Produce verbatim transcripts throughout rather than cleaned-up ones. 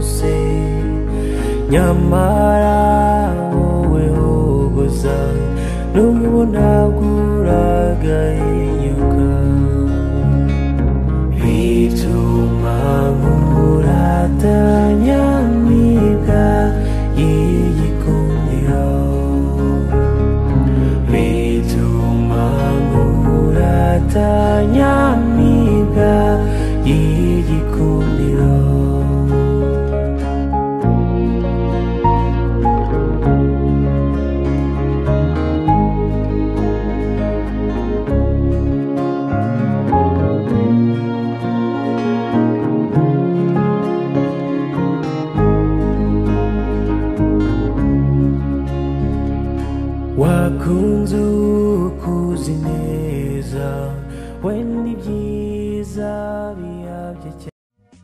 wose nyamara wowe hogoza nubona uragahinyuka bituma nkuratanya nyamibwa y'igikundiro bituma nkuratanya nyamibwa y'igikundiro wakunze ukuzi neza wenda ibyiza biyabye cyane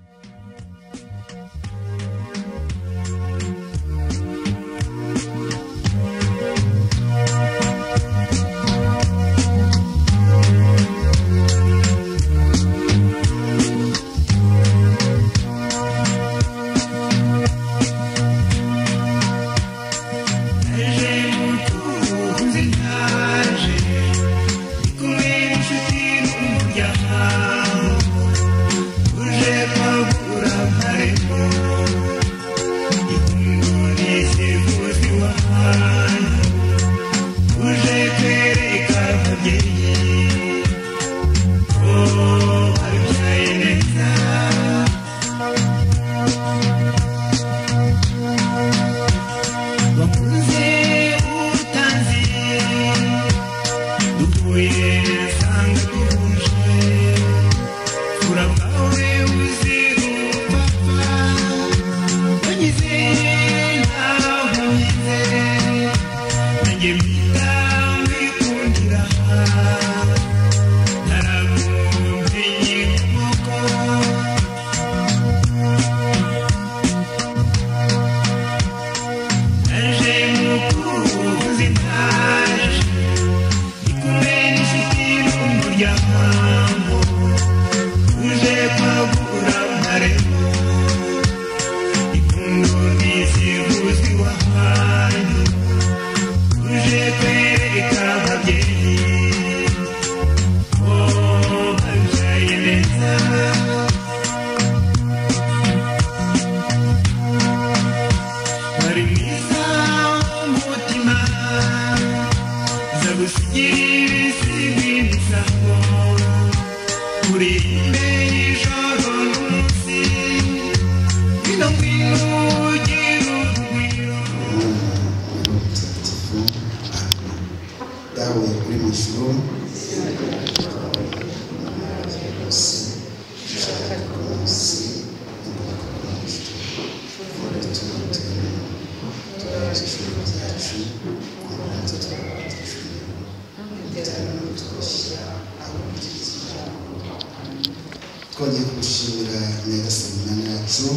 twongeye gushimira Nyagasani Mana yacu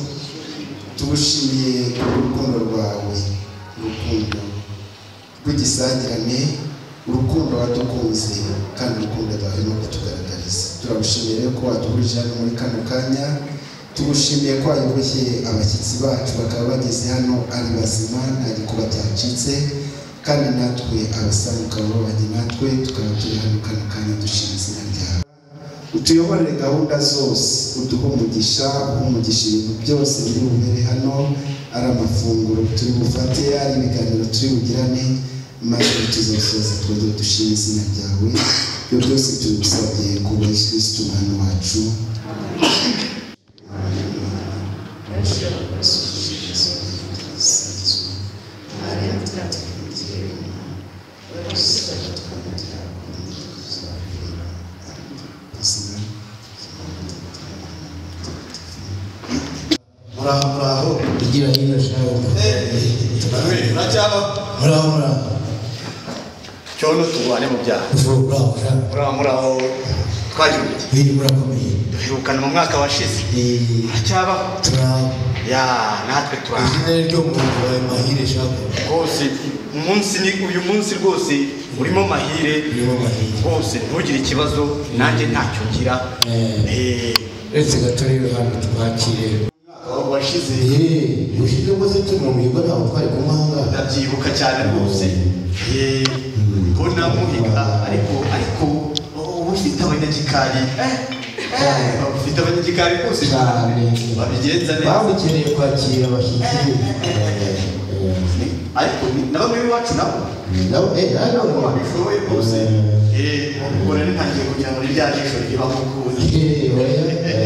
tugushimiye urukundo rwawe urukundo rw'igisangirane urukundo wadukunze kandi urukundo rwawe no kutugaragariza turagushimiye ko waduhurije hano muri kano kanya tugushimiye ko wayoboye abashyitsi bacu bakaba bageze hano ari bazima nta gikuba cyacitse kandi natwe abasanzwe babanye natwe tukaba turi hano kano kanya dushima izina ryawe utuyoborere gahunda zose uduhe umugisha umugisha ibintu byose biri bubere hano ari amafunguro turi bufate ari ibiganiro turi bugirane maze tuzasoza twongere dushima izina ryawe ibyo byose tubisabye kuba Yesu Kristo umwami wacu. Muraho muraho igira hino shaho eh muracyaba muraho muraho cyono tugwane mu byaha muraho muraho muraho twagira biri murakomeye duherukana mu mwaka washize eh muracyaba turaho ya natwe turaho izina ryo mu mahire shaho rwose umunsi ni uyu munsi rwose urimo mahire urimo mahire rwose ntugire ikibazo nanjye ntacyo ngira eh ese gatorero hano twakire washize eh ushize ngo se mu mihigo ntabwo twari kumwanga ndabyibuka cyane rwose eh ko namuhiga ariko ariko ufite abanyagikari eh ufite abanyagikari rwose cyane babigenza neza babukereye kwakira abashyitsi ariko nabo muri wacu nabo nabo eh nabo babishoboye rwose eh ubwo rero ntangiye kugira ngo rya jisho riba mukuzi eh oya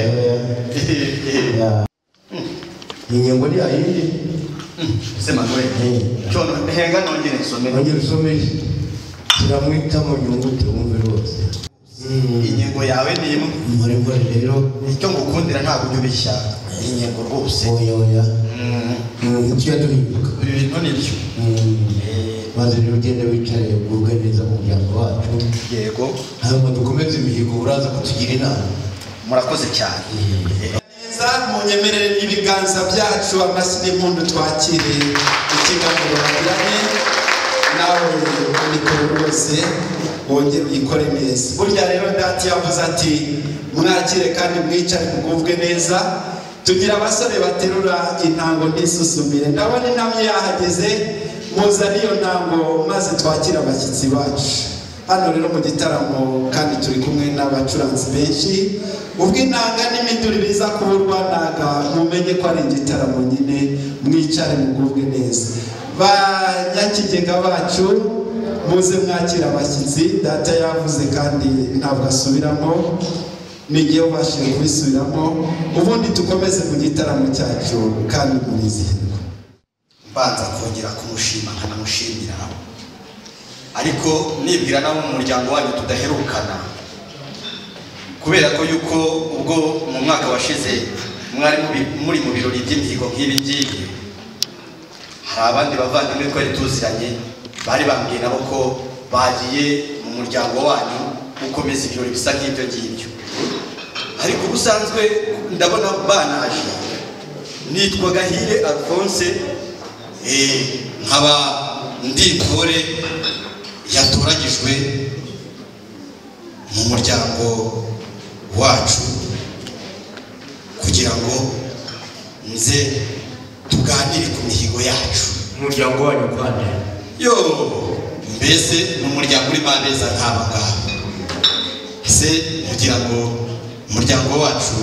eh inyengo ni ayindi sema ngoye cyo henga nongere nsome nongere usome kiramwita mu nyunguti wumve rwose inyengo yawe ni imwe muri muri rero icyo ngukundira ntabwo ujya ubishya inyengo rwose oya oya icyo yaduhinduka ibintu nibyo maze rero ugende wicare ugubwe neza mu muryango wacu yego ntabwo dukomeze imihigo uraza kutugira inama murakoze cyane neza munyemerere n'ibiganza byacu amashyi n'impundu twakire ikiganiro bagiranye nawe mikoro rwose wongere uyikore neza burya rero dati yavuze ati mwakire kandi mwicare mugubwe neza tugira abasore baterura intango n'isusumire ndabona intamye yahageze muzana iyo ntango maze twakira abashyitsi bacu hano rero mu gitaramo kandi turi kumwe n'abacuranzi benshi ubwo inanga n'imiduri biza kuburwa naga mumenye ko ari igitaramo nyine mwicare mugubwe neza banyakigega bacu muze mwakira abashyitsi data yavuze kandi ntabwo asubiramo nigiye ubashije kubisubiramo ubundi tukomeze mu gitaramo cyacu kandi murizihirwa mbanza kongera kumushima nkanamushimira ariko nibwira nabo mu muryango wanyu tudaherukana kubera ko yuko ubwo mu mwaka washize mwari muri mu birori by'imihigo nk'ibi ngibi hari abandi bavandimwe twari tuziranye bari bambwiye nabo ko bagiye mu muryango wanyu gukomeza ibirori bisa nk'ibyo ngibyo ariko ubusanzwe ndabona banaje nitwa Gahire Alphonse eh nkaba nditore yatoranyijwe mu muryango wacu kugira ngo nze tuganire ku mihigo yacu umuryango wanyu kwande yo mbese n'umuryango uri mabeza nk'aba ngaba se kugira ngo umuryango wacu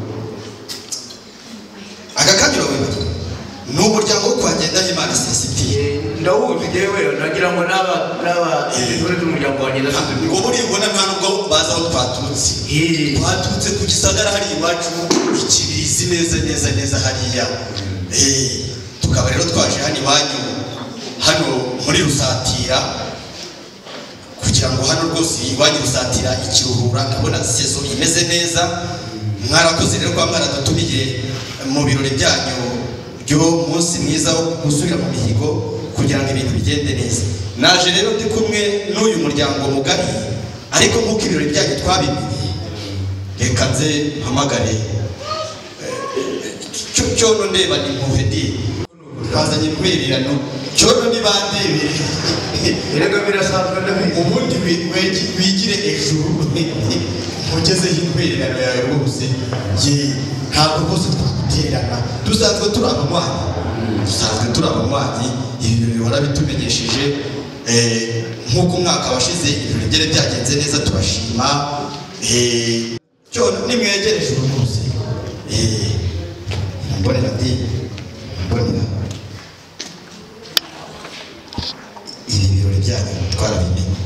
agakanyura wibagiwe ni umuryango wo kwagenda Imana Sesitiye ndawuzi yewe nagira ngo naba naba intore z'umuryango wanjye ndasubiye ngo muri mbona nta nubwo baza aho twaturutse twaturutse ku Gisagara hari iwacu ikirizi neza neza neza hariya eh tukaba rero twaje hano iwanyu hano muri Rusatira kugira ngo hano rwose iwanyu Rusatira ikiruhura ndabona sezo imeze neza mwarakoze rero kwa mwaradatumiye mu birori byanyu byo munsi mwiza wo gusubira mu mihigo kugira ngo ibintu bigende neza naje rero ndi kumwe n'uyu muryango mugari ariko nk'uko ibirori byanyu twabimenye reka nze mpamagare cyono ndeba ni muhedi twazanye intwirirano cyono ni bandebere erega birasanzwe ndabizi ubundi wigire ejuru mugeze intwirirano yawe rwose ye ntabwo rwose twaguterana dusanzwe turi abanywanyi dusanzwe turi abanywanyi ibi birori warabitumenyesheje nk'uko umwaka washize ibirori byari byagenze neza turashima cyono nimwegereje rwose mbonera ndi mbonera ibi birori byanyu twarabimenye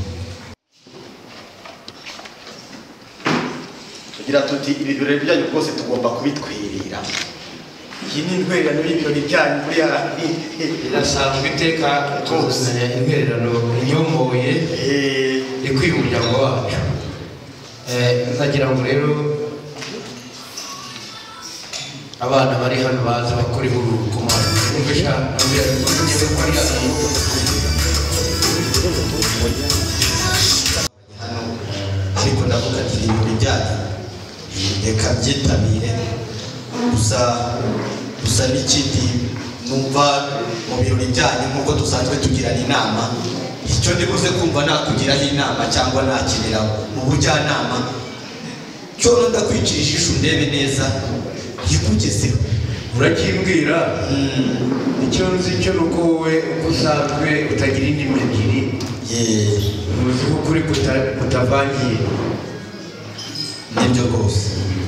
tugira tuti ibi birori byanyu rwose tugomba kubitwirira iyi ni intwererano y'ibirori byanyu buriya irasanzwe iteka tuzanye intwererano inyomoye ikwiye umuryango wacu nzagira ngo rero abana bari hano baza bakora inkuru ku mwana umvisha nabwira ngeze ko ari hano ariko ndavuga ati ibirori byanyu reka byitabire gusa gusa n'ikindi numva mu birori byanyu nk'uko dusanzwe tugirana inama icyo ndibuze kumva nakugiraho inama cyangwa nakenera mu bujyanama cyo ndakwicira ijisho ndebe neza ikugezeho urakimbwira icyo nzi cyo nuko wowe uko usanzwe utagira indimi ebyiri uzi ko kuri kutavangiye nibyo rwose.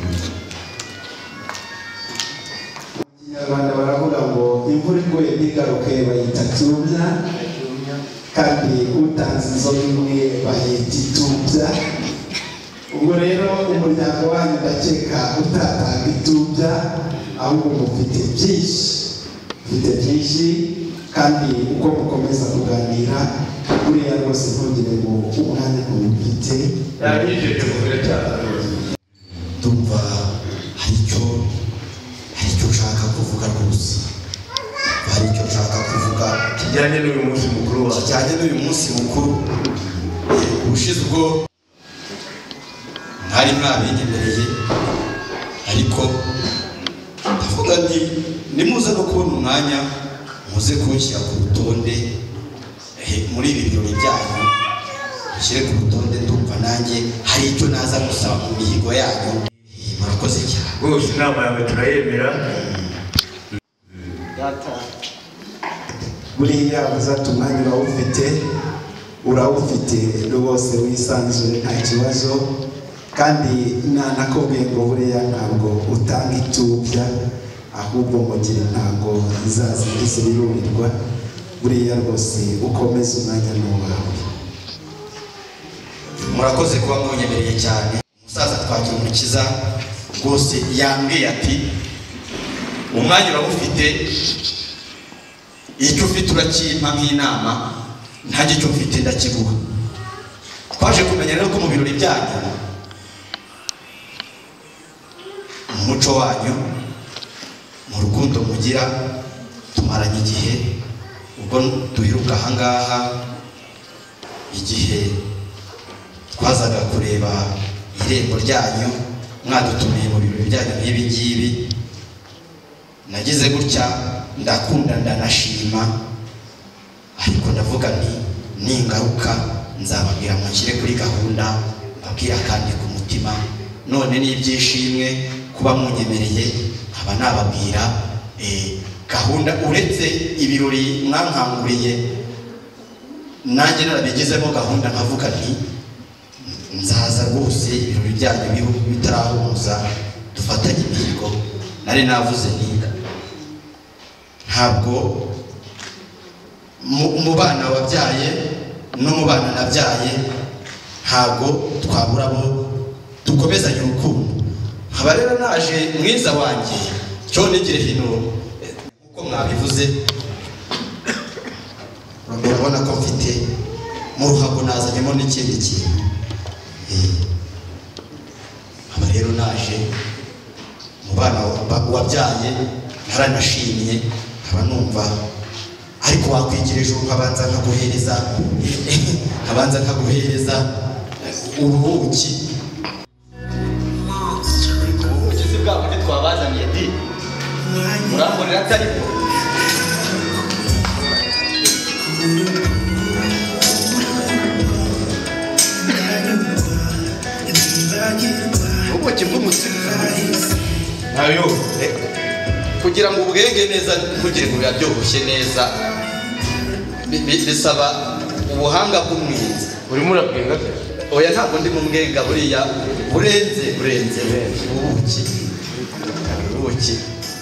Abana baravuga ngo imvura iguye ntigaruke bayita tubya, kandi utanze inzoga imwe bayita itubya. Ubwo rero umuryango wanyu ndakeka utatanga itubya, ahubwo mufite byinshi, mufite byinshi, kandi uko mukomeza kuganira buriya rwose ntugire ngo umwanya ntubufite. yabijeje mu biracyaza rwose. Ndumva hari icyo hari icyo ushaka kuvuga rwose, hari icyo ushaka kuvuga kijyanye n'uyu munsi mukuru wacu, kijyanye n'uyu munsi mukuru. Ubushize ubwo ntari mwabenyemereye, ariko ndavuga nti nimuze no kubona umwanya muze kunshyira ku rutonde muri ibi birori byanyu, mushyire ku rutonde. Ndumva nanjye hari icyo naza gusaba mu mihigo yanyu. Murakoze cyane rwose, inama yawe turayemera. Buriya uzata umwanya urawufite, urawufite rwose wisanzure nta kibazo. Kandi nanakubwiye ngo buriya ntabwo utanga itubya, ahubwo mugira intango zazindi zirurirwa. Buriya rwose ukomeze umwanya n'uwawe. murakoze kuba munyemereye cyane. Umusaza Twagirumukiza rwose yambwiye ati umwanya urawufite, icyo ufite urakimpa nk'inama, ntajya icyo mfite ndakiguha. Twaje kumenya rero ko mu birori byanyu, mu muco wanyu, mu rukundo mugira, tumaranye igihe. Ubwo duheruka ahangaha, igihe twazaga kureba irembo ryanyu, mwadutumiye mu birori byanyu nk'ibi ngibi, nagize gutya ndakunda ndanashima, ariko ndavuga nti ningaruka nzababwira mushyire kuri gahunda, mbabwira kandi ku mutima. None n'ibyishimwe kuba munyemereye, nkaba nababwira gahunda. Uretse ibirori mwankanguriye, nanjye narabigezemo gahunda, nkavuga nti nzaza rwose ibirori byanyu bitarahumuza, dufatanye imihigo. Nari navuze nti ntabwo mu bana wabyaye no mu bana nabyaye, ntabwo twabura abo dukomezanye urukundo. Nkaba rero naje mwiza wanjye cyo nigire hino uko mwabivuze. Urabona ko mfite mu ruhago nazanyemo n'ikindi kintu. Nkaba rero naje mu bana wabyaye, naranashimye, nkaba numva ariko wakwigirije ukabanza nkaguhereza nkabanza nkaguhereza ubuki. Ubuki bwa bundi twabazaniye di murambonera atari bwo. Ubuki bw'umutsima nayo kugira ngo ubwenge neza, kugira ngo biraryoshye neza, bisaba ubuhanga bw'umwinzi. urimo urabwenga se? Oya, ntabwo ndi mu mbwenga, buriya burenze burenze ubuki ubuki.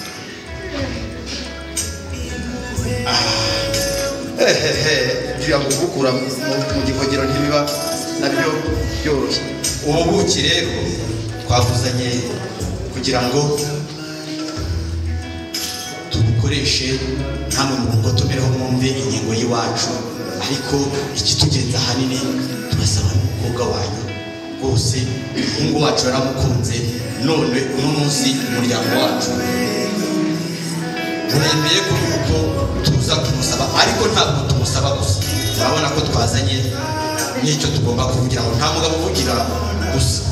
Ehehe, kugira ngo kubukura mu gihogero ntibiba nabyo byoroshye. Ubu buki rero twavuzanye kugira ngo tubukoreshe namwe mu gukotomereho mwumve ingingo y'iwacu, ariko ikitugenza ahanini turasaba n'umukobwa wanyu rwose. Umuhungu wacu yaramukunze, none uno munsi umuryango wacu uremeye ko yuko tuza kumusaba, ariko ntabwo tumusaba gusa. Urabona ko twazanye n'icyo tugomba kuvugira ngo nta mugabo uvugira gusa.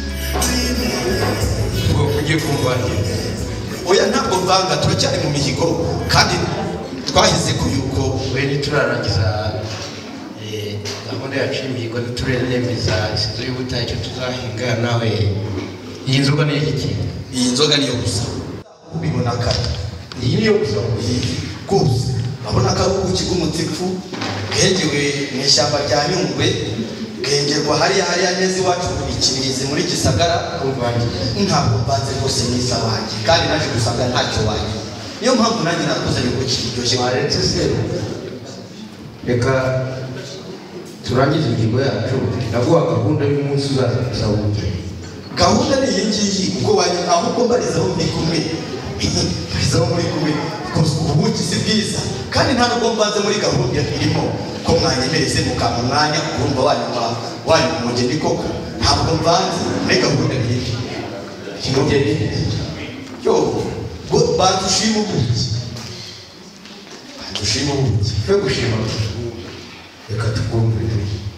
ubwo ugiye kumvangira? Oya, ntabwo mvanga, turacyari mu mihigo kandi twahize ku yuko we ntiturarangiza gahunda yacu y'imihigo, ntituremeza isizo y'ubutaha icyo tuzahinga. Nawe iyi nzoga ni iki? iyi nzoga niyo gusa. ubibona kare iyi niyo gusa rwose urabona ko ari ubuki bw'umutsifu bwegewe mu ishyamba rya Nyungwe bwengerwa hariya hariya neza iwacu ikibirizi muri Gisagara ntabwo mbanze rwose mwiza wanjye kandi naje gusanga ntacyo wanjye niyo mpamvu nanjye nakoze ngo kiryoshye waretse se reka turangize ingingo yacu naguha gahunda y'umunsi uzaza gusaba umugeni gahunda ni iyi ngiyi ubwo wanjye ahubwo mbarizaho muri kumwe mbarizaho muri kumwe ubuki si bwiza kandi nta nubwo mbanze muri gahunda irimo ko mwanyemereze mukampa umwanya urumva wanyuma wanyuma umugeni koko ntabwo mbanze muri gahunda iri umugeni yo banza ushima ubuki banza ushima ubuki twe gushima reka tukumve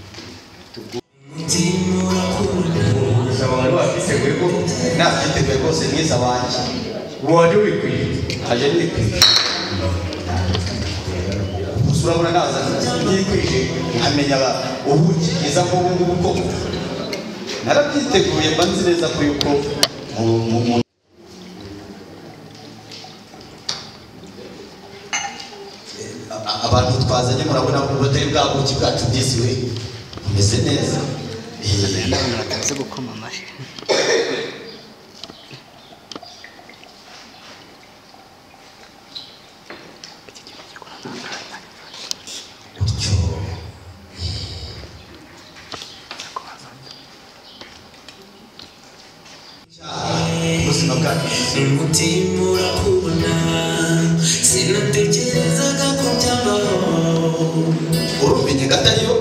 wari wafiteguye ko nafiteguye rwose mwiza wanjye wari wikwiye aje nikwije urabona naza nikwije amenya ubuki bwiza nk'ubu ngubu koko narabyiteguye mba nzi neza ko yuko abantu twazanye murabona ko ubutari bwa buki bwacu bwisiwe bumeze neza batazi gukoma amashyi ubuzima bwacu umutima urakubona sinatekerezaga ko byabaho urumenye gatariyo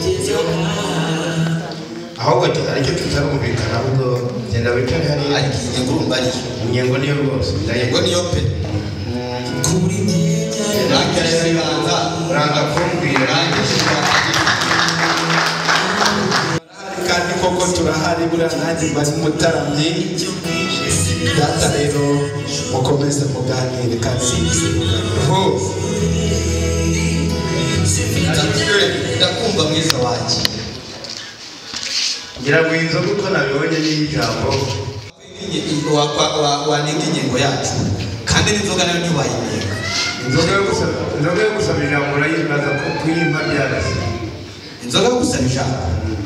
ahubwo aricyo tutarumvikana ahubwo genda wicare hariya ariko ingingo urumva ari ingingo niyo rwose ingingo niyo pe kuri njye nanjye rero ibanga uranga kumbwira kandi koko turahari buriya nanjye mba mutaramye data rero mukomeze muganire kandi mukomeze muganire ndakumva mwiza wanjye ngira ngo iyi nzoga uko nabibonye n'ijambo wanenga ingingo yacu kandi n'inzoga nayo ntiwayinenga inzoga yo gusaba inzoga yo gusaba ijambo urayibaza ko kuyimpa byarase inzoga yo gusaba ijambo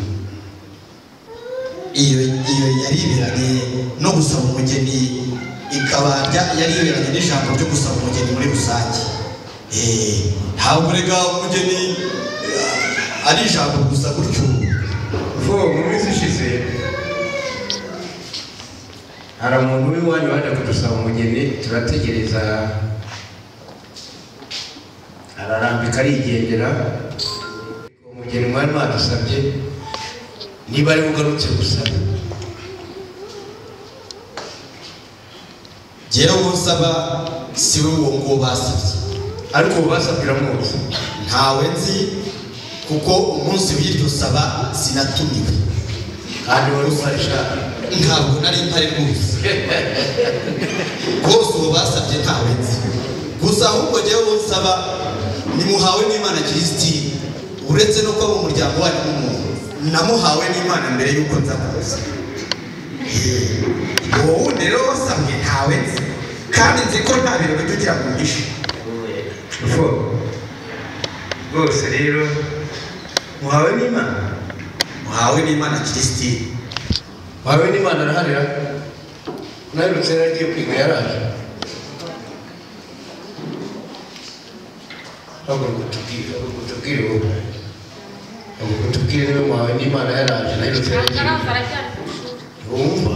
iyo iyo yariberanye no gusaba umugeni ikaba yariberanye n'ijambo ryo gusaba umugeni muri rusange eh ntabwo rega umugeni ari ijambo gusa gutyo vo mu minsi ishize hari umuntu w'iwanyu waje kudusaba umugeni turategereza ararambika arigendera umugeni mwari mwadusabye niba ari bugarutse gusaba jyewe uwo nsaba si we uwo nguwo basabye ariko ubu basabwira mwose ntawe nzi kuko umunsi w'iryo saba sinatumiwe kandi wari ufarisha ntabwo nari mpari rwose rwose uwo basabye ntawe nzi gusa ahubwo jyewe uwo nsaba nimuhawe n'Imana Kirisiti uretse no kuba mu muryango wanyu n'umuntu namuhawe n'Imana mbere y'uko nza kuza wowe rero wasabwe ntawe nzi kandi nzi ko nta bintu tugira mu mpisho rwose rero muhawe n'Imana muhawe n'Imana Kirisiti muhawe n'Imana araharira narutse yaragiye kwiga yaraje ahubwo kutubwira ahubwo kutubwira wowe ahubwo kutubwira niba muhawe n'Imana yaraje narutse yaragiye wumva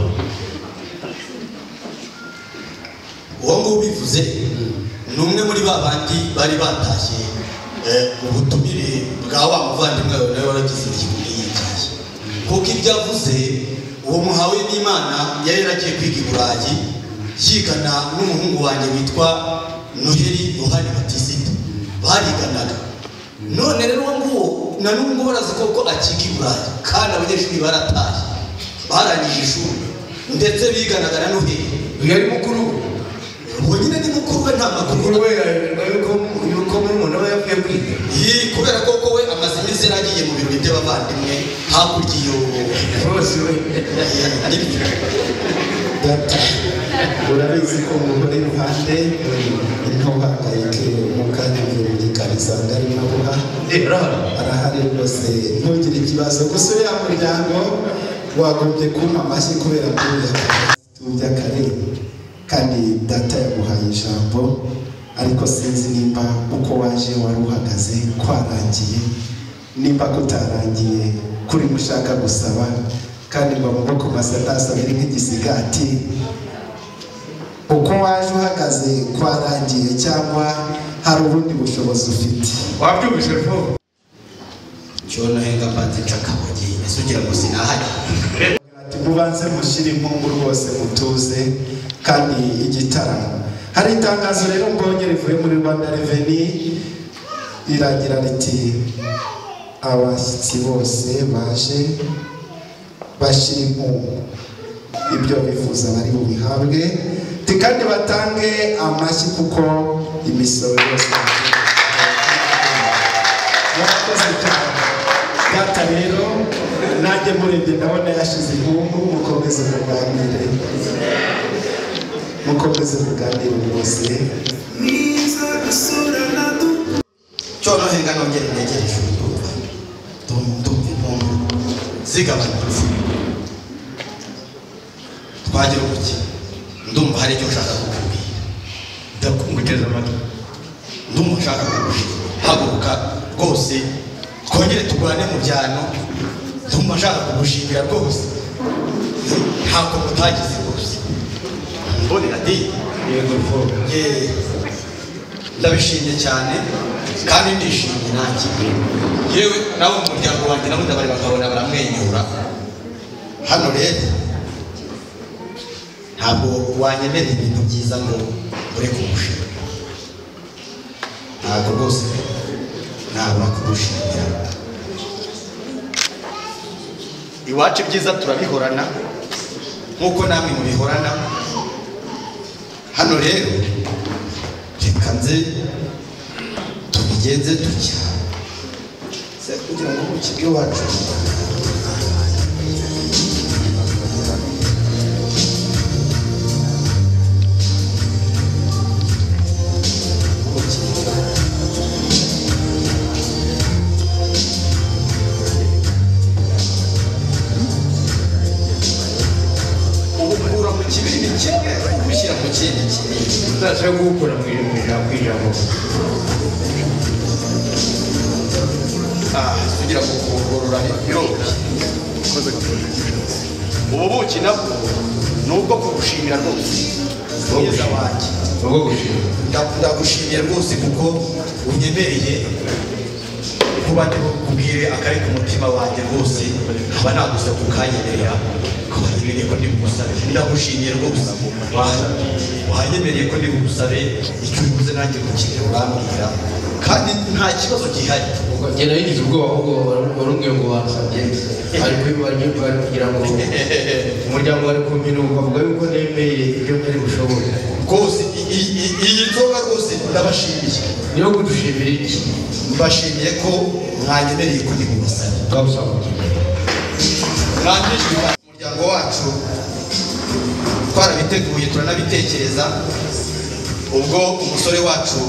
uwo nguwo ubivuze ni umwe muri ba bandi bari batashye ubutumire bwa wa muvandimwe wawe nawe waragize ingingo yigiye kuko ibyo avuze uwo muhawe n'Imana yari yaragiye kwiga i Burayi yigana n'umuhungu wanjye witwa Noheli Yohani Batisita bariganaga none rero uwo nguwo na n'ubu ngubu barazi ko akiga i Burayi kandi abanyeshuri barataye barangije ishuri ndetse biganaga na Noheli uyu ari mukuru uwo nyine ni mukuru we nta makuru we yayoberwa yuko muri umuntu aba yavuye kwiga kubera ko we amaze iminsi yaragiye mu birori by'abavandimwe hakurya iyo bose we data urabizi ko muhora iruhande ntuhangayike mu kanya birumvikana ari nabuha arahari rwose ntugire ikibazo gusa uriya muryango wagombye kumpa amashyi kubera tujya kare kandi data yaguhaye ijambo ariko sinzi nimba uko waje wari uhagaze kwarangiye nimba kutarangiye kuri mushaka gusaba kandi ngo amaboko masa ntasabire nk'igisigati uko waje uhagaze kwarangiye cyangwa hari ubundi bushobozi ufite wabyumvise vuba cyono henga pati cakabagiye sugira ngo sinahari ati mubanze mushire impungu rwose mutuze kandi igitaramo hari itangazo rero mbonye rivuye muri Rwanda Revenue iragira riti abashyitsi bose baje bashira impungu ibyo bifuza bari bubihabwe kandi batange amashyi kuko imisoro yose murakoze cyane data rero nanjye murebye ndabona yashize impungu mukomeze muganire mukomeze muganire rwose cyono henga nongere ntegereje ndumva impungu zigabanya twagira ubuki ndumva hari icyo ushaka kukubwira ndakunguteza amatwi ndumva ushaka kugushira haguruka rwose twongere tugurane mu byano ndumva nshaka kugushimira rwose ntabwo mutagize rwose mbonera di yego vuba ndabishimye cyane kandi ndishimye nanjye yewe nawe mu muryango wanjye nabo ndabari bakabona baramwenyura hano rero ntabwo wanyemerera ibintu byiza ngo ure kumushima ntabwo rwose ntabura kugushimira iwacu ibyiza turabihorana nk'uko namwe mubihorana hano rero reka nze tubigenze dutya se kugira ngo ubuki bw'iwacu gushyira mu kindi kintu utashaka gukora mu ijambo ijambo ah kugira ngo kugorora biroroshye ubu buki nabwo ni ubwo kugushimira rwose mwiza wanjye ubwo gushimira ndagushimiye rwose kuko unyemereye kuba ndikubwire akari ku mutima wanjye rwose nkaba nagusaba kukanyemerera wanyemereye ko ndigusabe ndagushimiye rwose wanyemereye ko ndigusabe icyo ubivuze nanjye kukintu urambwira kandi nta kibazo gihari ngenda yigize ubwoba ahubwo warumwiye ngo wasabye ariko bari kugira ngo umuryango wari kumpinuka bavuga yuko nemeye ibyo ntari bushobore rwose iyi nzoga rwose ndabashimiye niyo kudushimira iki mbashimiye ko mwanyemereye ko ndigusabe bwabusaba mwandije umuryango wacu twarabiteguye turanabitekereza ubwo umusore wacu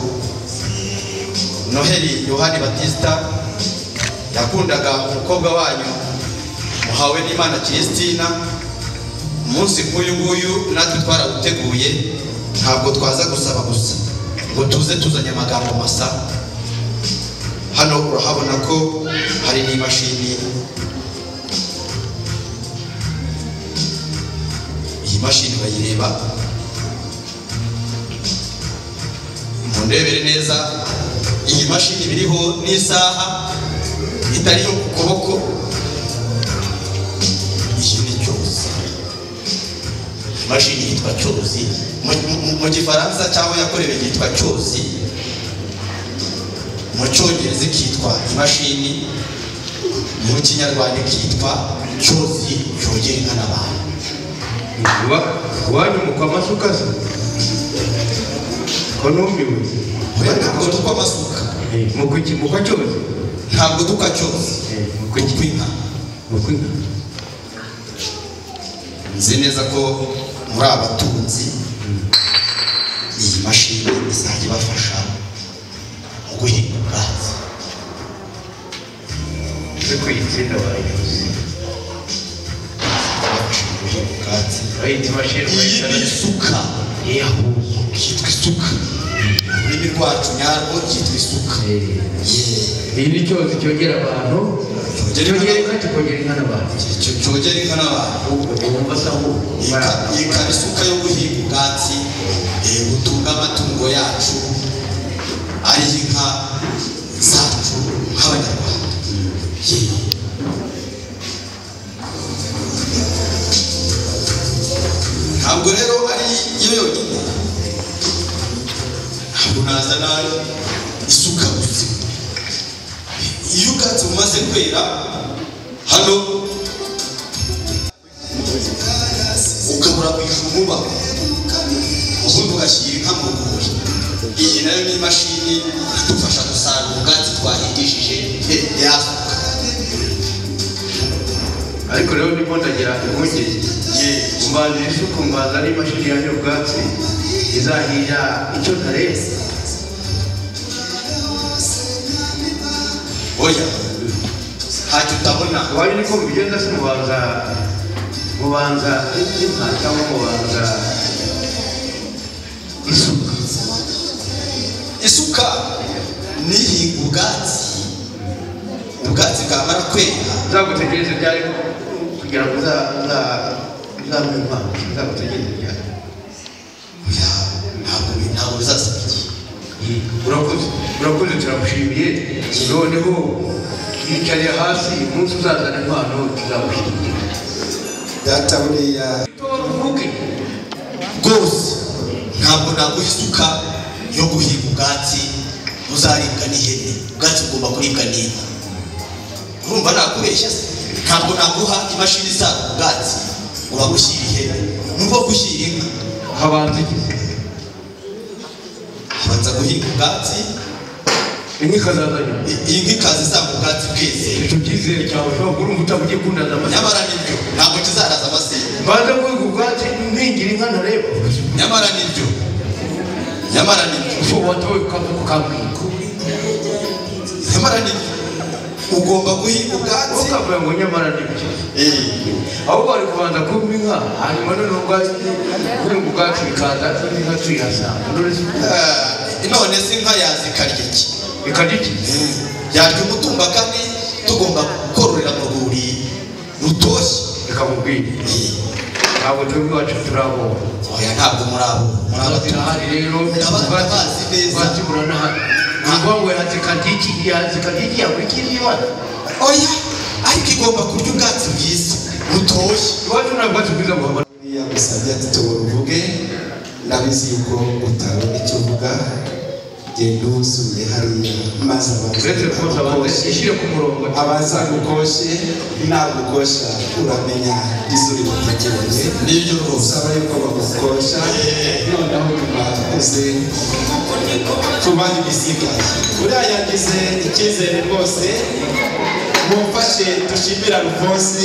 Noheli Yohani Batista yakundaga umukobwa wanyu muhawe n'Imana Kristina umunsi nk'uyu nguyu natwe twarawuteguye ntabwo twaza gusaba gusa ngo tuze tuzanye amagambo masa hano urahabona ko hari n'imashini iyi mashini bayireba mundebere neza iyi mashini biriho n'isaha itari yo ku kuboko iyi ni cyose imashini yitwa cyozi mu gifaransa cyangwa yakorewe yitwa cyozi mu cyongereza ikitwa imashini mu kinyarwanda ikitwa cyozi cyogera inka n'abantu wanyu mukwa amasuka se ko numiwe ntabwo dukwa amasuka mukuki mukwa cyozi ntabwo dukwa cyozi dukwa inka mukwa inka nzi neza ko muri abatunzi iyi mashini izajya ibafasha mu guhinga ubwatsi uzi ko iyi tsinda bayivuze ibafasha mu guhinga ubwatsi bayita imashini iyi ni isuka yehu yitwa isuka ururimi rwacu nyarwo yitwa isuka iyi ni cyozi cyongera abantu cyongera inka kikongera inka n'abantu cyongera inka n'abantu wumva se aho iyi ikaba isuka yo guhinga ubwatsi butunga amatungo yacu ari inka zacu nk'abanyarwanda. Ntabwo rero ari yo yonyine, ntabwo nazana isuka gusa. Iyo ubwatsi bumaze kwera hano ukabura kwishyura umuba ubundi ugashyira inka mu rwuri. Iyi nayo ni imashini idufasha gusarura ubwatsi twahingishije yasuka. ariko rero ndimo ndagira impungenge umbanza isuku umbanza ari imashini yanjye ubwatsi izahira icyo ntareba. Oya ntacyo utabona. Wari niko bigenda se mubanza mubanza inka cyangwa mubanza isuka. Isuka ni ihinga ubwatsi, ubwatsi bwamara kwera uzagutegereze byari kugira ngo uzamuhe impano uzagutegereze byari. ntabwo ntabwo bizasaba igihe. urakoze urakoze turagushimiye. noneho yicariye hasi umunsi uzazana impano tuzagushimiye. data buriya uvuge rwose ntabwo naguha isuka yo guhinga ubwatsi buzaribwa n'ihene. ubwatsi bugomba kuribwa n'inka. urumva nakubeshya se? ntabwo naguha imashini isarura ubwatsi ngo bagushyire ihene. nubwo gushyira inka habanza igihe habanza guhinga ubwatsi. inka ikazazanya iyi nka ikaza isanga ubwatsi bweze. icyo cyizere cyawe ushobora kurumva utabugiye kundaza amase. nyamara nibyo ntabwo kizaraza amase. mbanza guhinga ubwatsi ntingira inka ntareba. nyamara nibyo nyamara nibyo ushobora watowe ukambwira nyamara nibyo ugomba guhinga ubwatsi. ukavuga ngo nyamara nibyo eh aho bari kubanza kumva inka hanyuma none ubwatsi guhinga ubwatsi bikaza inka tuyihasanga. none se inka yazikarya iki? ikarya iki? yarya umutumba kandi tugomba kororera mu rwuri rutoshye. ikamubwira ntabwo twebwe iwacu turabona. oya ntabwo murabo murabo turahari rero ubwatsi neza. ubwatsi buranahari. ntabwo ngo yazikarya iki yazikarya iki yakurikira iwacu. oya ariko igomba kurya ubwatsi bwiza butoshye. iwacu nta bwatsi bwiza buhaba. buriya gusabye ati tubura uvuge, ndabizi yuko utabona icyo uvuga. genda usubiye hariya maze uretse rwose abanza ishyire ku murongo. abaza gukoshe nagukosha uramenya izuri butekereze. nibyo rwose usaba yuko bagukosha noneho nyuma uze tubanye ibisigaye. uriya yagize icyizere rwose. mumfashe dushimira Alphonse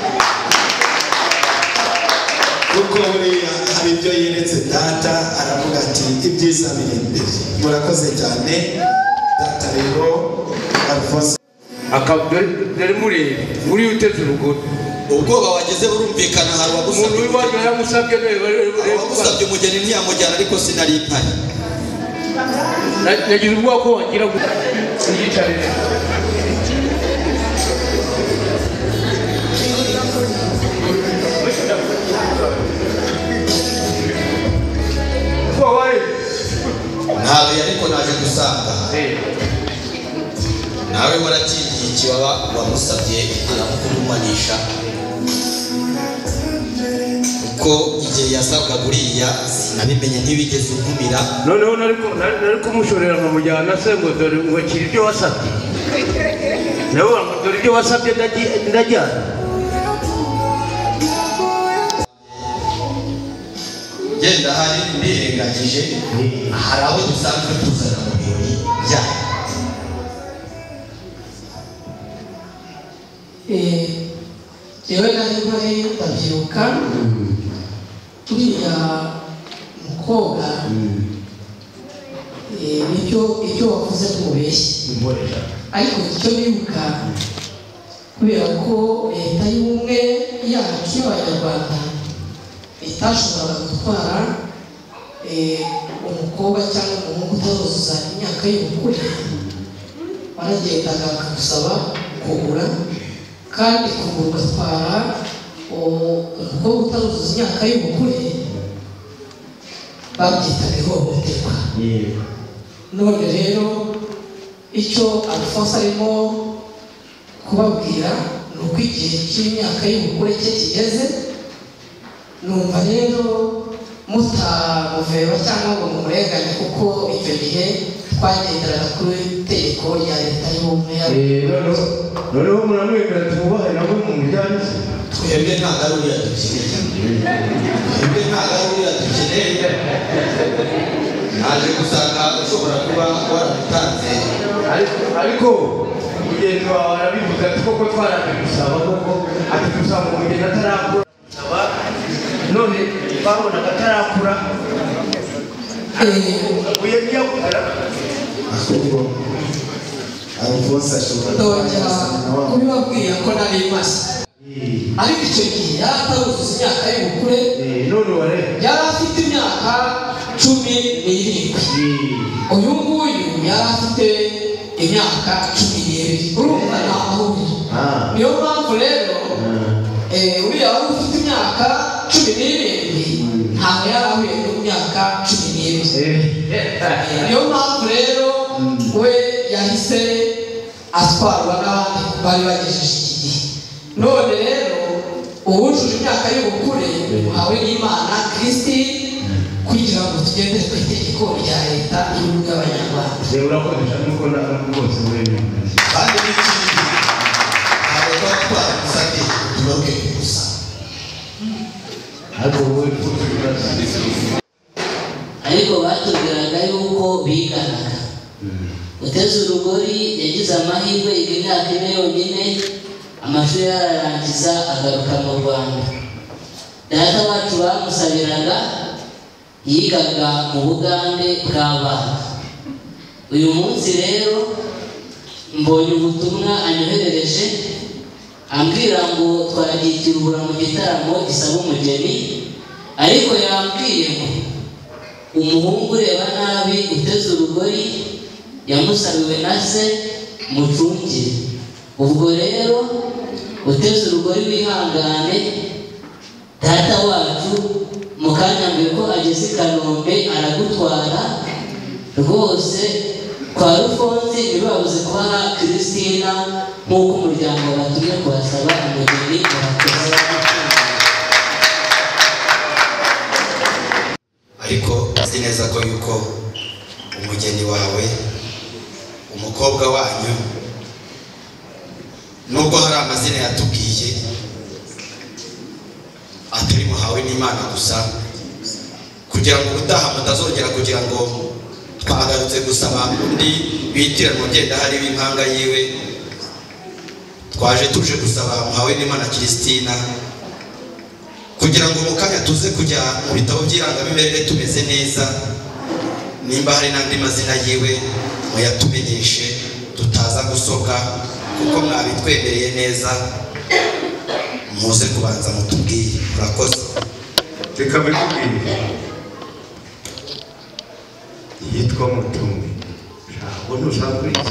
kuko buriya hari ibyo yeretse data aravuga ati ibyiza biri imbere. murakoze cyane data. rero Alphonse dore murebe uri uteze urugori ubwoba wagize burumvikana. hari umuntu w'iwanyu yamusabye uwagusabye umugeni ntiyamujyana ariko sinari impari. nagize ubwoba ko wagira ngo yicare ntawe ariko naje gusanga nawe waratinye ikibaba wamusabye aramukurumanisha kuko igihe yasabwa buriya sinabimenye ntibigeze unkumira. noneho nari kumushorera nkamujyana se ngo dore ubakira ibyo wasabye. nawe dore ibyo wasabye ndajyana. genda hari ndirengagije hari abo dusanzwe tuzana mu birori byayo. yewe nahebore ndabyibuka uriya mukobwa icyo icyo wavuze tumubeshye ariko icyo nibuka kubera ko leta y'ubumwe yacu y'abanyarwanda itashoboraga gutwara umukobwa cyangwa umuhungu utaruzuza imyaka y'ubukure, baragendaga bakagusaba kugura, kandi kugura ugatwara umukobwa utaruzuza imyaka y'ubukure babyitaga ihohoterwa. None rero icyo Alphonse arimo kubabwira ni uko igihe cy'imyaka y'ubukure cye kigeze. Numva rero mutamuveba cyangwa ngo mumurenganye, kuko icyo gihe twagenderaga kuri itegeko rya leta y'ubumwe. Noneho muramwemera twubahe nabo mu mujyanye. Twebwe ntabwo ari uriya dukeneye, twebwe ntabwo ari uriya dukeneye. Naje gusanga ushobora kuba warabitanze, ariko mugenzi wawe arabivuga ati koko twaraje gusaba, koko ati gusaba umugeni atarakura, none babonaga atarakura uye ntiyakura. ahubwo Alphonse ashobora ndongera kubibabwira ko nari maze, ariko icyo gihe yari ataruzuza imyaka y'ubukure, yari afite imyaka cumi n'irindwi. Uyu nguyu yari afite imyaka cumi n'ibiri. Urumva nta mahuriro. Niyo mpamvu rero uriya wari ufite imyaka cumi n'irindwi ntabwo yari ahuye n'imyaka cumi n'ibiri. Niyo mpamvu rero we yahise atwarwa n'abandi bari bagejeje iki gihe. None rero uwujuje imyaka y'ubukure uhawe n'Imana Kristi kugira ngo tugende ku itegeko rya leta y'ubumwe bw'abanyarwanda. Rero urakoresha nuko rwose wemewe kandi n'ikindi ntabwo tuba twarabisabye turoge gusa, ariko wowe ariko batubwiraga yuko biganaga. Uteze urugori yagize amahirwe yiga imyaka ine yonyine, amashuri yararangiza agaruka mu Rwanda. Data wacu bamusabiraga yigaga mu Bugande bw'abana. Uyu munsi rero mbonye ubutumwa anyoherereje ambwira ngo twagiye Kiruhura mu gitaramo gisaba umugeni, ariko yambwiye ngo umuhungu ureba nabi uteze urugori yamusabiwe na se mucungire. Ubwo rero uteze urugori wihangane, data wacu mukanyambere ko ageze i Kanombe aragutwara rwose kwa Rufonzi ntibabuze kubaha Christina nk'uko umuryango batumye kubasaba umugeni. ariko uzi neza ko yuko umugeni wawe, umukobwa wanyu, nubwo hari amazina yatubwiye atari muhawe n'Imana gusa, kugira ngo ubutaha mutazongera kugira ngo twagarutse gusaba undi bitiranwa ngenda hari w'impanga yiwe, twaje tuje gusaba muhawe n'Imana Christina, kugira ngo mu kanya tuze kujya mu bitabo by'irangamimerere tumeze neza. Nimba hari n'andi mazina yiwe muyatumenyeshe tutaza gusoka, kuko mwabitwemereye neza. Muze kubanza mutubwire. Murakoze. reka mbikubwire, yitwa Mutumwe. Ntabwo ntushaka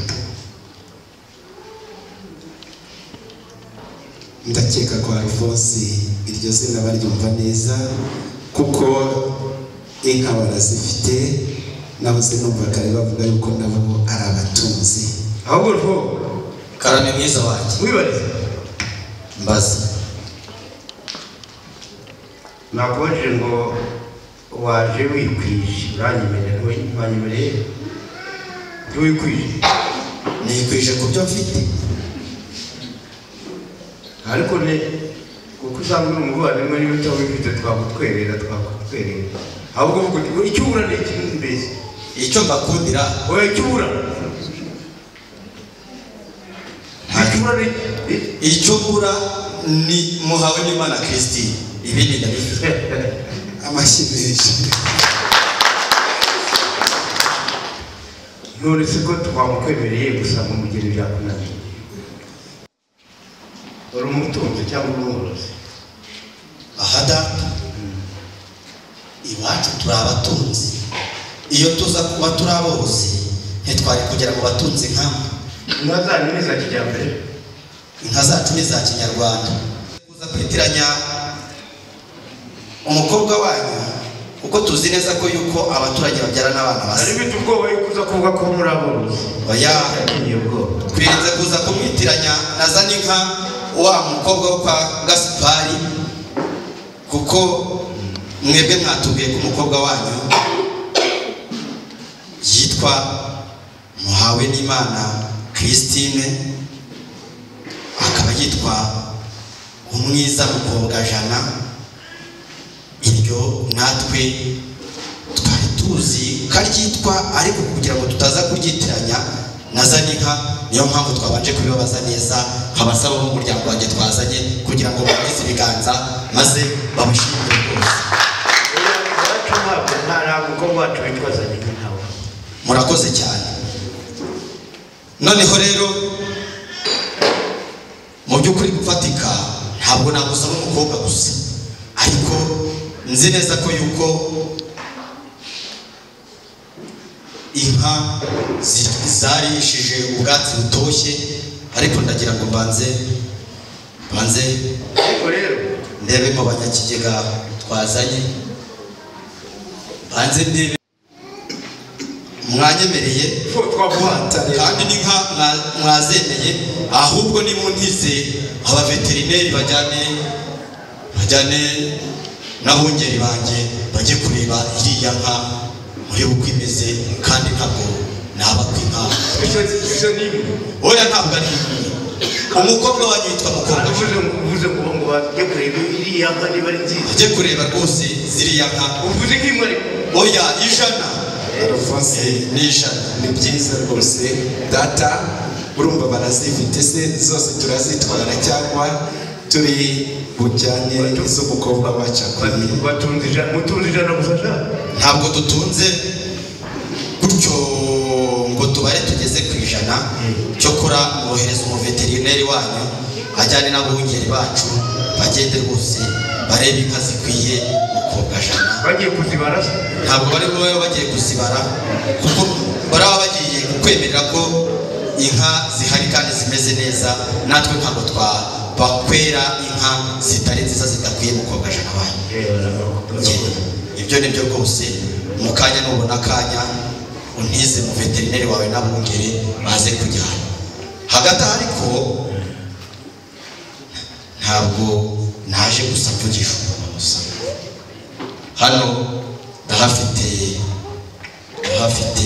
ndakeka ko Alphonse iryo zina baryumva neza, kuko inka barazifite, nabuze numva kare bavuga yuko nabo ari abatunzi. ahubwo rwo Karame mwiza wanjye, wibarize mbaza. nakubajije ngo waje wikwije, uranyemerera ntiwanyemereye? ntiwikwije? Nikwije ku byo mfite, ariko ne kuko usanga uri umuvandimwe niba utabifite twagutwerera twagutwerera. ahubwo uvuga icyo ubura ni iki mbese? icyo mbakundira oya icyo ubura icyo mbura ni muhawe n'Imana Christine, ibindi ndabifite. amashyi menshi. none se ko twamukwemereye gusa mu mugeni byakunaniye uri umutunzi cyangwa umworozi aha data iwacu turi abatunzi iyo tuza kuba turi aborozi ntitwari kugera mu batunzi nk'amwe inka zanyu ni za kijyambere inka zacu ni za kinyarwanda kuza kwitiranya umukobwa wanyu kuko tuzi neza ko yuko abaturage babyara n'abana basa ari bita ubwoba yuko uza kuvuga ko muri aborozi oya twirinze kuza kumwitiranya na za n'inka wa mukobwa wo kwa Gasipari kuko mwebwe mwatubwiye ku mukobwa wanyu yitwa Muhawe n'Imana Christine akaba yitwa Umwiza mukobwa Jana iryo natwe twari tuzi karyitwa ariko kugira ngo tutaza kuryitiranya na za n'inka niyo mpamvu twabanje kubibabaza neza abasaba bo mu muryango wanjye twazanye kugira ngo bageze ibiganza maze bamushimire rwose murakoze cyane noneho rero mu by'ukuri gufatika ntabwo nagusaba umukobwa gusa ariko nzi neza ko yuko inka zarishije ubwatsi butoshye ariko ndagira ngo mbanze banze ndebe mu banyakigega twazanye banze ndebe mwanyemereye kandi n'inka mwazemeye ahubwo nimuntize abaveterineri bajyane bajyane n'abungeri banjye bajye kureba iriya nka muri uko imeze kandi ntabwo naba kwinka oya ntabwo ari umukobwa wanyu yitwa mukobwa uvuze ngo ngo bajye kureba iriya nka niba ari nziza bajye kureba rwose ziriya nka uvuze nk'imwe oya ijana ni ijana ni byiza rwose data urumva barazifite se zose turazitwara cyangwa turi bujyanye iz'umukobwa wacu akwiye batunze ijana mutunze ijana gusa ntabwo dutunze gutyo ngo tubare tugeze ku ijana cyokora mwohereza umuveterineri wanyu ajyane n'abungeri bacu bagende rwose barebe inka zikwiye mukobwa jana bagiye kuzibara ntabwo bari bube bagiye kuzibara kuko baraba bagiye kwemerera ko inka zihari kandi zimeze neza natwe ntabwo twa bakwera inka zitari nziza zidakwiye mukobwa jana wanyu ibyo nibyo rwose mu kanya nubona akanya untize mu veterineri wawe n'abungeri baze kujyana hagati ariko ntabwo naje gusa mvugisha umuntu gusa hano ndahafite ndahafite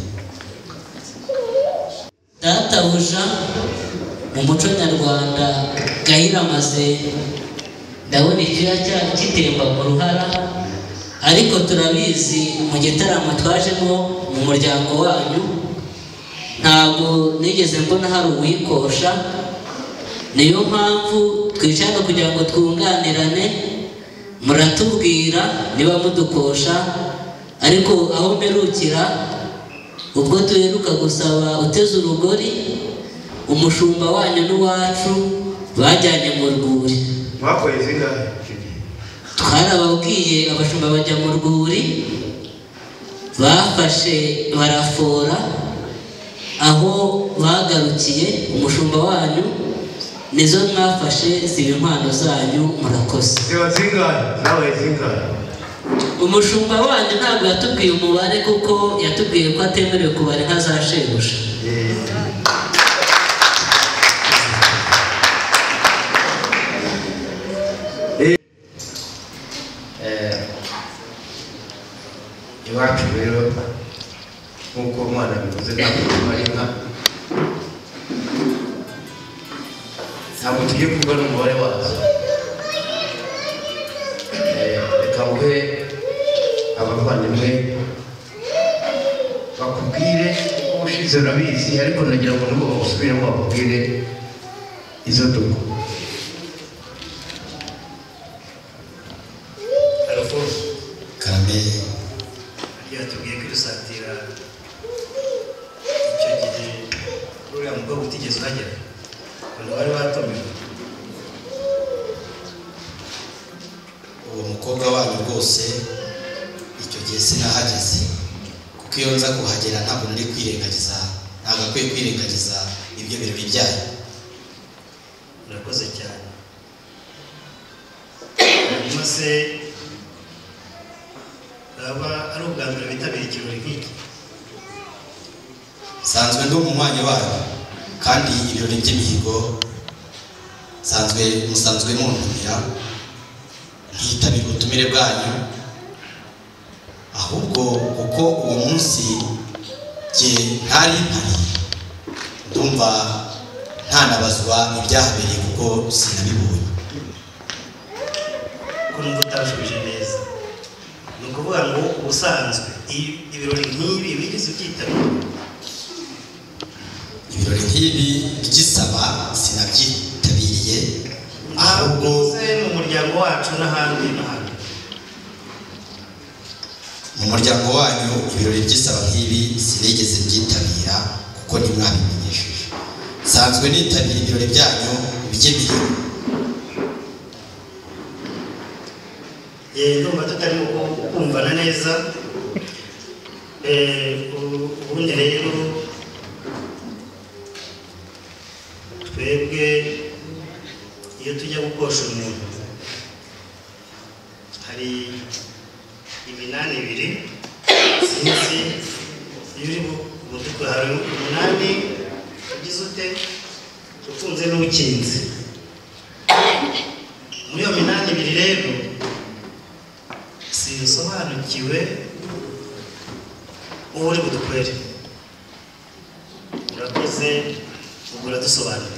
databuja mu muco nyarwanda gahira amaze ndabona icyuya kitemba mu ruhara ariko turabizi mu gitaramo twajemo mu muryango wanyu ntabwo nigeze mbona hari uwikosha niyo mpamvu twicara kugira ngo twunganirane muratubwira niba mudukosha ariko aho mperukira ubwo duheruka gusaba uteze urugori umushumba wanyu n'uwacu bajyanye mu rwuri bakoye zingahe twarababwiye abashumba bajya mu rwuri bafashe barafora aho bagarukiye umushumba wanyu nizo mwafashe ziba impano zanyu murakoze ziba zingahe zabaye zingahe umushumba wanyu ntabwo yatubwiye umubare kuko yatubwiye ko atemerewe kubara inka za shebuja iwacu rero nk'uko umwana bivuze ntabwo tubara inka ntabwo tugiye kuvuga n'umubare wazo reka nguhe abavandimwe bakubwire uko ushize urabizi ariko nagira ngo nubwo bagusubiremo bakubwire izo duko Alfonso Karame yatubwiye ko idusatira bwo gutigeza uhagera abantu bari batumiwe. uwo mukobwa wanyu rwose icyo gihe sinahageze kuko iyo nza kuhagera ntabwo nari kwirengagiza ntabwo akwiye kwirengagiza ibyo birori byayo. Murakoze cyane. Hanyuma se aba ari ubwa mbere bitabiriye ikirori nk'iki? Sanzwe ndi umunywanyi wayo kandi ibirori by'imihigo sanzwe musanzwe muntumira ntitabira ubutumire bwanyu, ahubwo kuko uwo munsi jye ntari mpari ndumva ntanabazwa ibyahabereye kuko sinabibonye. Ko numva utashubije neza. Ni ukuvuga ngo ubusanzwe ibirori nk'ibi bigeze ubyitabira? Ibirori nk'ibi by'isaba sinabyitabiriye, ahubwo mu muryango wacu n'ahandi n'ahandi. mu muryango wanyu ibirori by'isaba nk'ibi sinigeze byitabira kuko ntimwabimenyesheje. Sanzwe nitabira ibirori byanyu by'imihigo. Eh, ndumva tutarimo kumvana neza. Eh, ubundi rero twebwe iyo tujya gukosha umuntu hari iminani ibiri sinzi iyo uri butukwe hari umunani ugize ute ufunze n'ukinze. Muri iyo minani ibiri rero sisobanukiwe uwo uri budukwere. Murakoze ugura dusobanura.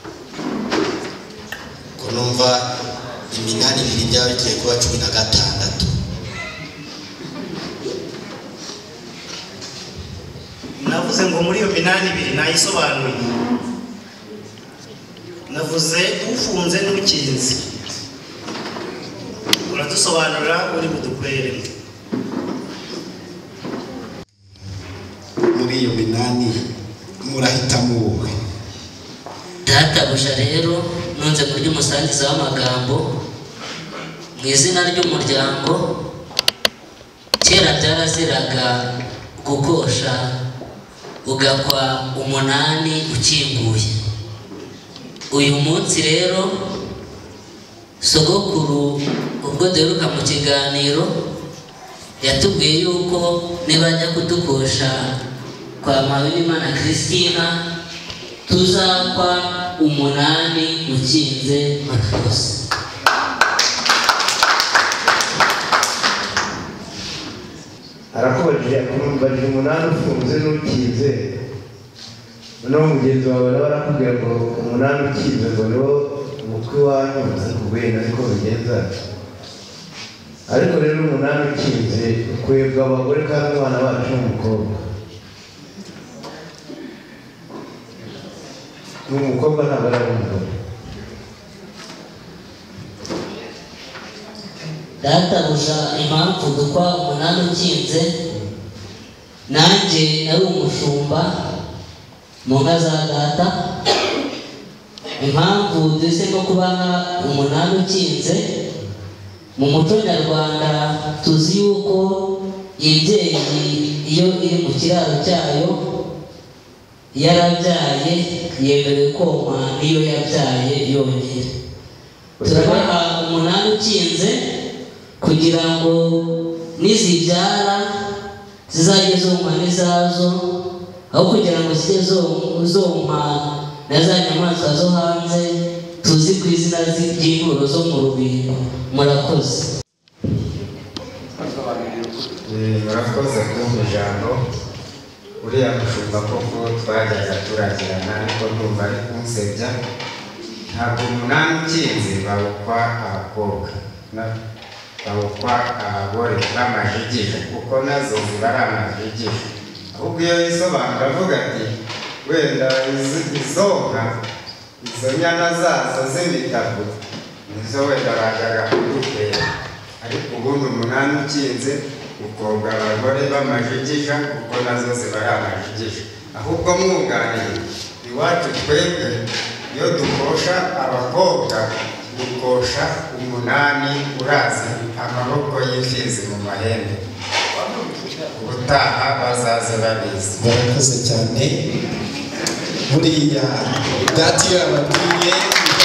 Ko numva iminani ibiri byaba bigiye kuba cumi na gatandatu. Navuze ngo muri iyo minani ibiri nayisobanuye. Navuze ufunze n'ukinze. Uradusobanurira uri budukwere. Muri iyo minani murahitamo wowe. Databuja rero nunze kurya umusangiza w'amagambo mu izina ry'umuryango. Kera byaraziraga gukosha ugakwa umunani ukinguye. Uyu munsi rero sogokuru ubwo duheruka mu kiganiro yatubwiye yuko nibajya kudukosha kwa Mpabinimana Christina tuzakwa umunani ukinze murakoze. Arakubajije akumubajije umunani ufunze n'ukinze, noneho mugenzi wawe nawe arakubwira ngo umunani ukinze ngo niwo umutwe wanyu ubwenge ariko bigenza. Ariko rero umunani ukinze ukwebwa abagore kandi umwana wacu n'umukobwa. N'umukobwa ntabwo ari umugabo. Databuja impamvu dukwa umunani ukinze, nanjye nari umushumba mu nka za data. Impamvu duhisemo kubaha umunani ukinze, mu muco nyarwanda tuzi yuko imbyeyi iyo iri mu kiraro cyayo yarabyaye yemerewe konka iyo yabyaye yongera. Turabaha umunani ukinze kugira ngo nizibyara zizajye zonka n'izazo, aho kugira ngo zijye zonka na za nyamaswa zo hanze tuzi ku izina ry'inturo zo mu rubingo. Murakoze. Murakoze kumva ijambo. Uriya mushumba koko twajyaga turagirana ariko ndumva ari kunsebya. Ntabwo umunani ukinze bawukwa abakobwa, bawukwa abagore b'amajigija kuko nazo ziba ari amajigija. Ahubwo iyo yisobanura avuga ati wenda izonka izo nyana zazo z'imitavu nizo wenda bajyaga kudutera, ariko ubundi umunani ukinze ukobwa abagore b'amajigija kuko nazo ziba ari amajigija. ahubwo mwunganiye iwacu twebwe iyo dukosha abakobwa dukosha umunani urazi amaboko y'imfizi mu mahembe ubutaha bazaze babizi. Murakoze cyane. Buriya dati yababwiye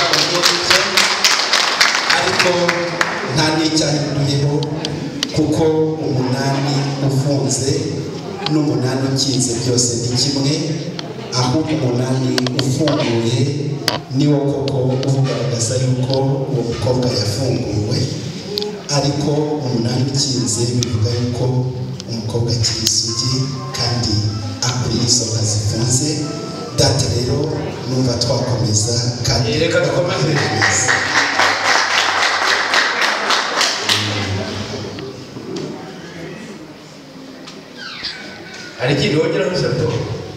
ariko nta n'icyahinduyeho kuko umunani ufunze n'umunani ukinze byose ni kimwe, ahubwo umunani ufunguye niwo koko ugaragaza yuko uwo mukobwa yafunguwe, ariko umunani ukinze bivuga yuko umukobwa akiri isugi kandi akuriye izo nka zifunze. Data rero numva twakomeza kandi reka dukomeze. Hari ikintu wongera gusato?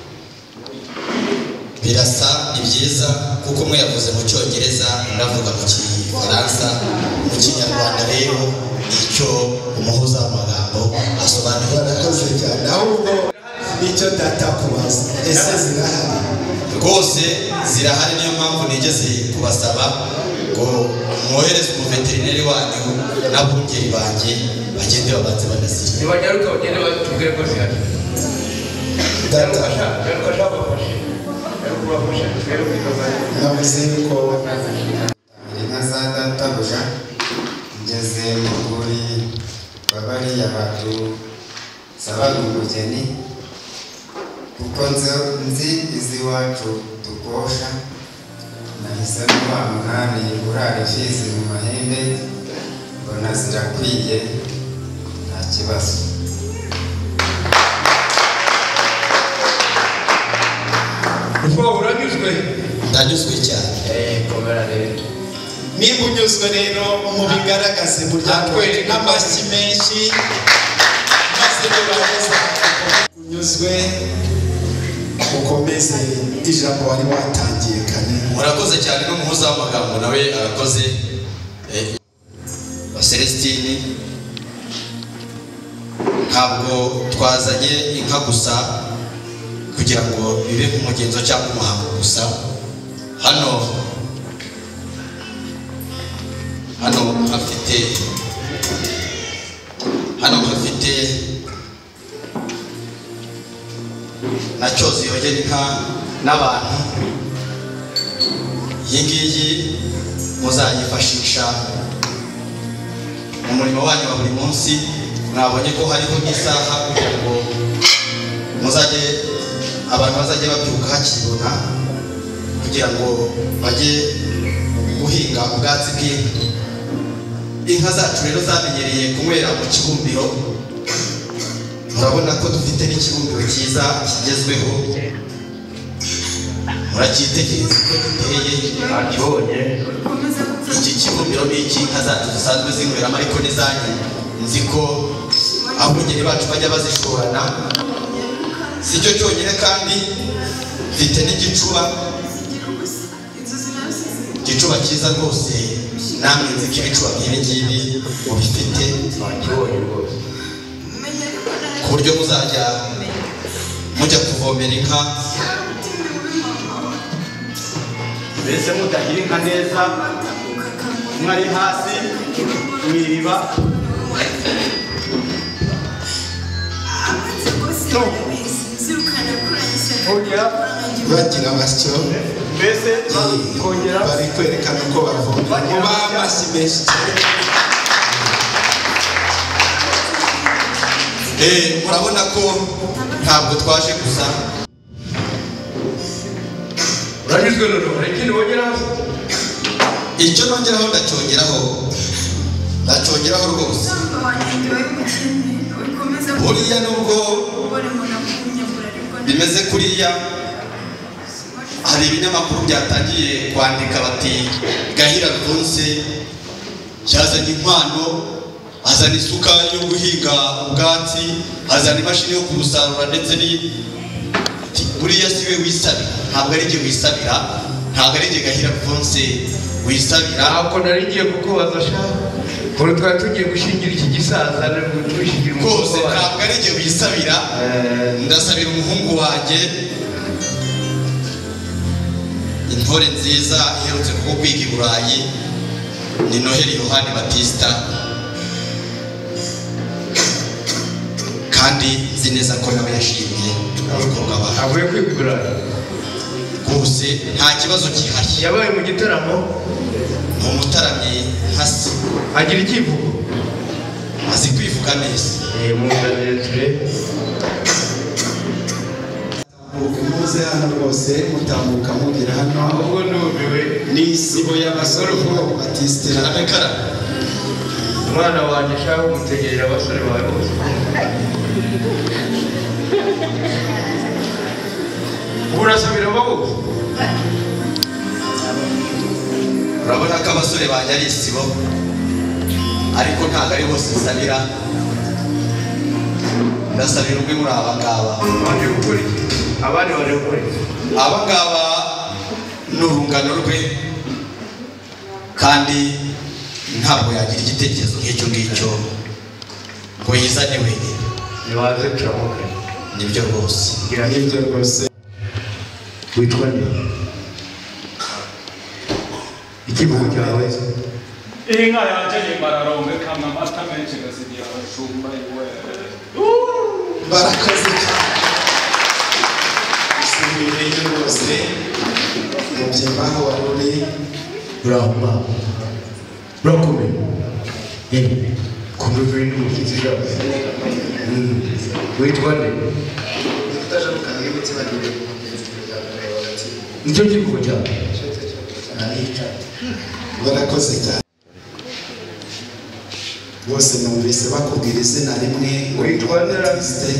Birasa ni byiza kuko umwe yavuze mu cyongereza ndavuga mu kifaransa mu kinyarwanda rero icyo umuhuza w'amagambo asobanura. Barakoze cyane ahubwo nicyo data kubaza ese zirahari? Rwose zirahari, niyo mpamvu nigeze kubasaba ngo mwohereze umuveterineri wanyu n'abungeri banjye bagende babanze banazirya. Nibanyaruka bagende batubwire ko zihari. Data navuze ko inka za databuja ngeze mu rwuri babariya badusabaga umugeni kuko nzi iz'iwacu dukosha nahisemo wa munani urara imfizi mu mahembe mbona zirakwiye nta kibazo. Uko uranyuzwe? Ndanyuzwe cyane. Eh, komera rero. Niba unyuzwe rero mu bigaragaze burya n'amashyi menshi maze nibaza unyuzwe ukomeze ijambo wari watangiye kane. Murakoze cyane n'umuhuza w'amagambo nawe arakoze. Ba Celestine ntabwo twazanye inka gusa kugira ngo bibe nk'umugenzo cyangwa umuhango gusa. Hano hano hafite hano hafite nacyo ziyogera inka n'abantu. Iyi ngiyi muzayifashisha mu murimo wanyu wa buri munsi. Mwabonye ko hariho n'isaha kugira ngo muzajye abantu bazajya babyuka hakibona kugira ngo bajye guhinga ubwatsi bw'inka. Inka zacu rero zamenyereye kunywera mu kibumbiro. Murabona ko dufite n'ikibumbiro cyiza kigezweho, muracyitegereza ko giteye. Akibonye iki kibumbiro ni icy'inka zacu zisanzwe zinyweramo, ariko n'izanyu nzi ko abungeri bacu bajya bazishorana. Si cyo cyonyine kandi mfite n'igicuba, igicuba cyiza rwose. Namwe nzi ko ibicuba nk'ibi ngibi mubifite ku buryo muzajya mujya kuvomera inka, mbese mudagira inka neza mwari hasi mu iriba. Bagira basyo mbese kongera bari kwerekana uko bavoma muba amashyi menshi cyane. Eh, murabona ko ntabwo twaje gusa. uranyuzwe rero? Hari ikintu wongeraho? Icyo nongeraho ndacyongeraho ndacyongeraho rwose. Buriya nubwo bimeze kuriya, hari ibinyamakuru byatangiye kwandika bati Gahira Alphonse yazanye inkwano, azana isuka yo guhinga ubwatsi, azana imashini yo kurusarura ndetse ni buriya si we wisabira, ntabwo ari igihe wisabira, ntabwo ari igihe Gahira Alphonse wisabira. Ntabwo nari ngiye kukubaza sha Kuri twari tugiye gushingira iki gisaza n'ugushingira rwose ntabwo ari igihe wisabira ndasabira umuhungu wanjye intore nziza iherutse kuko kwiga i Burayi ni Noheli Yohani Batista kandi nzi neza ko nawe yashimye ibikorwa bawe avuye kwiga i Burayi rwose nta kibazo gihari yabaye mu gitaramo ni umutaramyi hasi agira ikivugo azi kwivuga neza munganire ture muze hano rwose mutambuka mugira hano ahubwo numiwe ni isibo y'abasore Batiste karame karame umwana wanjye shaka umutegereje abasore bawe bose urasabira amaboko urabona ko abasore banjye ari isibo ariko ntabwo ari bose nsabira ndasabira umwe muri aba ngaba baje gukora iki abandi baje gukora iki aba ngaba ni urungano rwe kandi ntabwo yagira igitekerezo nk'icyo ngicyo ngo yizane wenyine nibaze turamuke nibyo rwose ngira nibyo rwose witwa nde ikivugo cyawe inka yanjye nimararonge kama amata menshi gasigira abashumba iwe barakoze cyane usubire rwose mubyimba aho wari uri urahuma urakomeye kumva ibintu umushyitsi jawe witwa nde nicyo kivugo cyawe barakoze cyane bose numvise bakubwira izina rimwe witwa nde Batiste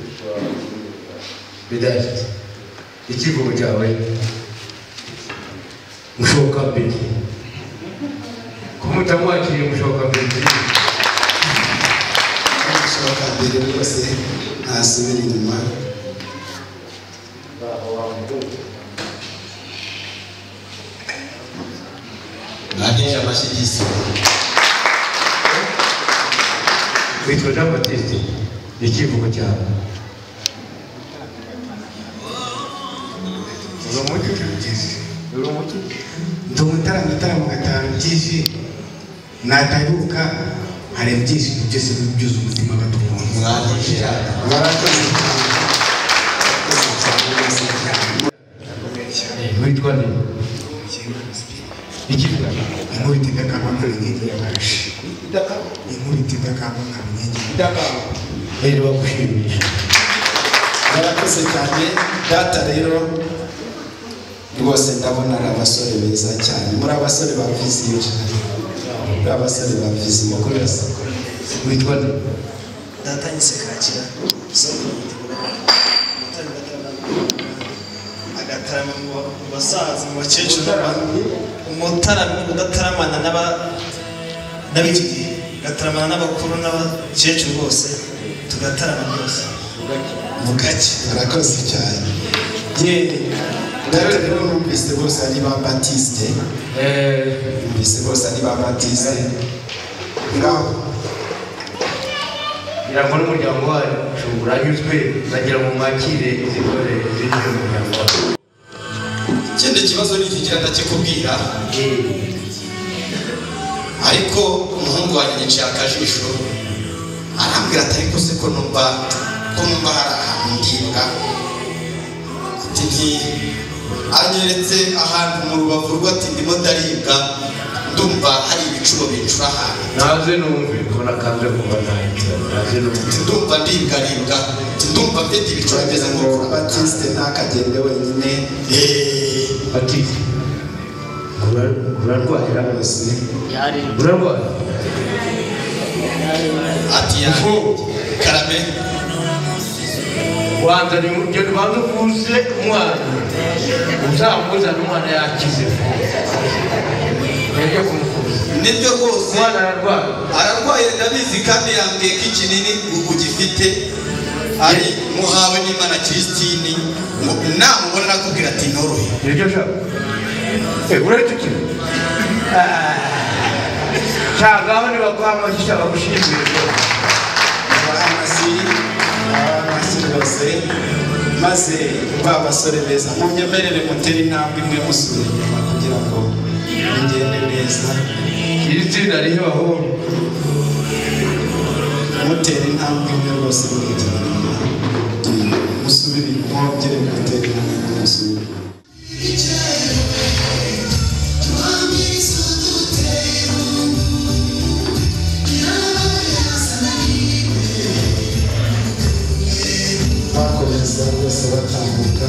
bidafite ikivugo cyawe mushoka mbere kumutamwakiriye mushoka mbere mushoka mbere rwose ntasubira inyuma mwagirije amashyi y'isi witwa Jean Baptiste ikivugo cyawe uri umuti uri umuti ndi umutaramo itaramo gatanu byinshi nataruka hareba ibyishimo byose byuzuye umutima badukunda mwagirije barakoze witwa nde ikivugo inkubiti idakama nk'inkingi y'abashi inkubiti idakama nk'inkingi idakama rero bagushimisha barakoze cyane data rero rwose ndabona ari abasore beza cyane muri abasore ba viziyo muri abasore ba viziyo mukuru ya sakora witwa nde data nyisekakira soko agatarama mu basaza mu bakecuru umutarami udataramana n'aba n'abiki gihe gataramana n'abakuru n'abakecuru bose tugatarama byose mugake barakoze cyane ye data rero numvise bose ari ba Batiste numvise bose ari ba Batiste ngaho ngira n'umuryango wacu uranyuzwe nagira mu makire izikore zinjire mu muryango wacu ikindi kibazo ni ikigira ndakikubwira ariko umuhungu wanjye yiciye akajisho arambwira ati ariko se ko numva ko numva hari ahantu ndibwa ati nti anyeretse ahantu mu rubavu rwe ati ndimo ndaribwa ndumva hari ibicuro bincura ahantu naze numve kubona kanze kuva naze numve ndumva ndibwa ribwa ndumva mfite ibicuro bimeze nk'uko Batiste ntakagende wenyine Batiste urarwara bose urarwara ati yaho karame wanzanye umugeni ubanza uvuze umwana uzamuzana umwana yakize yagiye kumuvuza nibyo rwose umwana ararwaye ararwaye ndabizi kandi yambwiye ko ikinini ugifite ari muhawe n'Imana Christine namubona nakubwira ati norohe nibyo shaka eh uretse iki shagaho ni baguha amashyira bagushimire amasi amasi bose maze ba basore beza munyemerere mutera intambwe imwe musubira inyuma kugira ngo bigende neza iri tsinda ririho aho mutera intambwe imwe rwose mugenda musubire inyuma mugere mutera intambwe imwe musubire bakomeza bose batambuka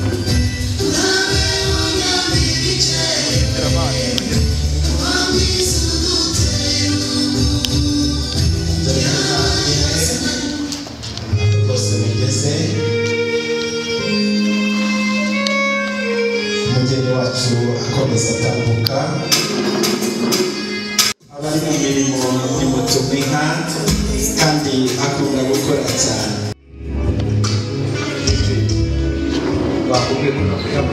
bose bigeze umugeni wacu akomeza atambuka abari mu mirimo y'umutuku inka kandi akunda gukora cyane bakubwiye ko nakushaka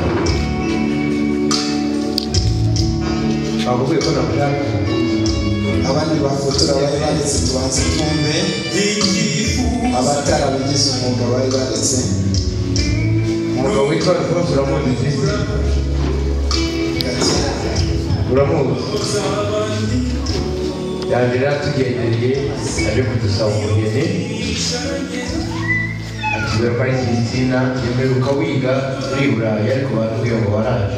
bakubwiye ko nakushaka abandi bafotora bari baretse tubanze twumve abatarabigize umwuga bari baretse umugabo witwa Alphonse uramuzi uramuzi yaje yatugendereye aje kudusaba umugeni atubwira ko ari Kristina yemeruka wiga muri Burayi ariko batubwiye ngo waraje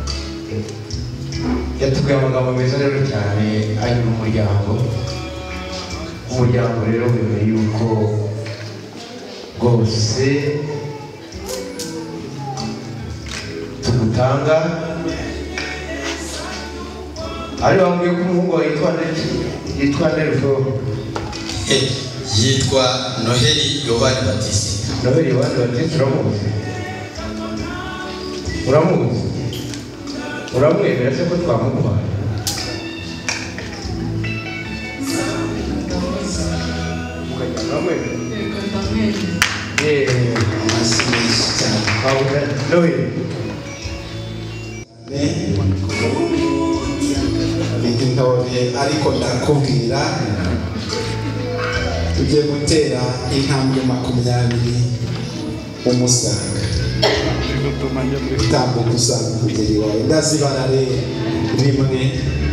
yatubwiye amagambo meza rero cyane anyura umuryango umuryango rero wemeye yuko rwose tugutanga ari bambwiye ko umuhungu wawe yitwa Nete yitwa Nervo yitwa Noheli Yohani Batisi Noheli Yohani Batisi uramuzi uramuzi uramwemera se ko twamuguhaye intore ariko ndakubwira tugiye gutera intambwe makumyabiri umusanga tambuka usanga umugeni wawe ndazibara rero rimwe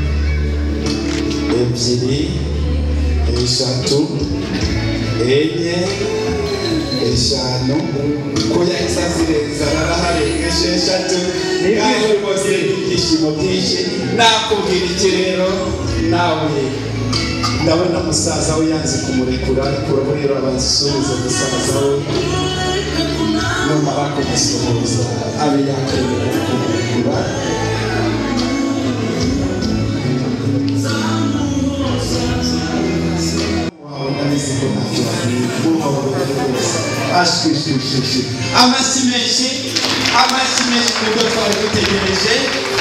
ebyiri eshatu enye eshanu kuyahisa zirenza naraharenga esheshatu ngaho rwose ibyishimo byinshi nakubwira iki rero nawe ndabona musaza we yanze kumurekura ariko rero abasubiza musaza we numara kumusuhuza abe yakwemera kumurekura amashyi menshi amashyi menshi nibwo twari dutegereje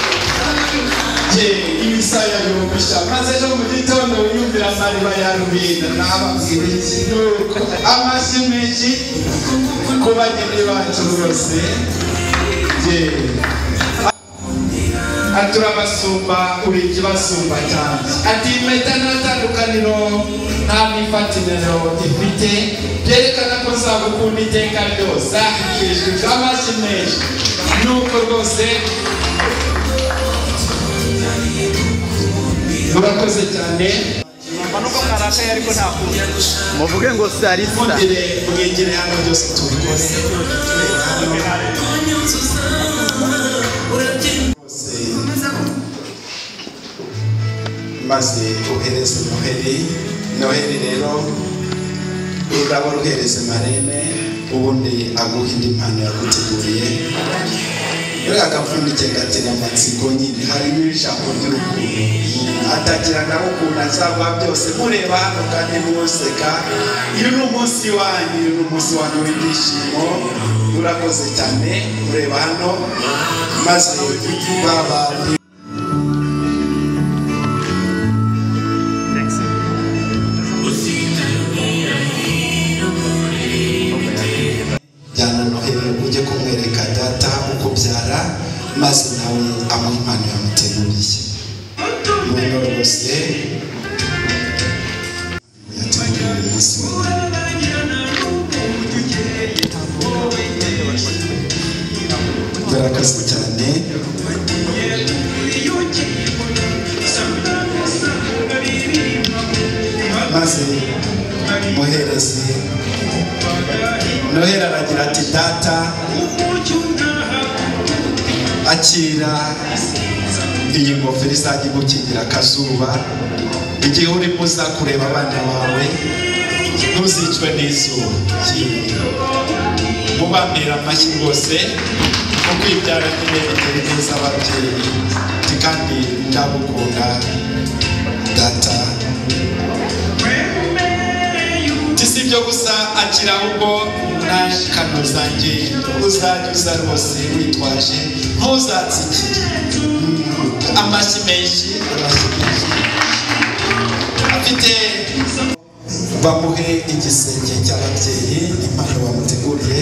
imisaya yumisha maze ejo mu gitondo yumvira amariba ya rubinda nababwira iki nuko amashyi menshi ku bageni bacu bose aturabasumba uri ikibasumba cyane ati impeta ntatandukaniro nta mwifataniro ifite byerekana ko nzagukunda iteka ryose ahakishije amashyi menshi nuko rwose murakoze cyane nuko mwarakaye ariko ntakunda muvuge ngo Sarisa mugire mwegere hano byose tubikore maze uhereze Noheli Noheli rero uraba ruhereze marene ubundi aguha indi mpano yaguteguriye uriya agapfundikiye gatera amatsiko nyine harimo ijambo ry'urukundo atagira nawe ukuntu azaba byose mureba hano kandi museka iyo ni umunsi wanyu iyo ni umunsi wanyu w'ibyishimo urakoze cyane mureba hano maze babandi jyana Noheli ujye kumwereka data ukubyara maze nawe amuha impano yamuteguriye none rwose barakoze cyane. Maze muherezi Noheli aragira ati data akira iyi ngofero izajya igukingira akazuba igihe urimo uza kureba abana bawe ntuzicwe n'izuba. Mubambera amashyi rwose mu kwibyara nyine bitera neza ababyeyi kandi ndagukunda data. Si ibyo gusa akira ahubwo n'akano zanjye uzajya uza rwose witwaje ntuzatsikire. Amashyi menshi amashyi menshi afite. Bamuhe igisenge cy'ababyeyi impano bamuteguriye.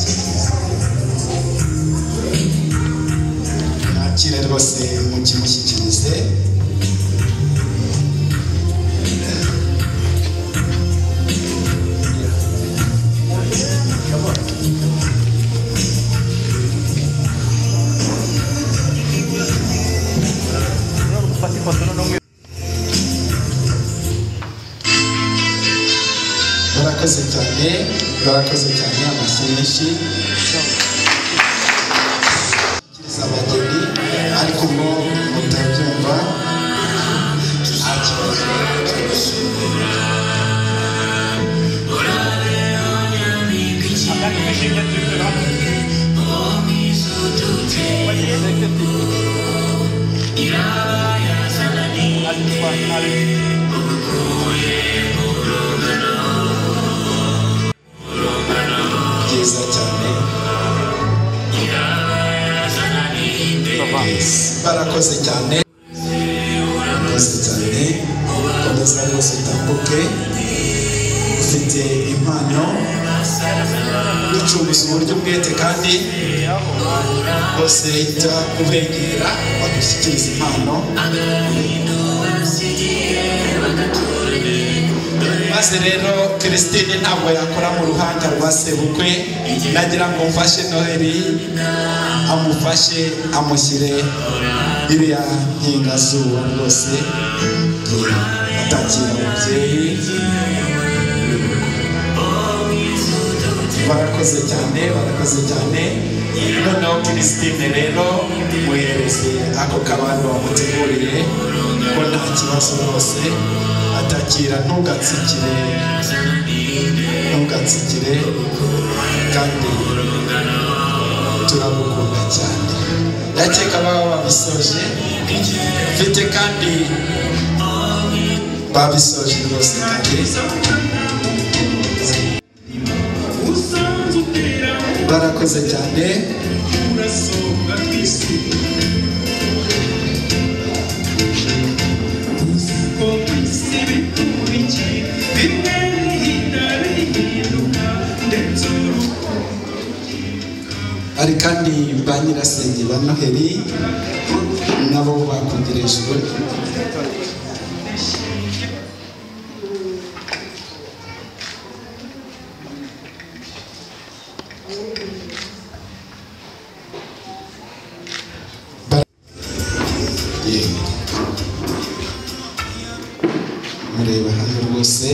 Nakire rwose mukimushyikirize. Barakoze cyane, barakoze cyane amashyi menshi. Kiriza abageni ariko ngo mutabyumva nta kibazo. Byiza cyane. Barakoze cyane. Barakoze cyane. Komeza rwose utambuke. Ufite impano. Ucuruza uburyo bwete kandi bose hita ubegera bagushyikiriza impano. Maze rero Christine ntabwo yakora mu ruhanga rwa sebukwe. Nagira ngo mfashe Noheli amufashe amushyire iriya nkingazuba rwose atakira umubyeyi. Barakoze cyane, barakoze cyane. Noneho Christine rero muhereze ako kabando bamuteguriye ko nta kibazo rwose atakira. Ntugatsikire, ntugatsikire kandi turagukunda cyane. Ndakeka baba babisoje mfite kandi babisoje rwose kandi barakoze cyane. Ari kandi ba nyirasenge ba Noheli nabo bakugerejwe. Mureba hano rwose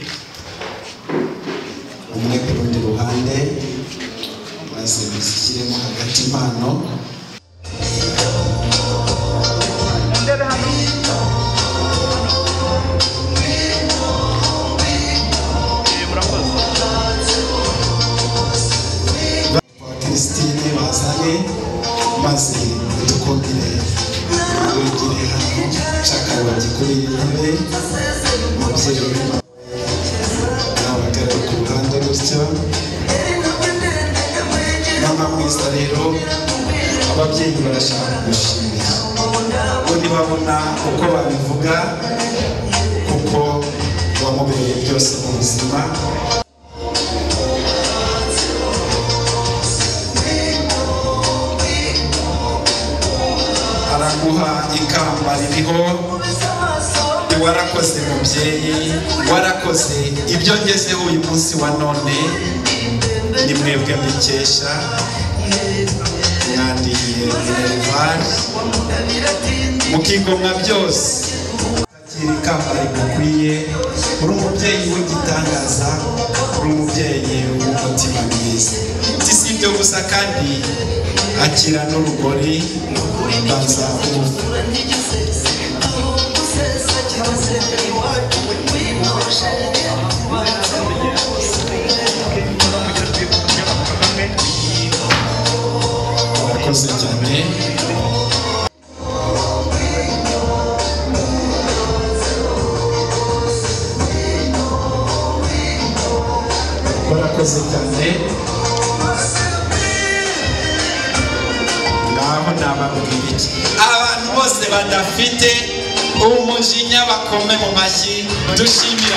umwe ku rundi ruhande maze mushyiremo hagati impano. Christine bazane maze dukongere wegere hano nshaka bagikuri intebe umubyeyi n'abagara ku ruhande gutyo. Mama mwiza rero ababyeyi barashaka gushimira ngo ntibabona uko babivuga kuko wamubereye byose mu buzima. Araguha ikamba ririho warakoze mubyeyi, warakoze ibyo ngezeho uyu munsi wa none ni mwebwe mbikesha kandi kigomwa byose akira ikamba rigukwiye uri umubyeyi w'igitangaza uri umubyeyi w'umutima mwiza si ibyo gusa kandi akira n'urugori mbanza ubu barakoze cyane barakoze cyane ngaho nababwira iki abantu bose badafite umujinya bakome mu mashyi dushimira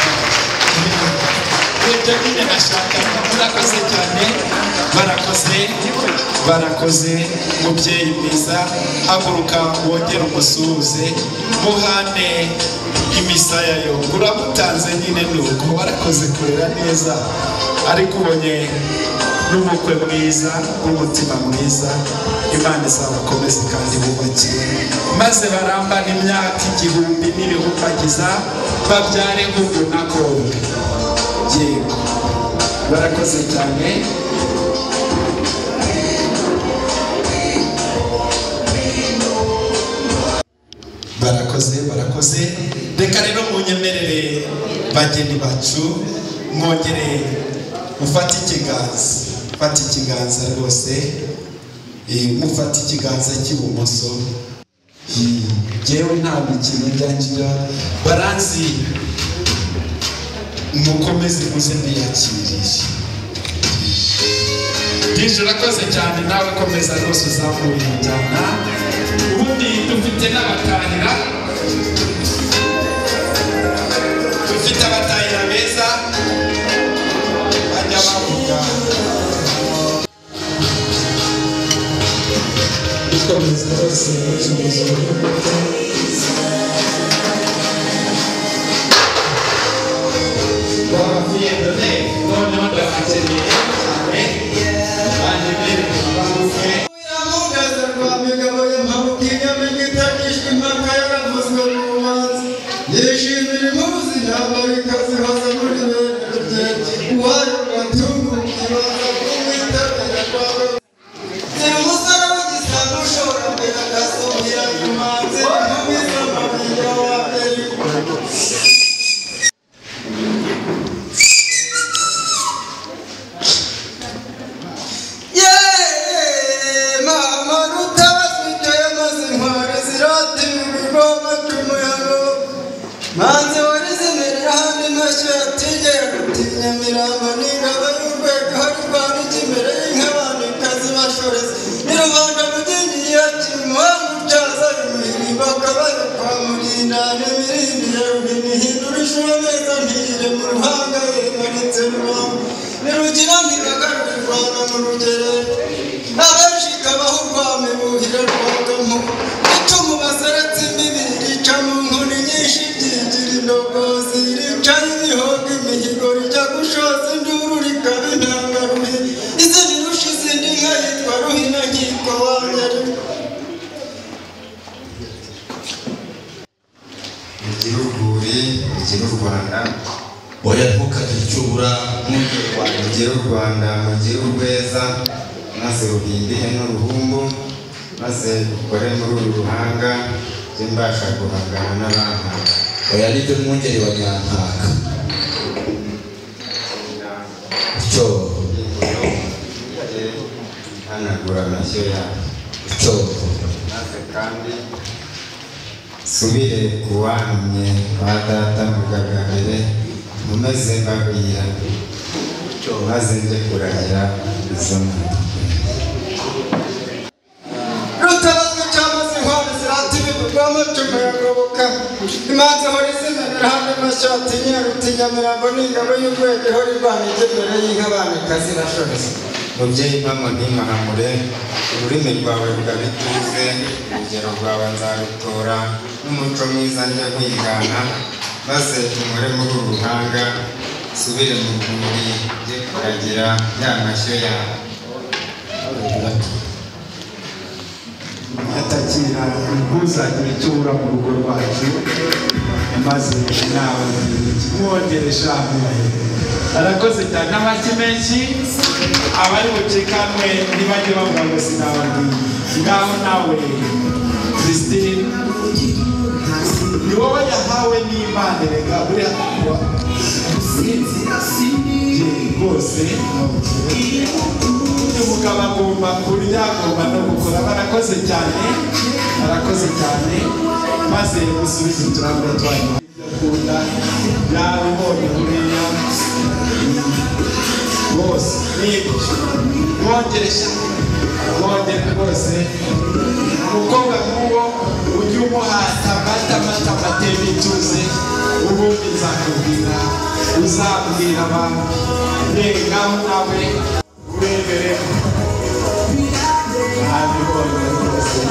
ibyo nyine nashakaga murakoze cyane barakoze barakoze mubyeyi mwiza haguruka wongere umusuhuze muhane imisaya yo uramutanze nyine nuko warakoze kurera neza ariko ubonye n'umukwe mwiza n'umutima mwiza Imana izabakomeze kandi bubakire maze barambana imyaka igihumbi n'ibihumbagiza babyare hungu na kobwa yego barakoze cyane barakoze barakoze reka rero munyemerere bageni bacu mwongere mufate ikiganza fata ikiganza rwose mufata ikiganza cy'ibumoso yewe ntabwo ikintu byangira baranzi mukomeze muze mbiyakiriye byinshi urakoze cyane nawe komeza rwose uzamura injyana ubundi dufite n'abatahira dufite abatahira beza bajya bavuga dukomeza rwose ubucuruzi babavuye dore noneho ndabakeneye cyane banje mbere babuke yamugaza rwa migabo y'amabuka inyamenya itagishwa impaka yaravuzwe mu bumanzi yishimira impuzi yambara ikazihoza muri bene rutete uwari rwatungu ibaza kumwitabira kwawe ziri umusore w'igisambu ushobora mbere agasumbira imanzi ntubiza amabwira wabere manzi warizemerera handi mashyo yatigera gutinya mirambo n'ingabo y'urwego hari rwanda ikimbere y'inkabanikazi bashoreze ni rubanda mugenyi yakimuhanga ubyaza imuhiri bakabaye kwa murinda n'imirindi ya rubini hindura inshuro neza ntire mu ruhanga yemanitse rubamba nirugira ntigagarura irwana mu rugerero abenshi kabaho urwame buhira rwagamu icumu baseretse imbibi rica mu nkoni nyinshi byigira indogozi rica imihogo imihigo rijya gushoza induru rikaba intangaruhi izindi rusha izindi nka yitwa ruhina nkiko wangere mugire urwuri mugire u Rwanda oya ntukagire icyo ubura mugire u Rwanda mugire urweza maze ruhimbihe n'uruhumbu maze ukore muri uru ruhanga byo mbasha guhangana n'abankaka oya nibyo mwungeri wa Nyankaka icyo hanagura amashyo yawe icyo maze kandi subire ku wantumye ba data mugagarire mumeze mbabwira maze nje kurahira izo mwana rutabazwe cyangwa se inkwano zirata ibigurwa amacumu yagoboka imanza hora izimenera handi mashati nyirarutinya mirambo n'ingabo y'urwego ihora irwana imbere y'inkabanikazi bashoreze mubyeyi mpamo ntimahamure ururimi rwawe rugabituze urugero rwawe nzarutora n'umuco mwiza njya kwigana maze umure muri uru ruhanga subire mu rwuri njye kuragira ya mashyo yawe yatakiye kwakira ikuzanire icyura mu rugo rwacu maze nawe mwongeresha arakoze cyane n'amashyi menshi abari bucikanwe ntibajye bavuga ngo sinababwiye ngaho nawe Christine ni wowe yahawe n'Imana reka buriya rwose umugabo agomba kurya agomba no gukora barakoze cyane barakoze cyane maze gusubiza uturabure twanyu kunda yabibonye buriya bose niba mwongeresha mwongere rwose umukobwa nk'uwo ujye umuhata amata amata amatema ituze ubundi nzakubwira uzabwira abantu rengaho nawe urebere ntabibonye rwose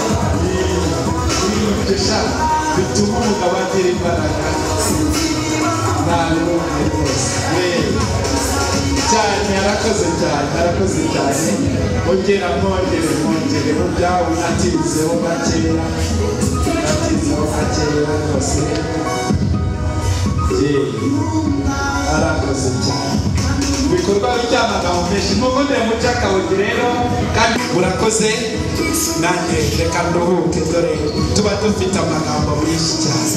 ibintu bituma umugabo agira imbaraga ntabibonye rwose cyane yarakoze cyane yarakoze cyane ongera mwongere mwongere mu byawe unatizeho gakeya unatizeho gakeya rwose arakoze cyane ibikorwa by'amagambo menshi mubone muca akabugi rero kandi murakoze nanjye reka nduhuke dore tuba dufite amagambo menshi cyane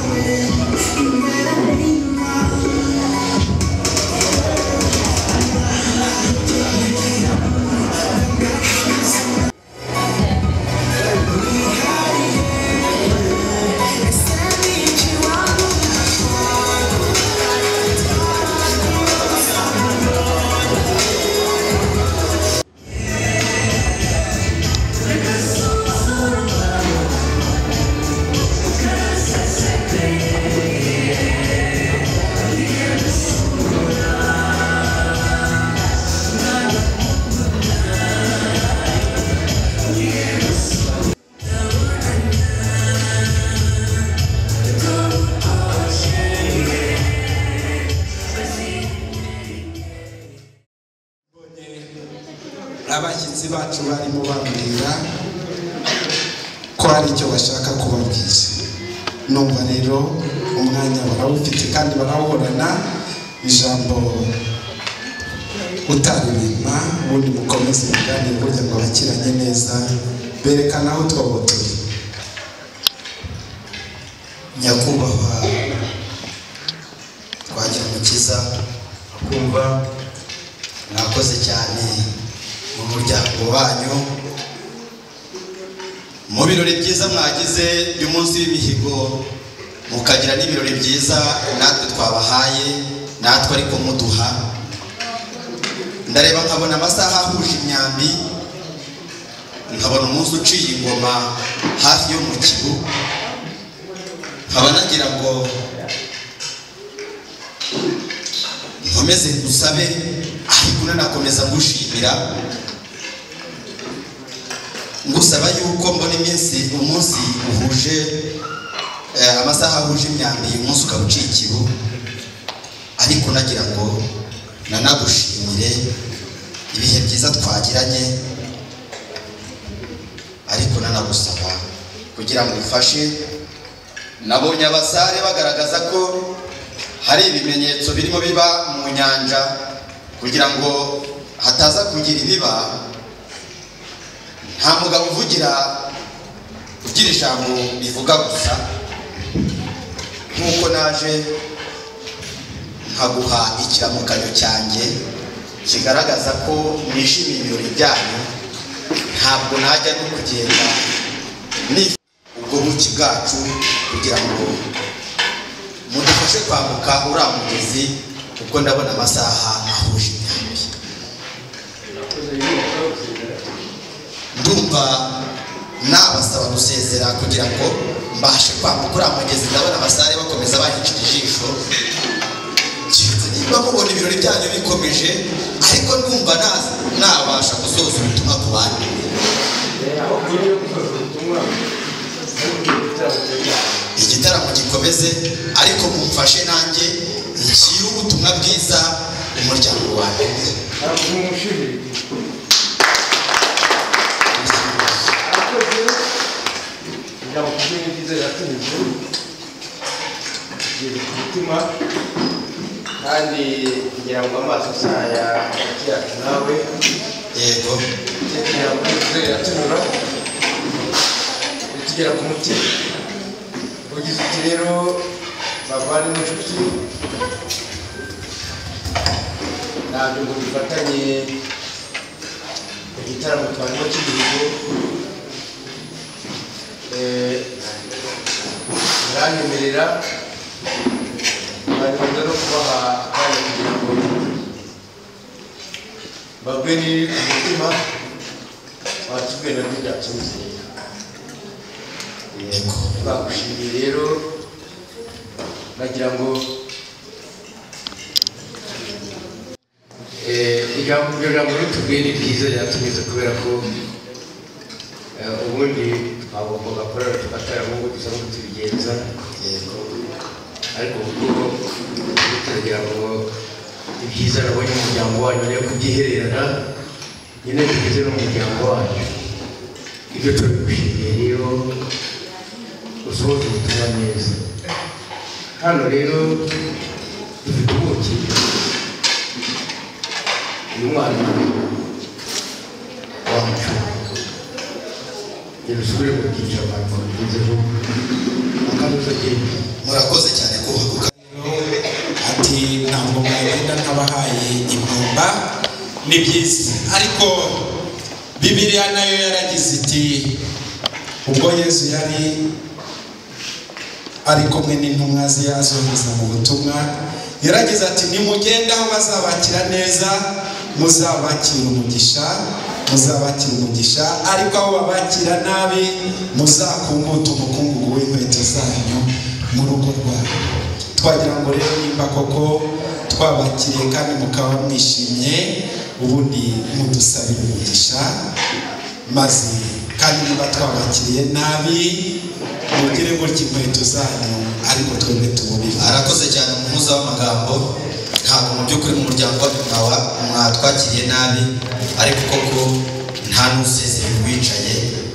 abashyitsi bacu barimo bambwira ko hari icyo bashaka kubabwira numva rero umwanya barawufite kandi barawuhorana ijambo utaribima ubundi mukomeze muganire burya ngo bakiranye neza berekana aho twabotoye nyakubahwa twagira umukiza kumva mwakoze cyane mu muryango wanyu mu birori byiza mwagize by'umunsi w'imihigo mukagira n'ibirori byiza natwe twabahaye natwe ariko muduha ndareba nkabona amasaha ahuje imyambi nkabona umunsi uciye ingoma hafi yo mu kigo nkaba nagira ngo nkomeze ngusabe ariko nanakomeza ngushimira ngusaba yuko mbona iminsi umunsi uhuje amasaha ahuje imyambi umunsi ukaba uciye ikibu ariko nagira ngo nanagushimire ibihe byiza twagiranye ariko nanagusaba kugira ngo ufashe nabonye abasare bagaragaza ko hari ibimenyetso birimo biba mu nyanja kugira ngo hataza kugira ibiba nta mugabo uvugira ugira ijambo rivuga gusa nk'uko naje nkaguha ikiramukanyo cyanjye kigaragaza ko nishimiye ibirori byanyu ntabwo najya no kugenda ni ubwo buki bwacu kugira ngo mudufashe kwambuka uriya mugezi kuko ndabona amasaha ahuje imyambi ndumva nabasaba gusezera kugira ngo mbashe kwambuka uriya mugezi ndabona abasare bakomeza bahicira ijisho niba mubona ibirori byanyu bikomeje ariko ndumva nabasha gusoza ubutumwa ku bandi igitaramo gikomeze ariko mumfashe nanjye nshyire ubutumwa bwiza umuryango wanjye ijambo kubwira ibyiza yatumize igiye ku mutima kandi kugira ngo amaso saya hagati yacu nawe yego kugira ngo ibyiza yatunura tugera ku mutima ugize uti rero bavane n'inshuti ntabwo ngo dufatanye igitaramo twarimo cy'igihugu muranyemerera banyumva no kubaha akanya kugira ngo bagwe n'iri ku mutima batubwiye na byo byatumize bagushimiye rero bagira ngo ijambo ryo jambo ritubwiye ni byiza ryatumize kubera ko ubundi twagombaga kurara tugatara nk'uko dusanzwe tubigenza ariko kuko turagira ngo ibyiza nabonye umuryango wanyu rero kubyihererana nyine tugeze n'umuryango wanyu ibyo turabigushimiye rero usohoze ubutumwa neza hano rero dufite ubuki uyu mwana wacu usubire mu byiciro abantu babigezeho akanuza agenda murakoze cyane kuhaguka ati ntabwo mwagenda ntabahaye impumba ni byiza ariko bibiliya nayo yaragize iti ubwo Yesu yari ari kumwe n'intumwa ze azohereza mu butumwa yaragize ati nimugenda aho bazabakira neza muzabakira umugisha muzabakira umugisha ariko aho babakira nabi muzakunguta umukungugu w'inkweto zanyu mu rugo rwawe twagira ngo rero nimba koko twabakiriye kandi mukaba mwishimye ubundi mudusabire umugisha maze kandi niba twabakiriye nabi mugire gutya inkweto zanyu ariko twebwe tububire arakoze cyane umuhuza w'amagambo ntabwo mu by'ukuri mu muryango wacu mwatwakiriye nabi ariko koko nta n'usezeye wicaye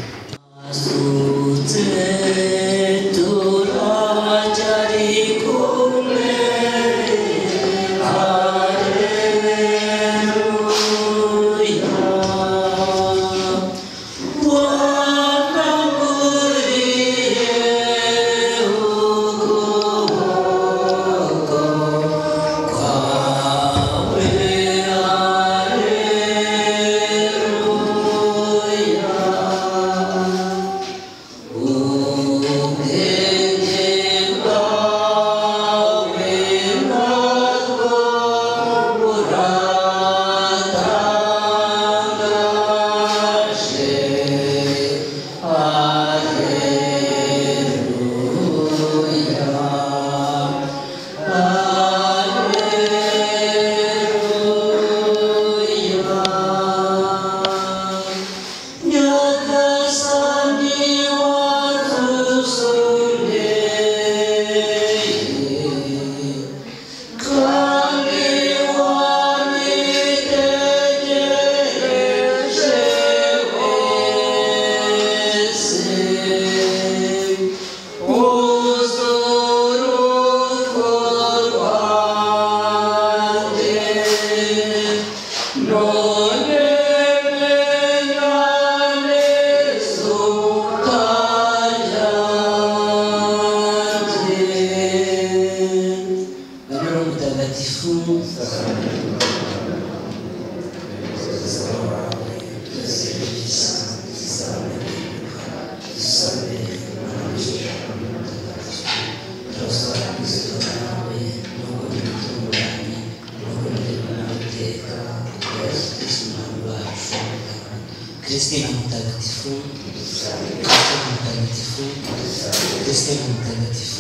Kristina mtakatifu, Kristina mtakatifu, Kristina mtakatifu,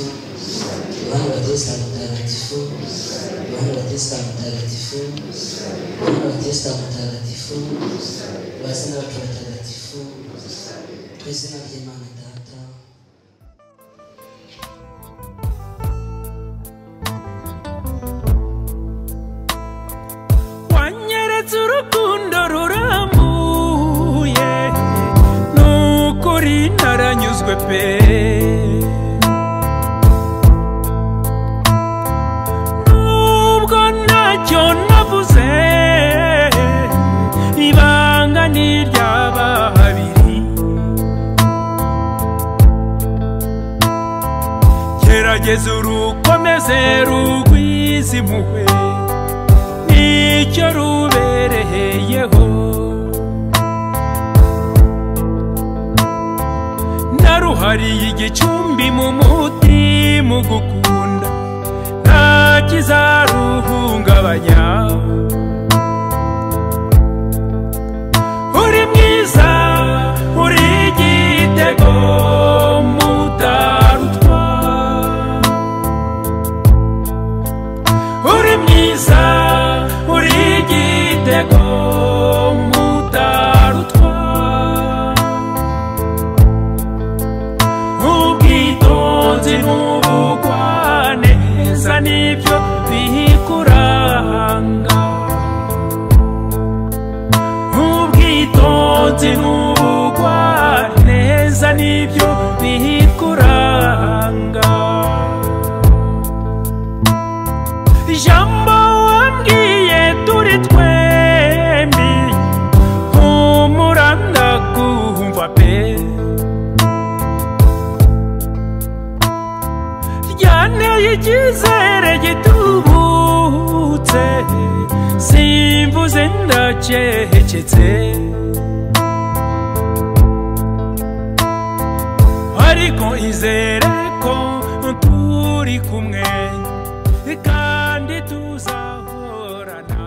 Yohana Batista mtakatifu, Yohana Batista mtakatifu, Yohana Batista mtakatifu, wazina watu watakatifu, kwa izina ry'Imana Data. Wanyeretse urukundo rurambuye nukuri naranyuzwe pe nubwo ntacyo navuze ibanga ni ry'aba babiri gerageza urukomeze rugwize impuhwe nicyo rubereyeho naruhariye igicumbi mu mutima ugukunda nta kizaruhungabanya uri mwiza uri igitego mutarutwa uri mwiza uri igitego mutarutwa ubwitonzi n'ubugwaneza nibyo bikuranga ubwitonzi n'ubugwaneza nibyo bikuranga ijambo wambwiye turi twembi humura ndakumva pe ryanteye icyizere gitubutse simvuze ndacecetse ariko izere ko turi kumwe kandi tuzahorana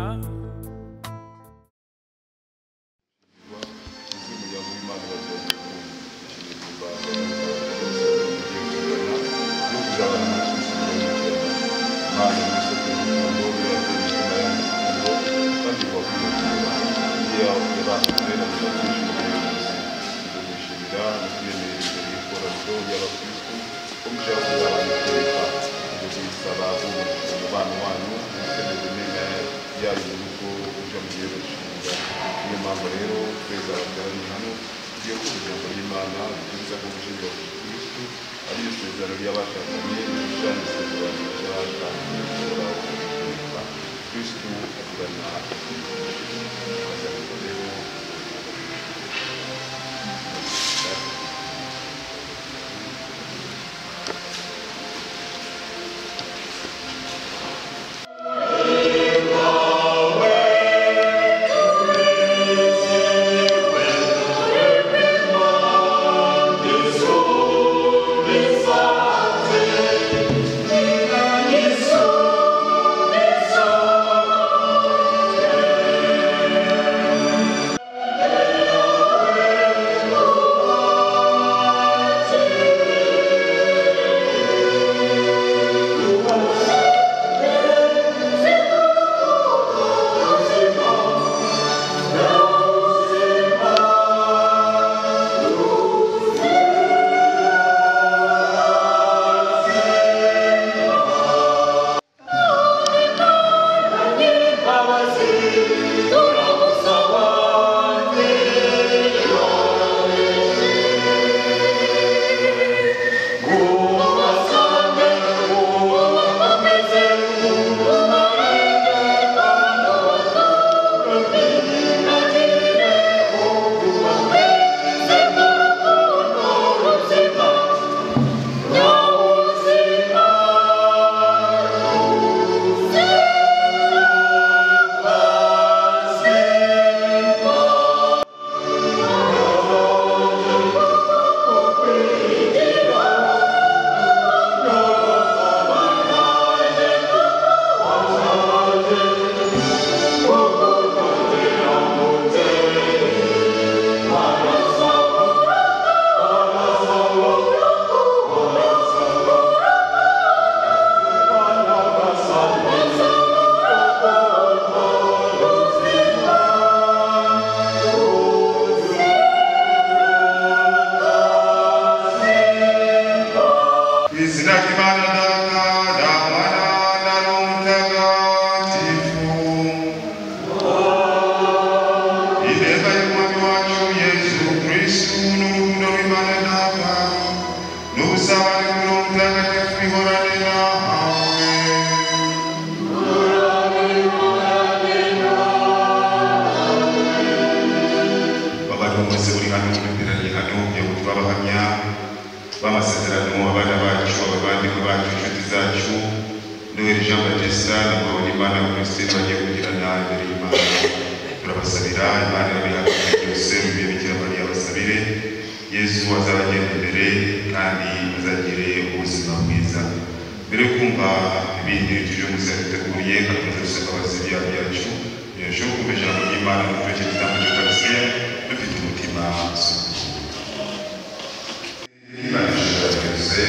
Jean Batista na Muhawenimana Christine bagiye kugirana imbere y'Imana turabasabira Imana yabihaga byose mu bihe Bikira Mariya basabire Yesu azabagenda imbere kandi azagire ubuzima bwiza mbere yo kumva ibindi tuje muzabiteguriye kandi dusaba abaziriya byacu yasho kumva ijambo ry'Imana mu gihe cy'itambo cy'Ukaristiya dufite umutima Imana ishobora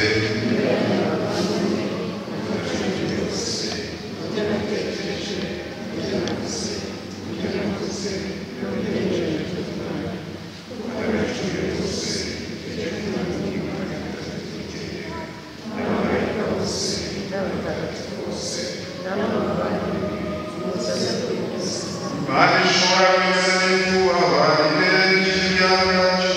Vale chorar, meu Senhor, vale ver de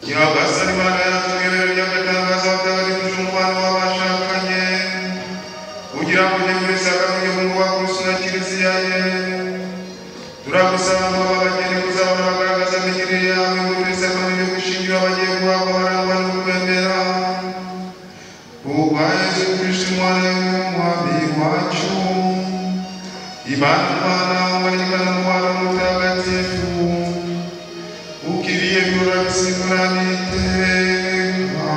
nyagasani Imana yatwemerera ry'agatangaza bw'abadivuje umubano w'abashakanye kugira ngo ujye muri sakramenti y'ubuntu bwa Kristo na Kiliziya ye. Turagusaba ngo abageni kuzabona bagaragaza imigirire yawe muri sakramenti yo gushyingira bagiye guhabwa barangwa n'ukwemera. Kubwa Yesu Kristo umwana w'umwami wacu, Imana Imana umurikana n'umwana mutagatifu, ukiriye byura bisimburana iteka.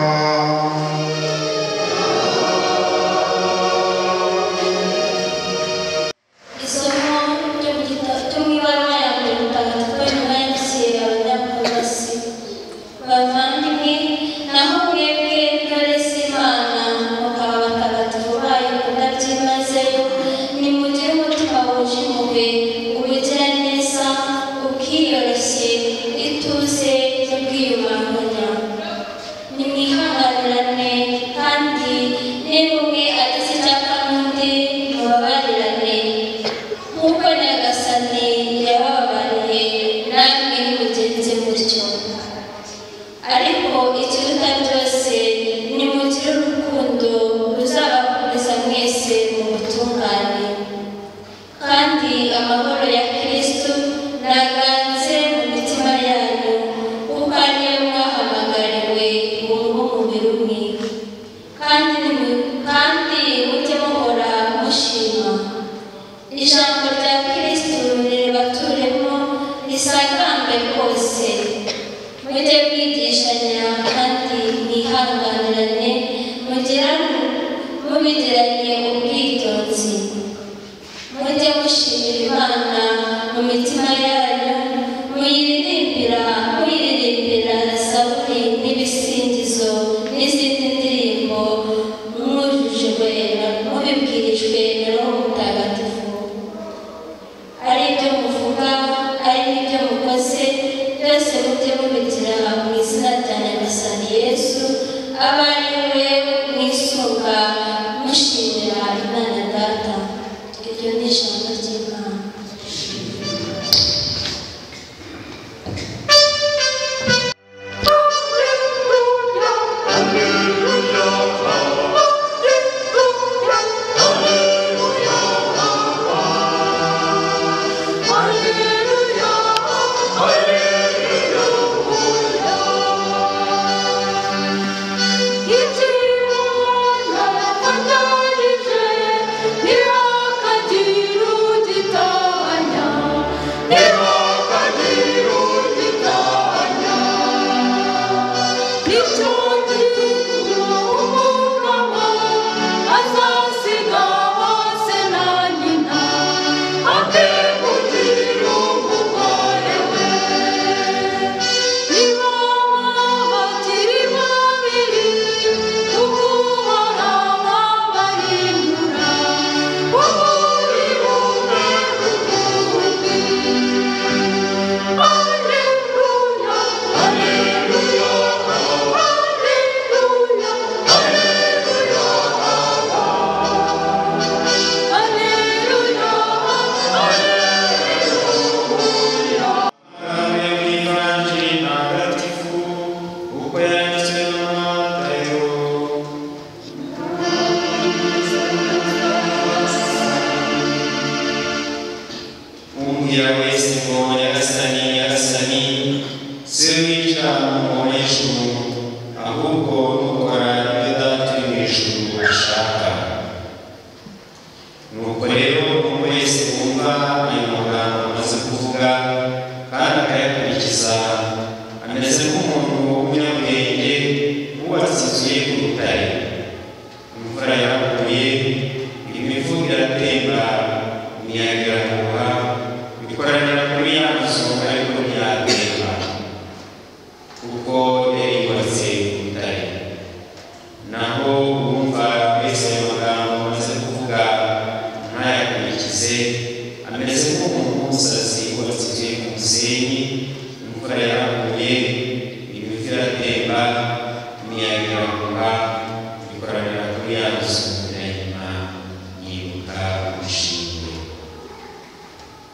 Isomo ryo mu gitabo cyo mu ibaruwa ya mbere mutagatifu nyuma y'igisiye abanyapolisi. Bavandimwe, naho mwebwe intore z'Imana mukaba abatagatifu bayo kudabyimazeyo, nimugire umutima wuje impuhwe, ubugiraneza, ubwiyoroshye, ituze n'ubwiyumanganya. Nimwihanganirane kandi niba umwe agize icyaka n'undi mubabarirane, nk'uko Nyagasani yabababariye namwe nimugenze mutyo. Ariko ikiruta byose nimugire urukundo ruzabakuriza mwese mu butungane, kandi amahoro ya Kristo naganze mu mitima yanyu, kuko ariyo mwahamagariwe ngo mube umubiri umwe, kandi kandi mujye muhora mushima. Ijambo rya Kristo riribaturemo risagambe rwose. Mujye mwigishanya kandi mwihanganirane, mubigiranye ubwitonzi. Mujye mushimira Imana mu mitima yanyu, muyiririmbira muyiririmbira zaburi n'ibisingizo n'izindi ndirimbo, mwujujwe mubibwirijwe na Roho Mutagatifu. Ari ibyo muvuga, ari n'ibyo mukoze, byose mujye mubigira mu izina rya Nyagasani Yesu, aba ari we mwisunga mushimira Imana Data. Iryo ni ijambo ry'Imana.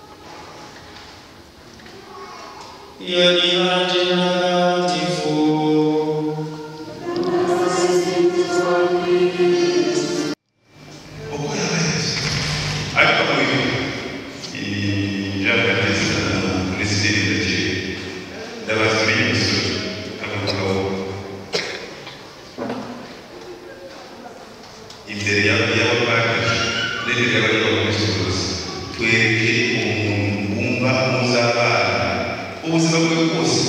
Io di Angela ti fu ndabasuriye umusore akamugabo imbere y'abapadiri n'imbere y'abayobozi twebwe umuntu wumva muzabana ubuzima bwe bwose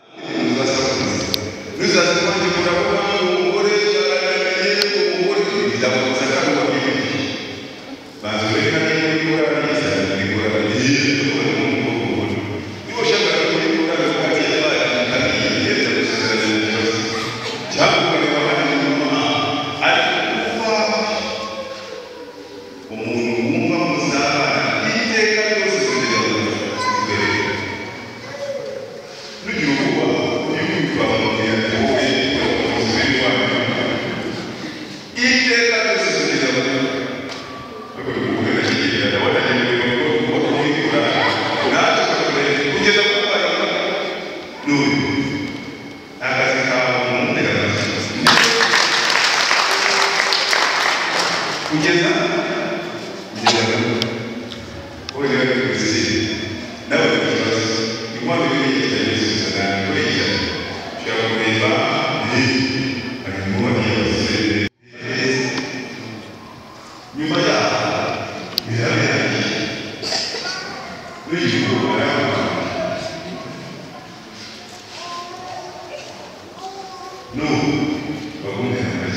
ntuzasabanje kurabona umugore yarananiye umugore bidakomeza kandi wabibiri banza ureka niba bikora neza bikora neza niba ushaka kubikora ukagira abana ukagira leta gusezeranya neza cyangwa ukareba abandi nyuma ariko kuba umuntu wumva muzabana iteka ryose kugira ngo imbere n'ugira ubwoba y'ubwoba bamubwira ati wowe umuzungu wawe iteka ryose kugira ngo kugeza ku bana n'uyu akazi kawe mu ntegamasi kugeza kugeza wowe niba ari kuzisiri nawe uri ikibazo impamvu iri yitwa yesu cyane ko yicaye ushobora kureba ni harimo abasore nyuma yaho biraberanye n'uyu mugore no bagomba kubaza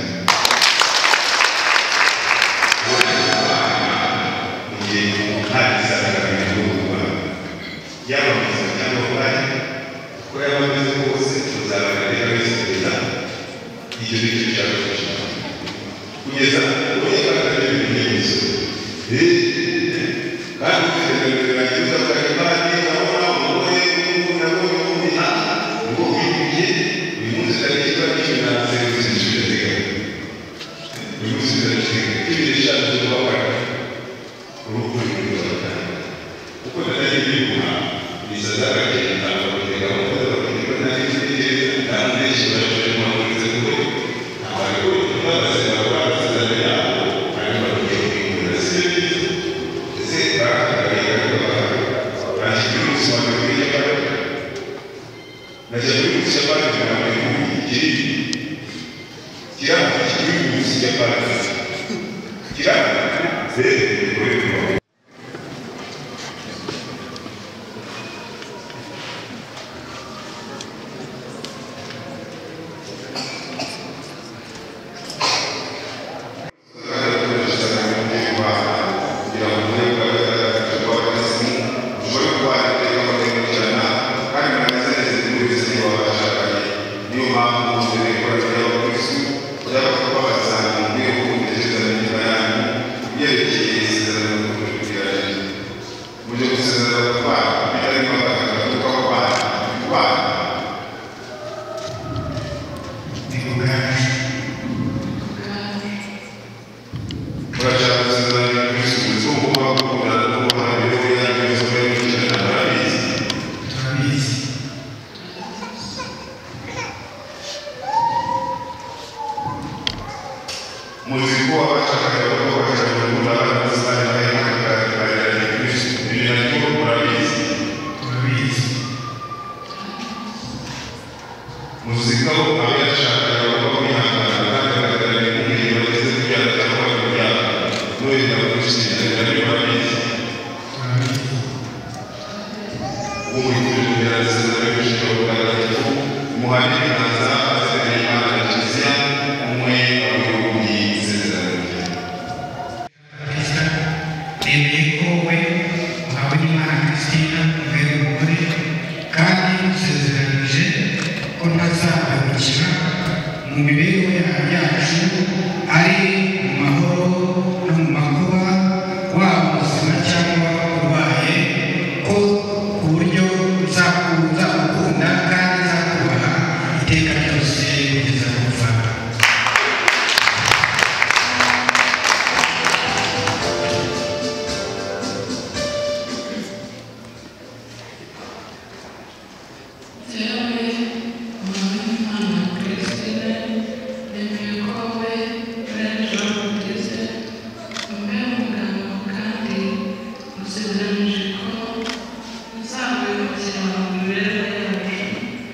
igihe hari isabikana y'urukundo yaba mwiza cyangwa ubari uko yaba ameze kose tuzabagarira wese iyo ni cyo cyagufasha kugeza ubuye bagarira ibimenyetso kandi ukizemerera yuza kwa imani abona umugore n'umugabo n'umwana ngo bibiye uyu munsi tariki ya cumi na zero z'ijoro uyu munsi tariki ibiri eshanu z'ukwa kane urukundo rw'abana uko nari bibuha bizazara kugenda bakagera mu kazi bakagera nari nziza kandi benshi barashobora kumwamuriza kuko ntabwo bamaze bakora yabo kandi bagiye kwimura serivisi ese barahagarariye bashyira ubuzima bw'ibyo najya kuri gusa bari kugira ngo ikiri kiranga kiri gusa bari kiranga zero kuri Thank you.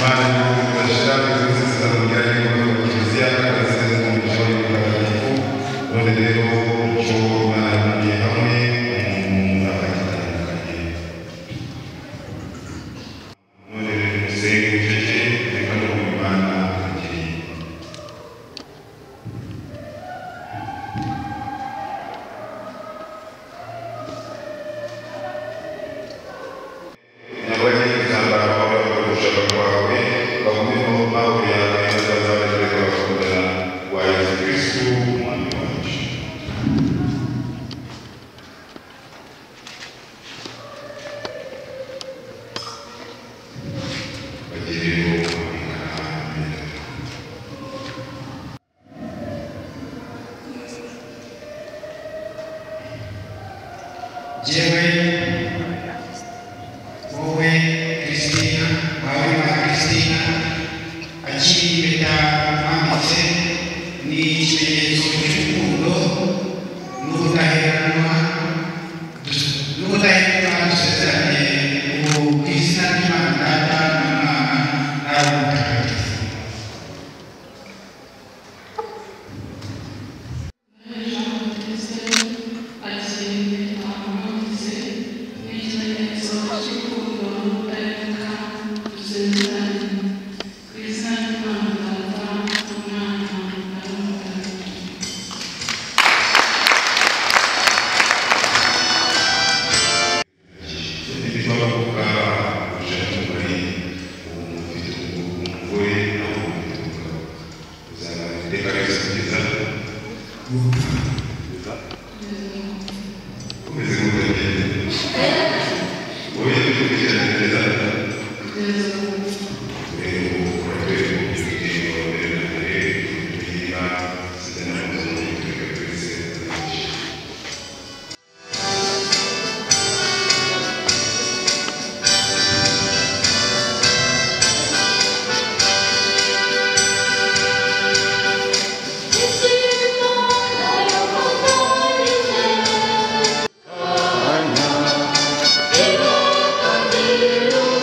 Thank you.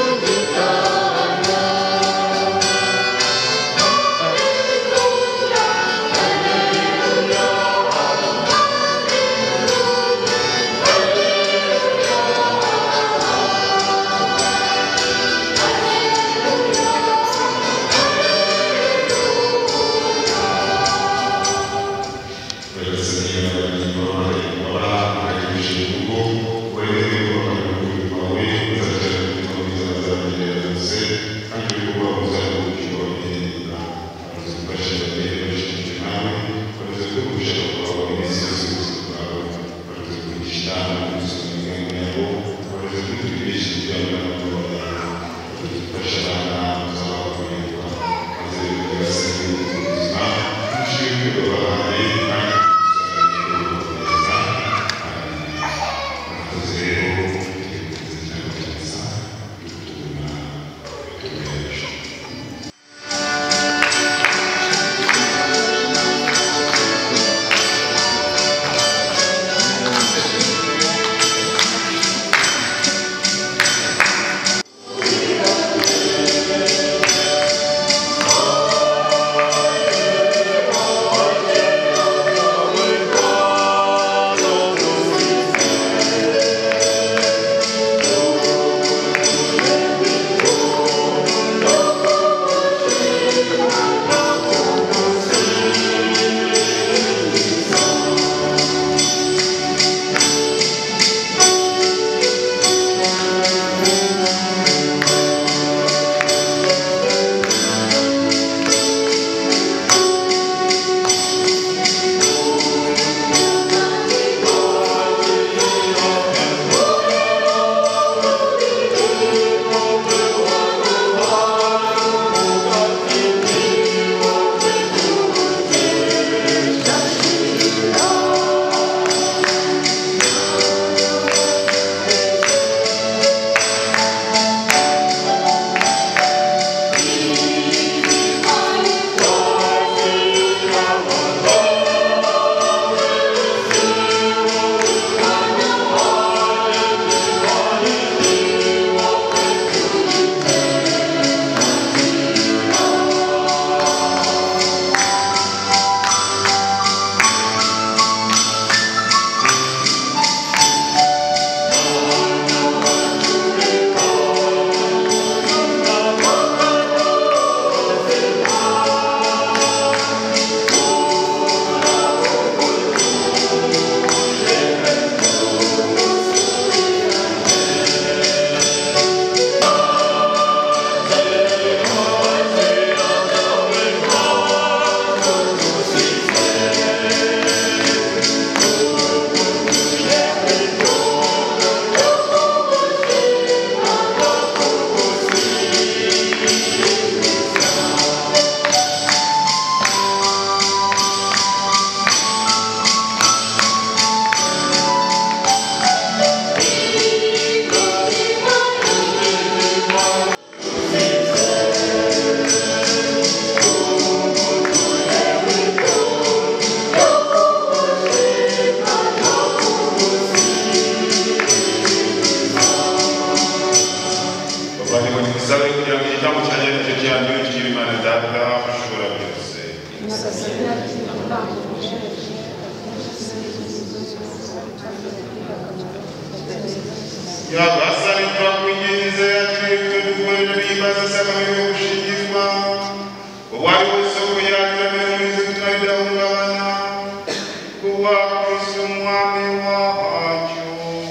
Yagasani twakwinginze atwebwe dukorera n'imbaza z'amahirwe yo gushingirwa uwari wese ko yagira muri izo tutabirahungabana kuba Kristo umwami wacu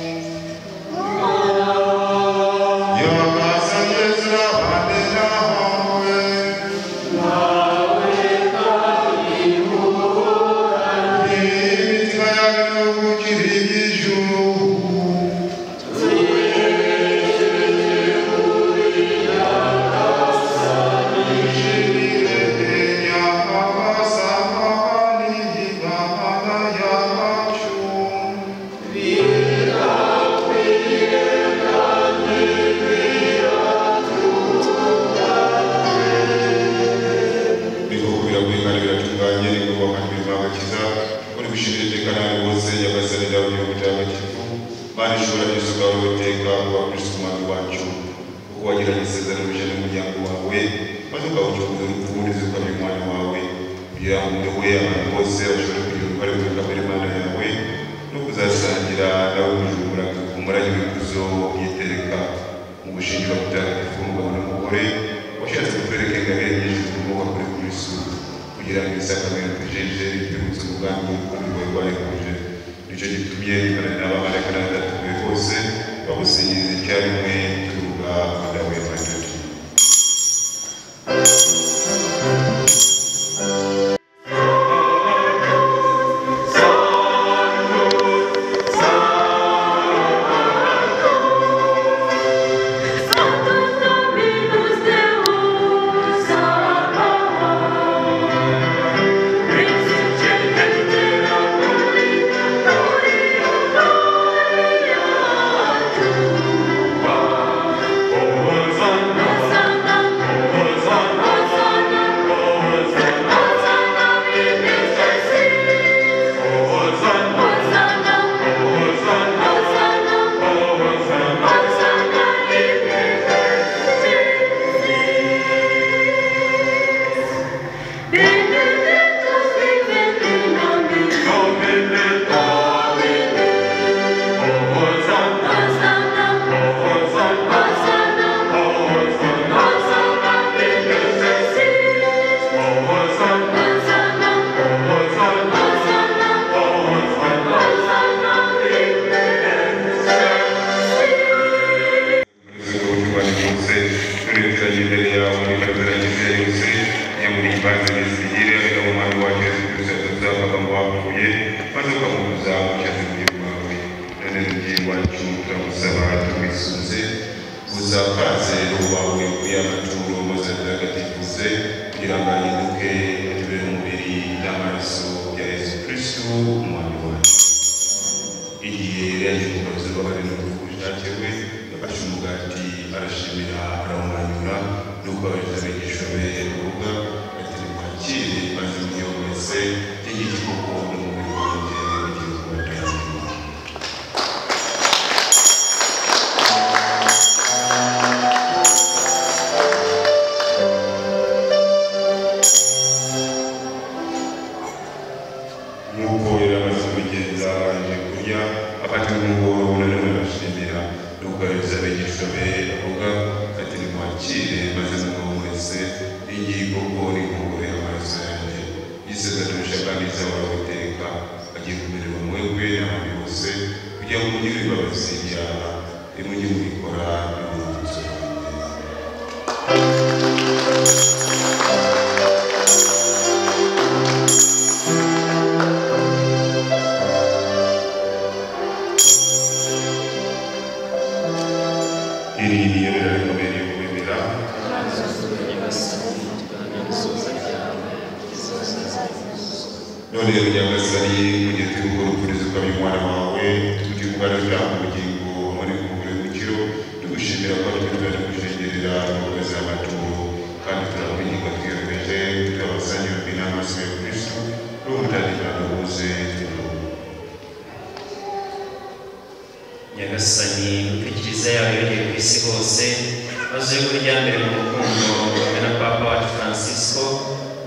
Yagasani Yesu abane nawe nawe kandi muhorane imitima yawe no kugira iby'ijuru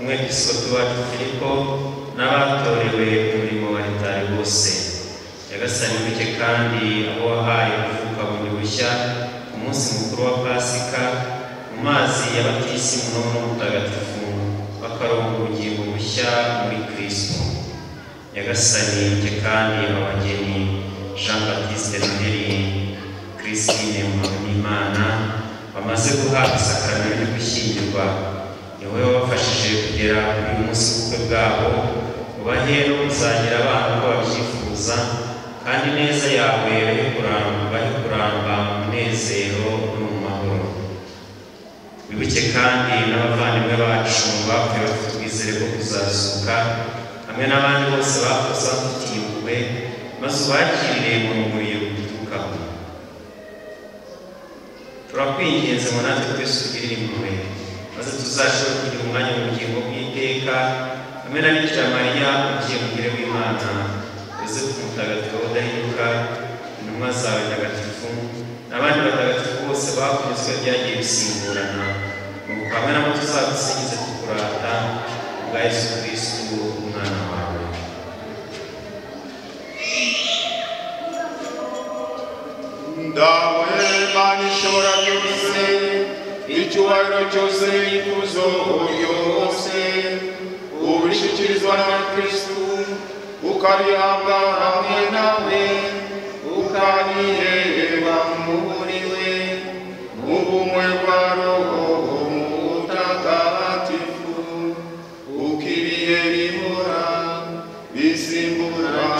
umwepiskopi wacu Filipo n'abatorewe umurimo wa Ritari bose. Nyagasani wibuke kandi abo wahaye kuvuka bundi bushya ku munsi mukuru wa Pasika mu mazi y'abatisimu n'umuntu mutagatifu bakaronka ubugingo bushya muri Kristo. Nyagasani wibuke kandi abageni Jean Baptiste Noheli, Christine Muhawenimana bamaze guhabwa isakaramentu ryo gushyingirwa. Ni wowe wabafashije kugera kuri uyu munsi w'ubukwe bwabo, ubahe no kuzagira abana uko babyifuza, kandi neza yawe bahe kuramba mu munezero no mu mahoro. Wibuke kandi n'abavandimwe bacu bapfuye bafite ubwizere bwo kuzazuka, hamwe n'abandi bose bakoze bafitiye impuhwe, maze ubakirire mu rumuri ruturukaho. Turakwinginze ngo natwe twese tugirire impuhwe, maze tuzashobora kugira umwanya mu bugingo bw'iteka, hamwe na Bikira Mariya ugiye mugire w'Imana, Yosefu mutagatifu udahinduka, intumwa zawe ntagatifu, n'abandi batagatifu bose bakunzwe byagiye bisimburana, nuko hamwe nabo tuzagusingize tukurata bwa Yesu Kristu umwana wawe. Dawe Mana ishobora byose, icyubahiro cyose n'ikuzo ryose ubishyikirizwa na Kristu, ukabihabwa hamwe nawe, ukabiheba muri we mu bumwe bwa Roho Mutagatifu, ukibihe bihora bisimbura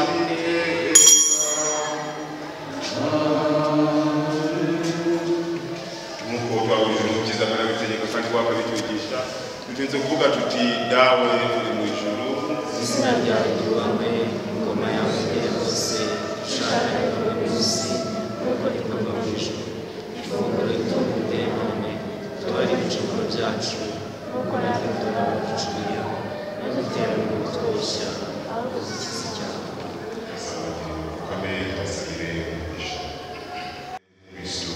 tugenze kuvuga tuti dawe uri mu ijuru, izina ryawe ryubahwe, ingoma yawe igere hose, ushaka yawe munsi nk'uko rikorwa mu ijuru. Ifunguro ritungure none, tubarire ibicumuro byacu nk'uko natwe tubona abaducumura, ntuduterane mu kutwoshya, ahubwo dukize icyaha. Amen. Basabire umugisha Kristo.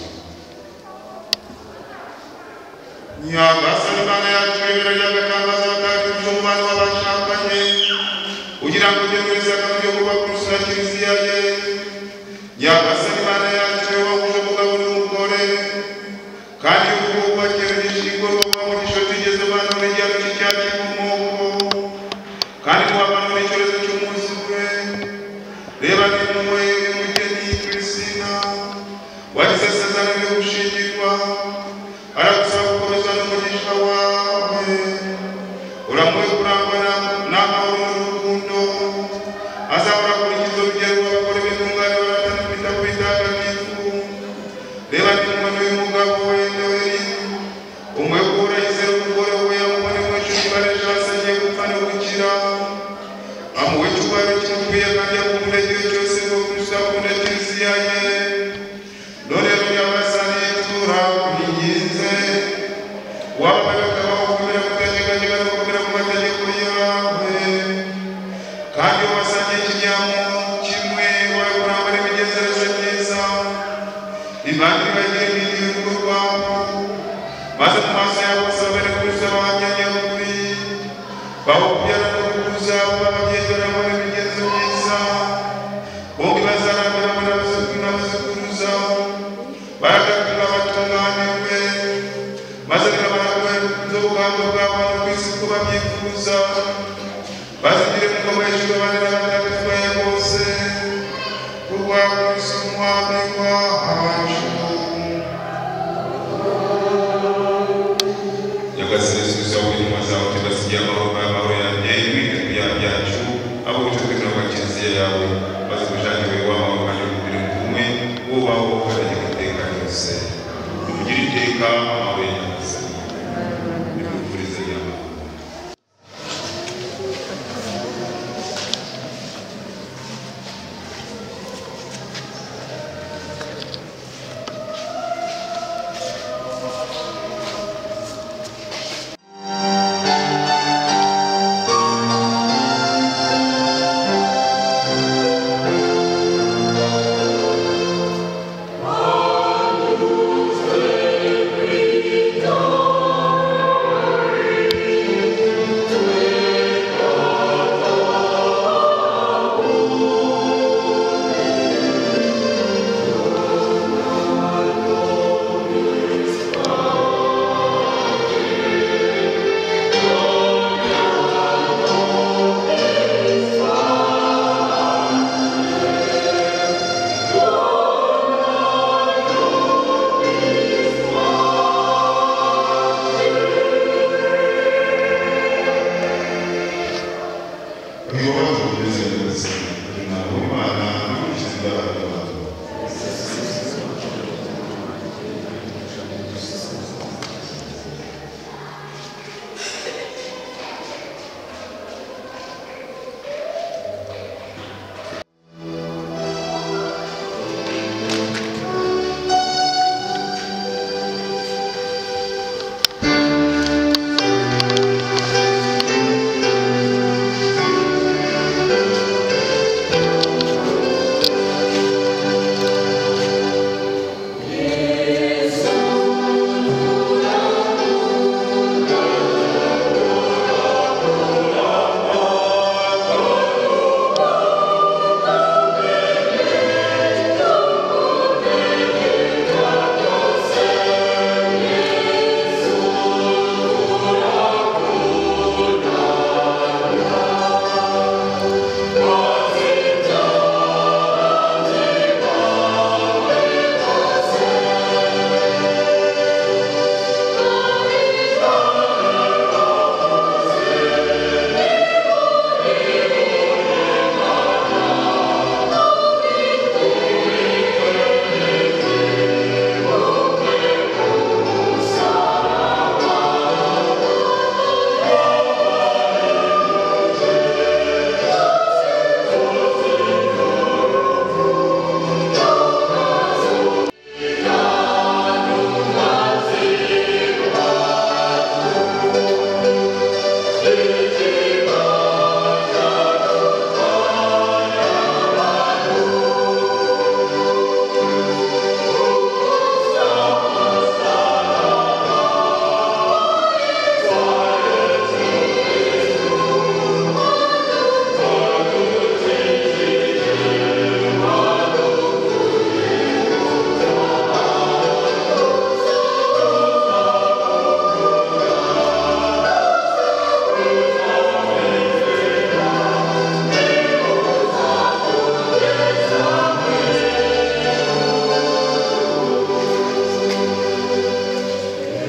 Nyagasani Mana yacu ibiro ry'agatangaza bwacu umubano w'abashakanye, ugira ngo ujye muri zaka byo kuba Kristo na Kiliziya ye. Nyagasani Mana yacu wahuje umugabo n'umugore, kandi ukubakira igishingo rwo mu gisho tugeze abantu b'igihano cy'icyaha cy'inkomoko, kandi muhabana n'icyorezo cy'umwuzure. Reba n'impuhwe y'umugeni Kristina wagize isezerano ryo gushingirwa, aragusaba gukomeza n'umugisha wawe, uramuhe kurangwa n'amahoro n'urukundo, azahora akurikiza urugero rw'abagore b'intungane baratana kwita ku bitagatifu. Reba n'inkono y'umugabo we Noheli, umuhe guhora yizera umugore we, amubone mu inshuti bareje basangiye gupfa no gukira, amuhe icyubahiro kimukwiye kandi akunde igihe cyose ngo Kristo akunde Kiliziya ye. None rero Nyagasani turakwinginze, wabaye ukabaho kumera gutegekanyega no kumera ku mategeko yawe, kandi wabasangiye ikinyamo kimwe wawe kurangwa n'imigenzereze myiza, imana ibagire mwiriwe urugo rwabo, maze mu maso yabo basabere Kristo abahamya nyakuri, baho kubyara no gukuza bababyeyi barangwa n'imigenzo myiza, bombi bazarangwa n'abazikuruza, baragatunga batunganiwe, maze birabaragwe z'ubugambo bwabo no ku isi kuba byifuza, bazigire mu ngoma y'ijuru abandi n'abatagatifu bayo bose, ku bwa Kristo umwami wacu. Nyagasani Yesu wawe intumwa zawe tubasigiye amahoro amahoro yanjye, wite ku byaha byacu, abo wica twizera kwa Kiliziya yawe, maze ubushake w'amahoro kandi ukubire mu kumwe, wubaho ukategeka iteka ryose. Ugire iteka amahoro ya Nyagasani, nimwifurize nyamahoro.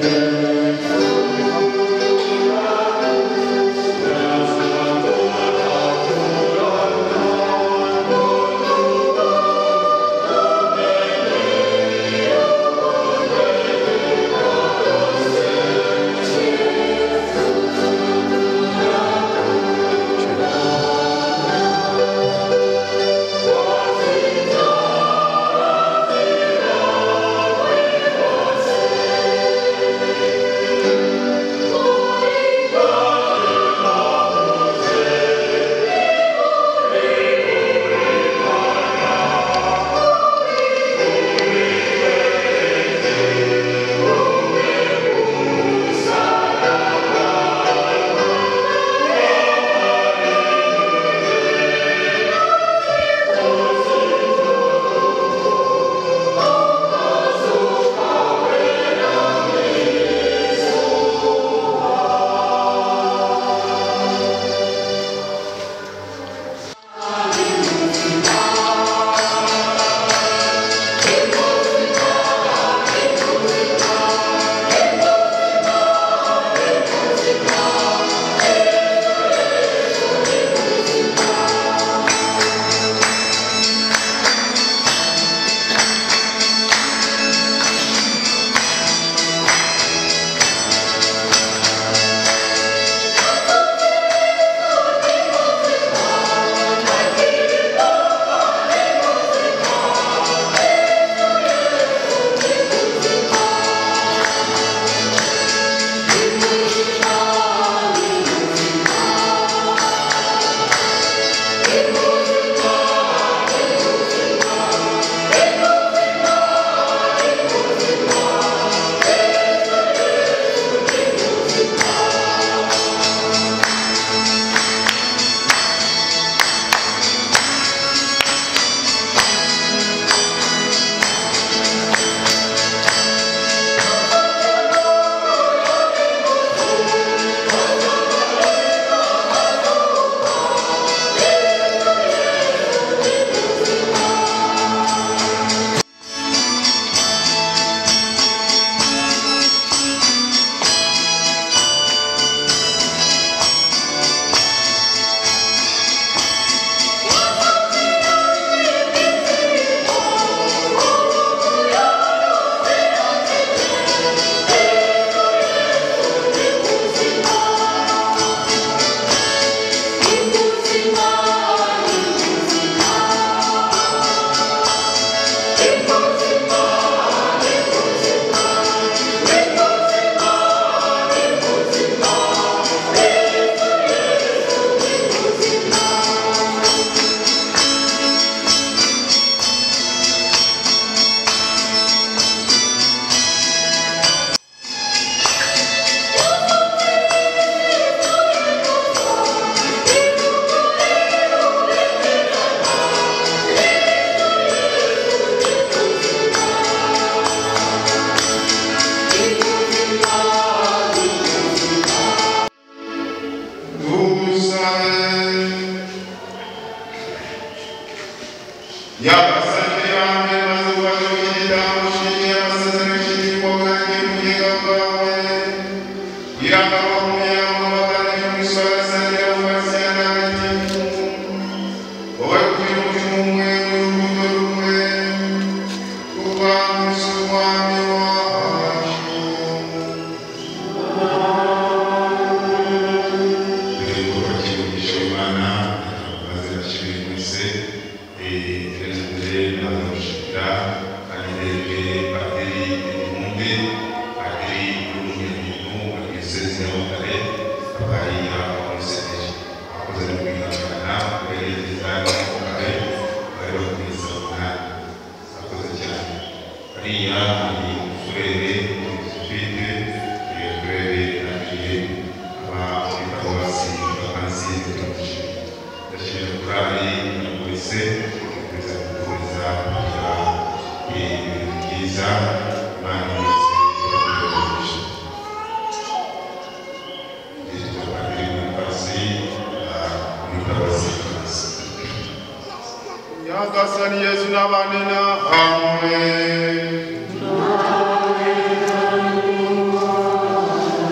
Amen.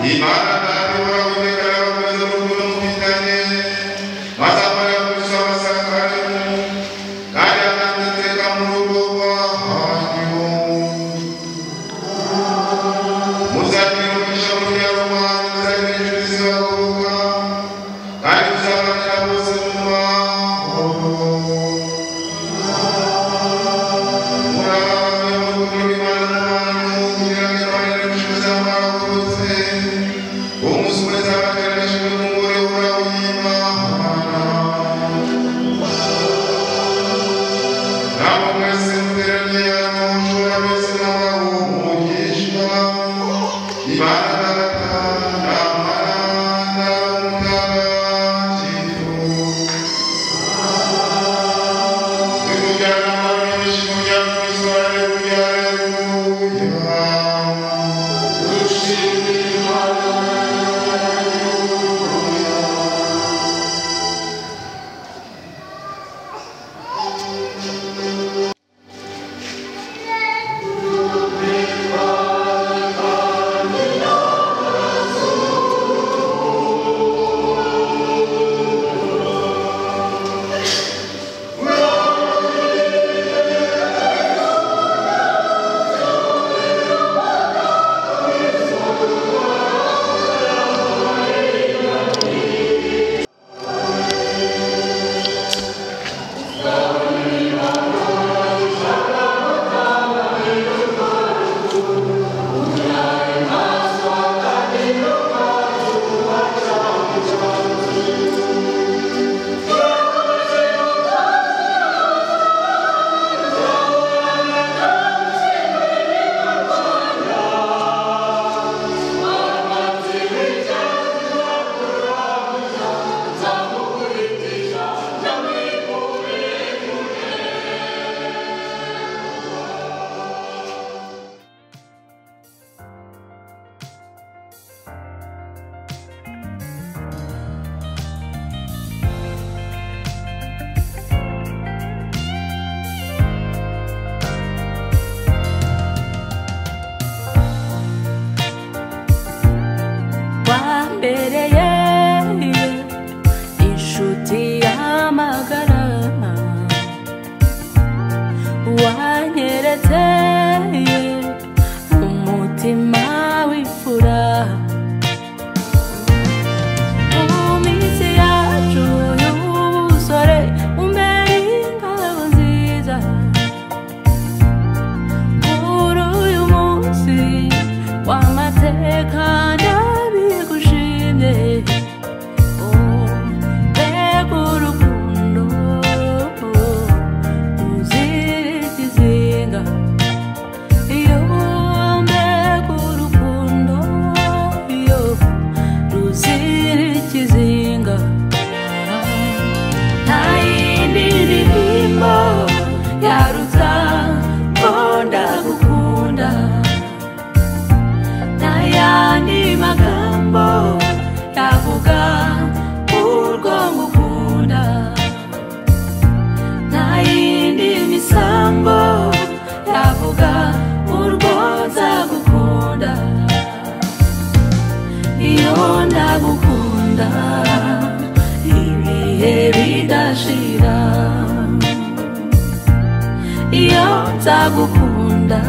nzagukunda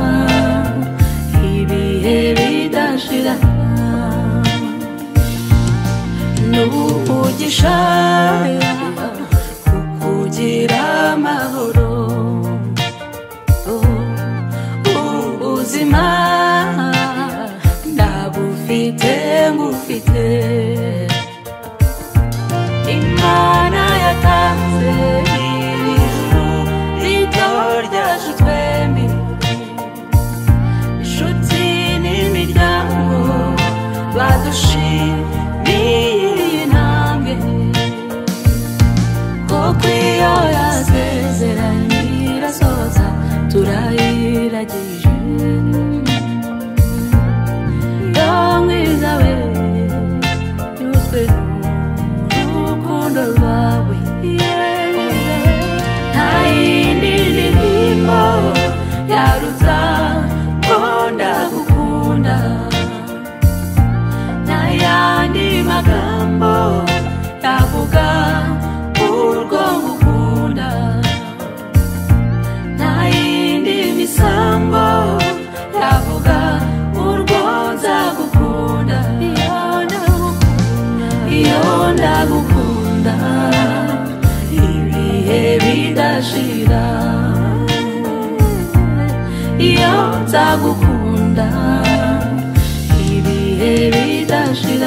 ibihe bidashira n'umugisha kukugira amahoro ubuzima ndabufite ngufite Imana yatanze ijuru rito ryacu twembi inshuti n'imiryango badushimiye iyi ntambwe kuko iyo yasezeranye irasoza turayiragije yo mwiza we nyuzwe n'urukundo rwawe magambo yavuga urwo ngukunda nta yindi misango yavuga urwo nzagukunda iyo ndagukunda ibihe bidashira iyo nzagukunda ibihe bidashira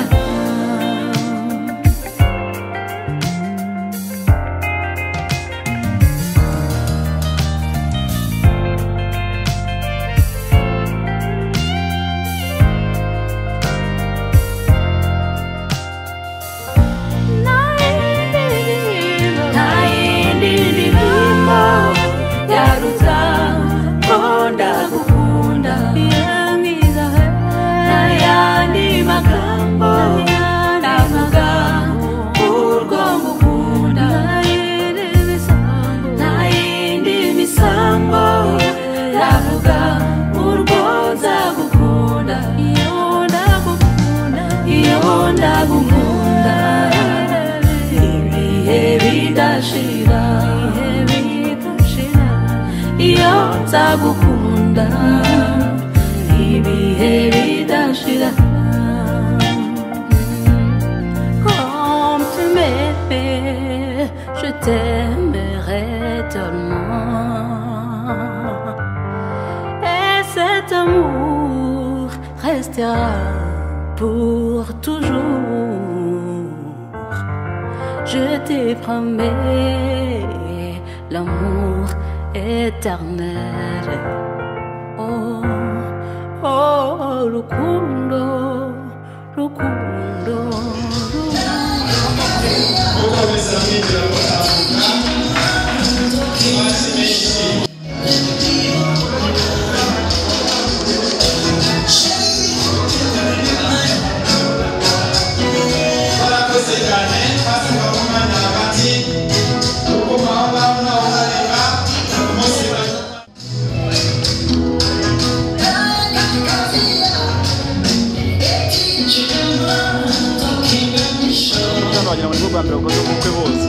ndagukunda ibihe bidashira iyo nzagukunda ibihe bidashira comme tu m'aimais je t'aimerai tellement et cet amour restera pour toujours. Je te promets l'amour éternel. Oh, oh, Rukundo, Rukundo, wagira ngo rwa mbere ukoze ubukwe bose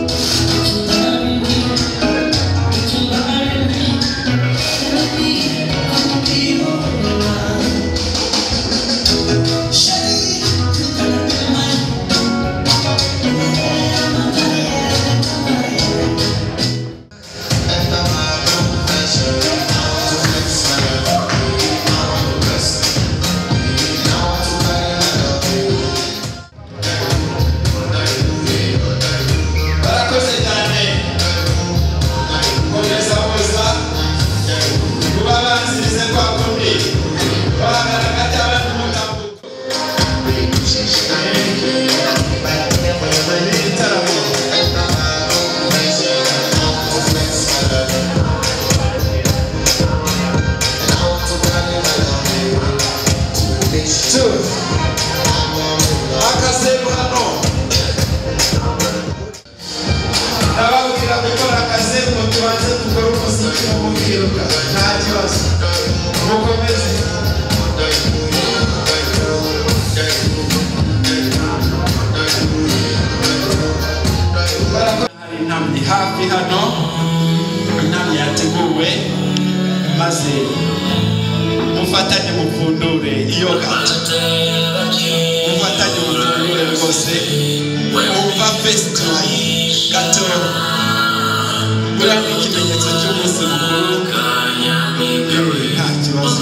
hafi hano inama yateguwe maze mufatanye mupfundure iyo gato mufatanye mupfundure rwose wumva festival gato buriya ni ikimenyetso cy'umunsi mukuru nta kibazo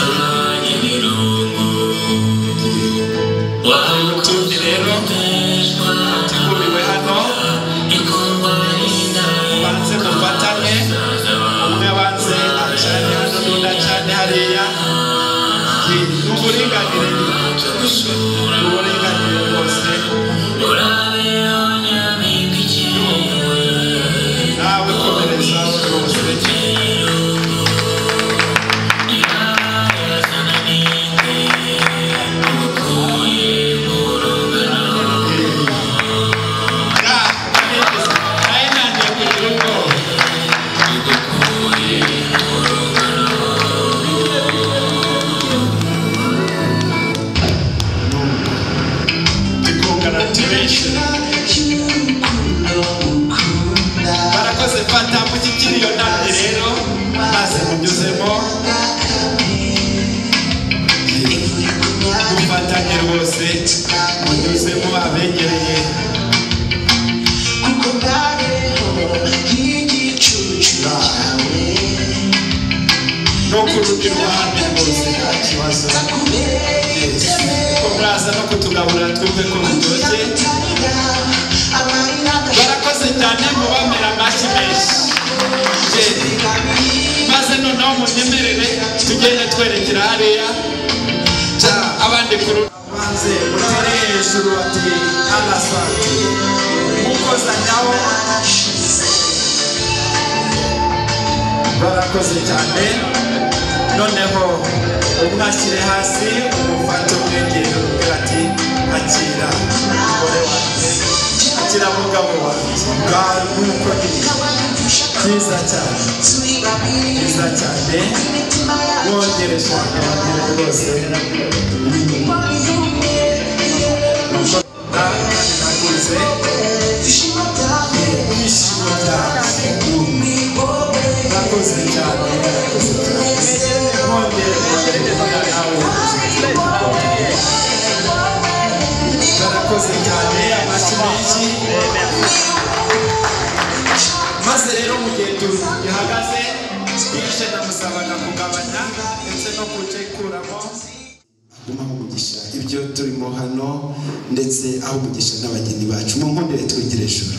hari utundi rero tuguriwe hano banze mufatane umwe banze acane hano n'undi acane hariya n'uburinganire n'uburinganire rwose nawe komereza rwose rundi ruhande rwose nta kibazo ko muraza no kutugaburira twumve ko biryoshye barakoze cyane ngo bamera amashyi menshi maze noneho munyemerere tugende twerekera hariya abandi kuru banze mutere hejuru ati alasante mukoza nyawo barakoze cyane noneho umwashyire hasi umufate umwegere ubwira ati akira umugore wanjye akira mugabo wanjye bwawe nk'uko iri byiza cyane byiza cyane wongereje abagore rwose nakuze ishimo ryawe nakuze cyane wongere nawe barakoze cyane amashyi menshi maze rero mu gihe gihagaze twishe ndamusabaga kugabanya ndetse no kucekuramo aho umugisha ibyo turimo hano ndetse aho umugisha n'abageni bacu mu nkundire twigire ijuru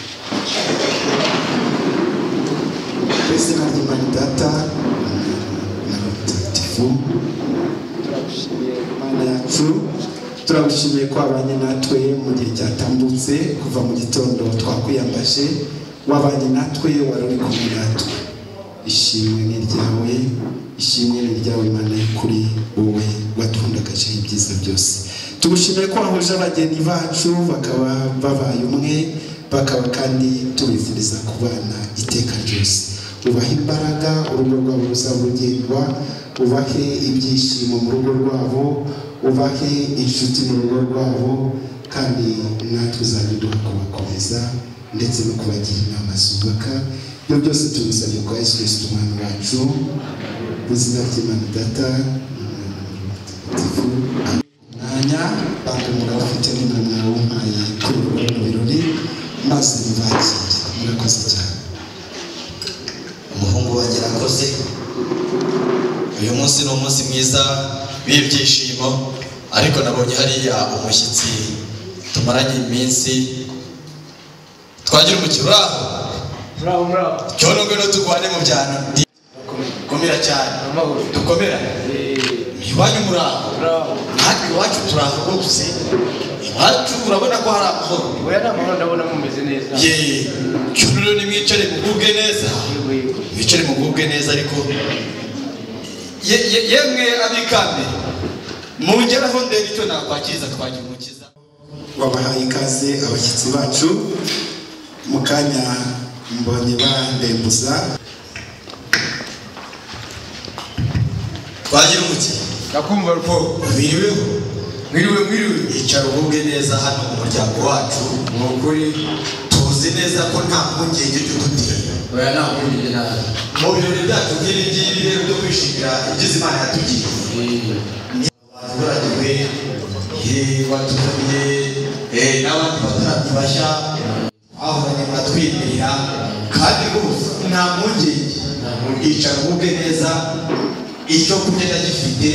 twese na ry'Imana data na mutagatifu turagushimiye Imana yacu turagushimiye ko abanye natwe mu gihe cyatambutse kuva mu gitondo twakwiyambaje wabanye natwe wari uri kumwe natwe ishimwe ni ryawe ishimwe ni ryawe Imana y'ukuri wowe watwundagaje ibyiza byose tugushimiye ko wahuje abageni bacu bakaba babaye umwe bakaba kandi tubifuriza kubana iteka ryose ubahe imbaraga urugo rwabo ruzabugendwa ubahe ibyishimo mu rugo rwabo ubahe inshuti mu rugo rwabo kandi natwe uzabiduha kubakomeza ndetse no kubagira inama zubaka ibyo byose tubisabye kwa Yesu Kristo umwana wacu mu izina ry'Imana data mwanya bantu mugabo ufite n'umwana w'umpaye kuri uru birori maze mubakire murakoze cyane umuhungu wanjye arakoze uyu munsi ni umunsi mwiza w'ibyishimo ariko nabonye hariya umushyitsi tumaranye iminsi twagira umukino uraho muraho muraho cyono ngwino tugwane mu byano komera cyane dukomera iwanyu muraho natwe iwacu turaho rwose iwacu urabona ko hari amahoro oya ni amahoro ndabona mumeze neza ye cyono rero nimwicare mugubwe neza mwicare mugubwe neza ariko yemwe abikambe mungeraho ndebe icyo nakwakiriza twagira umukiza wabahaye ikaze abashyitsi bacu mu kanya mbonye bandembuza twagira umukiza ndakumva rupo mwiriweho mwiriwe mwiriwe icara ububwe neza hano mu muryango wacu ni ukuri tuzi neza ko nta mpungenge cy'udutira oya nta mpungenge nazo mu birori byacu by'ibi ngibi rero byo kwishimira ibyiza Imana yatugiye abaturage we watuzaniye n'abandi baturage bashya twahoranye muratwimirira kandi rwose nta mpungenge icara ububwe neza icyo kurya gifite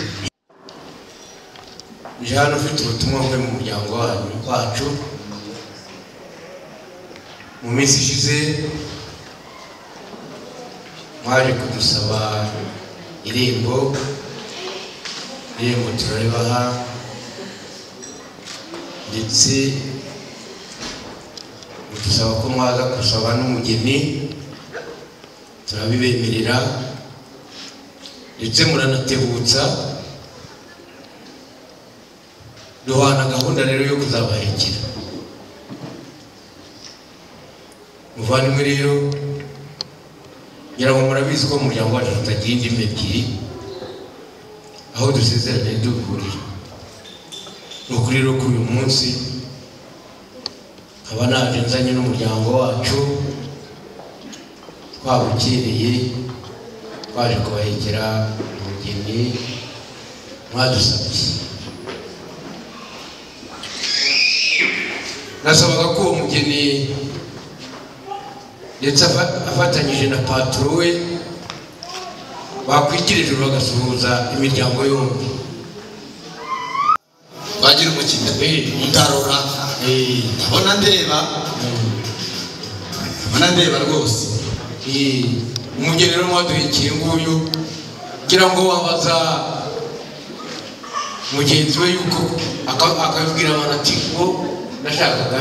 uje hano ufite ubutumwa bwe mu muryango wacu mu minsi ishize mwaje kudusaba irembo irembo turaribaha ndetse dusaba ko mwaza gusaba n'umugeni turabibemerera ndetse muranatebutsa duhana gahunda rero yo kuzabahekera muvandimwe rero ngira ngo murabizi ko umuryango wacu tutagira indimi ebyiri aho dusezeranye duhurira ni ukuri rero kuri uyu munsi nkaba naje nzanye n'umuryango wacu twabukereye twaje kubahekera umugeni mwadusabye nasabaga ko uwo mugeni ndetse afatanyije na patro we bakwikirije bagasuhuza imiryango yombi bagira umukino ndarora ndabona ndeba ndabona ndeba rwose umugeni rero mwaduhikiye nguyu kugira ngo wabaza mugenzi we yuko akabwira abantu ati ngo nashakaga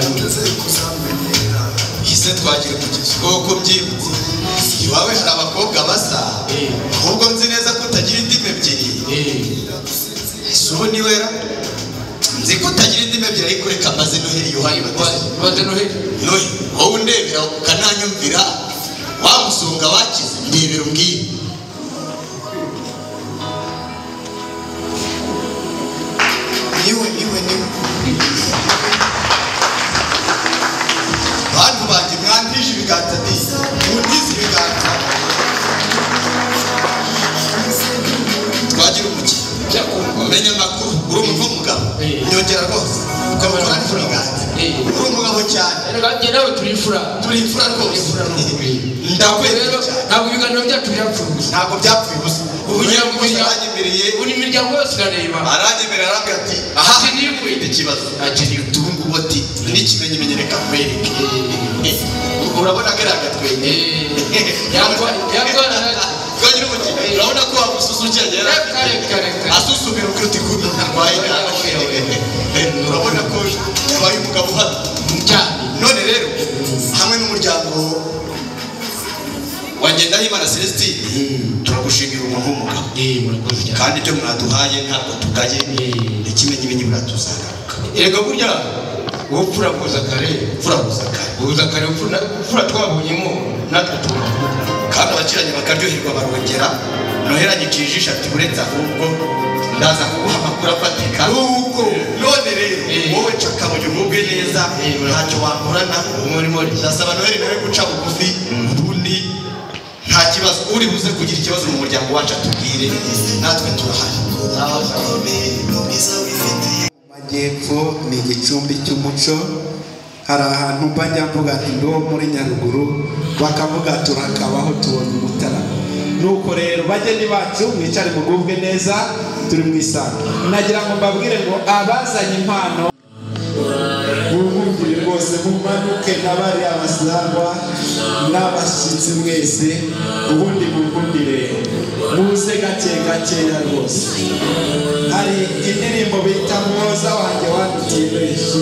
ise twagira umukino kuko byibutse iwawe hari abakobwa basa ahubwo nzi neza ko utagira indimi ebyiri ese ubu ni wera nzi ko utagira indimi ebyiri ariko reka mbaze Noheli Yohani baze Noheli Noheli wowe undebera ukananyumvira wamusunga wakize ndebera umbwira niwe niwe niwe bantu banjye mwandije ibiganza bisa mundize ibiganza twagira umukino umenya amakuru uri umuntu w'umugabo nyongera rwose ukaba urandije ibiganza uri umugabo cyane njye nawe turi imfura turi imfura rwose ndakwera ntabwo ibiganiro byacu byapfuye gusa ntabwo byapfuye gusa ubugira ngo aranyemereye buri miryango yose irareba aranyemerera aravuga ati aha nifite ikibazo akiri utungu boti n'ikimenyimenyi reka kwereke urabona ko ari agatwenge twagira umukino urabona ko wamususukiranye asusumira uko uti kubi ntarwaye urabona ko wabaye umugabo hano none rero hamwe n'umuryango Ngendahimana Celestine turagushimira umuntu w'umugabo kandi ibyo mwaduhaye ntabwo tugaye ikimenyimenyi buratuzagaruka erega burya ubupfura buza kare ubupfura buza kare buza kare ubupfura twabonyemo natwe tubaho kandi abakiranye bakaryoherwa barongera Noheli ijisho ati uretse ahubwo ndaza kuguha amakuru afatika nuko none rero wowe cakabuye umubwe neza ntacyo wakorana ndasaba Noheli nawe guca bugufi ubundi nta kibazo uri buze kugira ikibazo mu muryango wacu atubwire natwe turahari Amajyepfo ni igicumbi cy'umuco hari ahantu mbajya mvuga nti ndo muri Nyaruguru bakavuga turakabaho tubona umutaramo nuko rero bageni bacu mwicare mugubwe neza turi mu isano nagira ngo mbabwire ngo abazanye impano mubumvire rwose mumanuke n'abari abasangwa n'abashyitsi mwese ubundi mubundire muze gake gakeya rwose hari indirimbo bita mwoza wanjye wandutiye benshi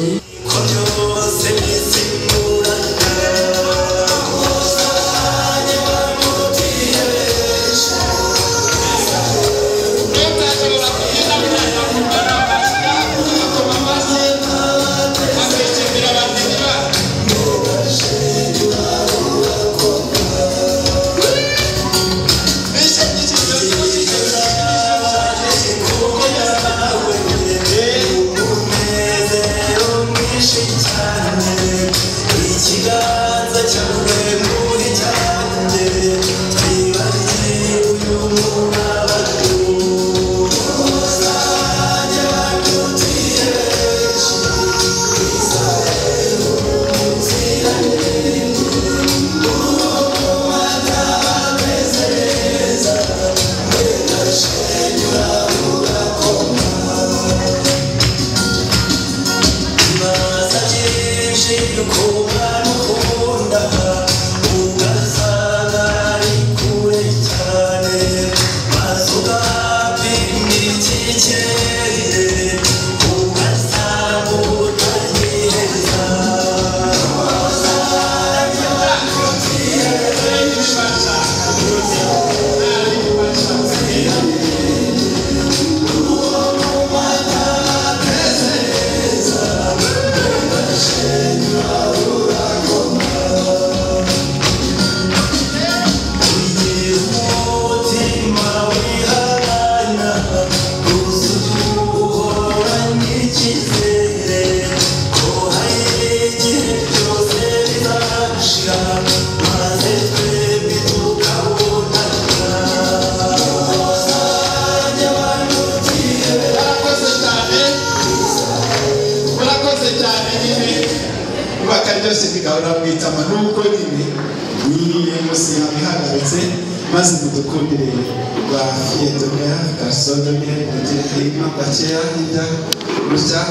maze mudukundire rwa Fiedonea Gasodone mugire hino gakeya hirya gutya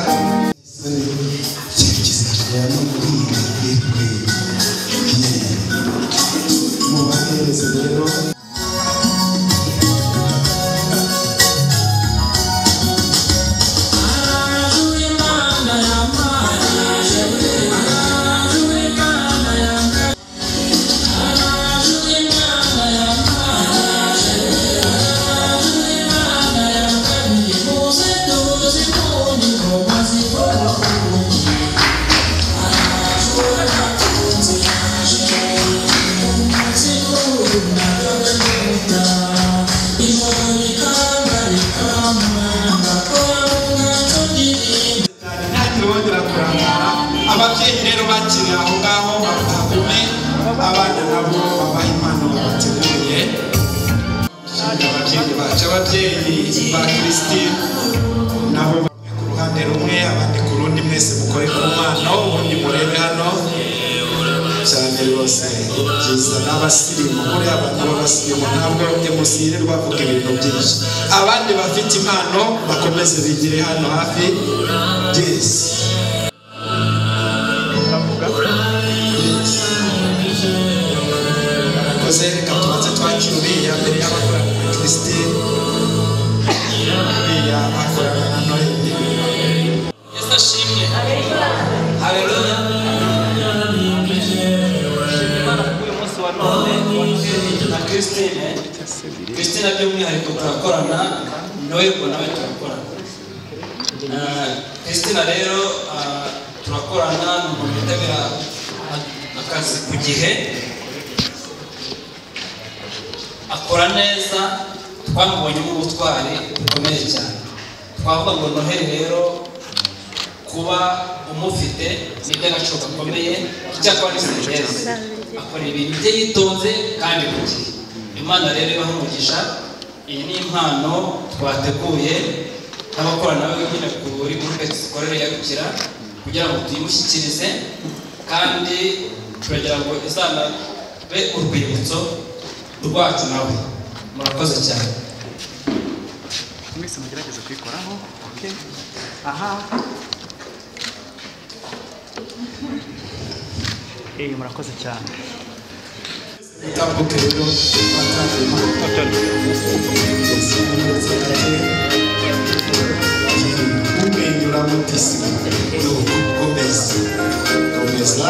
kizajya no muri iyi mubahereze rero ababyeyi rero bakiriye aho ngaho bakume abana nabo babaha impano babateguye ababyeyi bacu ababyeyi ba Christine nabo bamwe ku ruhande rumwe abandi ku rundi mwese mukore ku mpano ubundi murebe hano cyane rwose byiza n'abasirimu muri abantu b'abasirimu ntabwo emusire rwavuga ibintu byinshi abandi bafite impano bakomeze bigire hano hafi byese reka tubanze twakira uriya mbere y'abakorana na Christine uriya akorana na Noheli. Yesu ashimwe. Haleluya. Imana kuri umunsi wa none na Christine Christine by'umwihariko turakorana Noheli ko nawe turakorana. Christine rero turakorana mu bitabira akazi ku gihe akora neza twamubonyemo ubutwari bukomeye cyane twavuga ngo Noheli rero kuba umufite ni iby'agaciro gakomeye icyakora ni serivisi akora ibintu bye yitonze kandi ku gihe Imana rero ibaha umugisha iyi ni impano twateguye n'abakorana nawe nyine kuri groupe zikorera yagukira kugira ngo tuyimushyikirize kandi turagira ngo izanabe urwibutso rwacu nawe murakoze cyane mwese mugerageze kwikoraho okay aha eh murakoze cyane itambuke rero umwenyura mutisi gomeza gomeza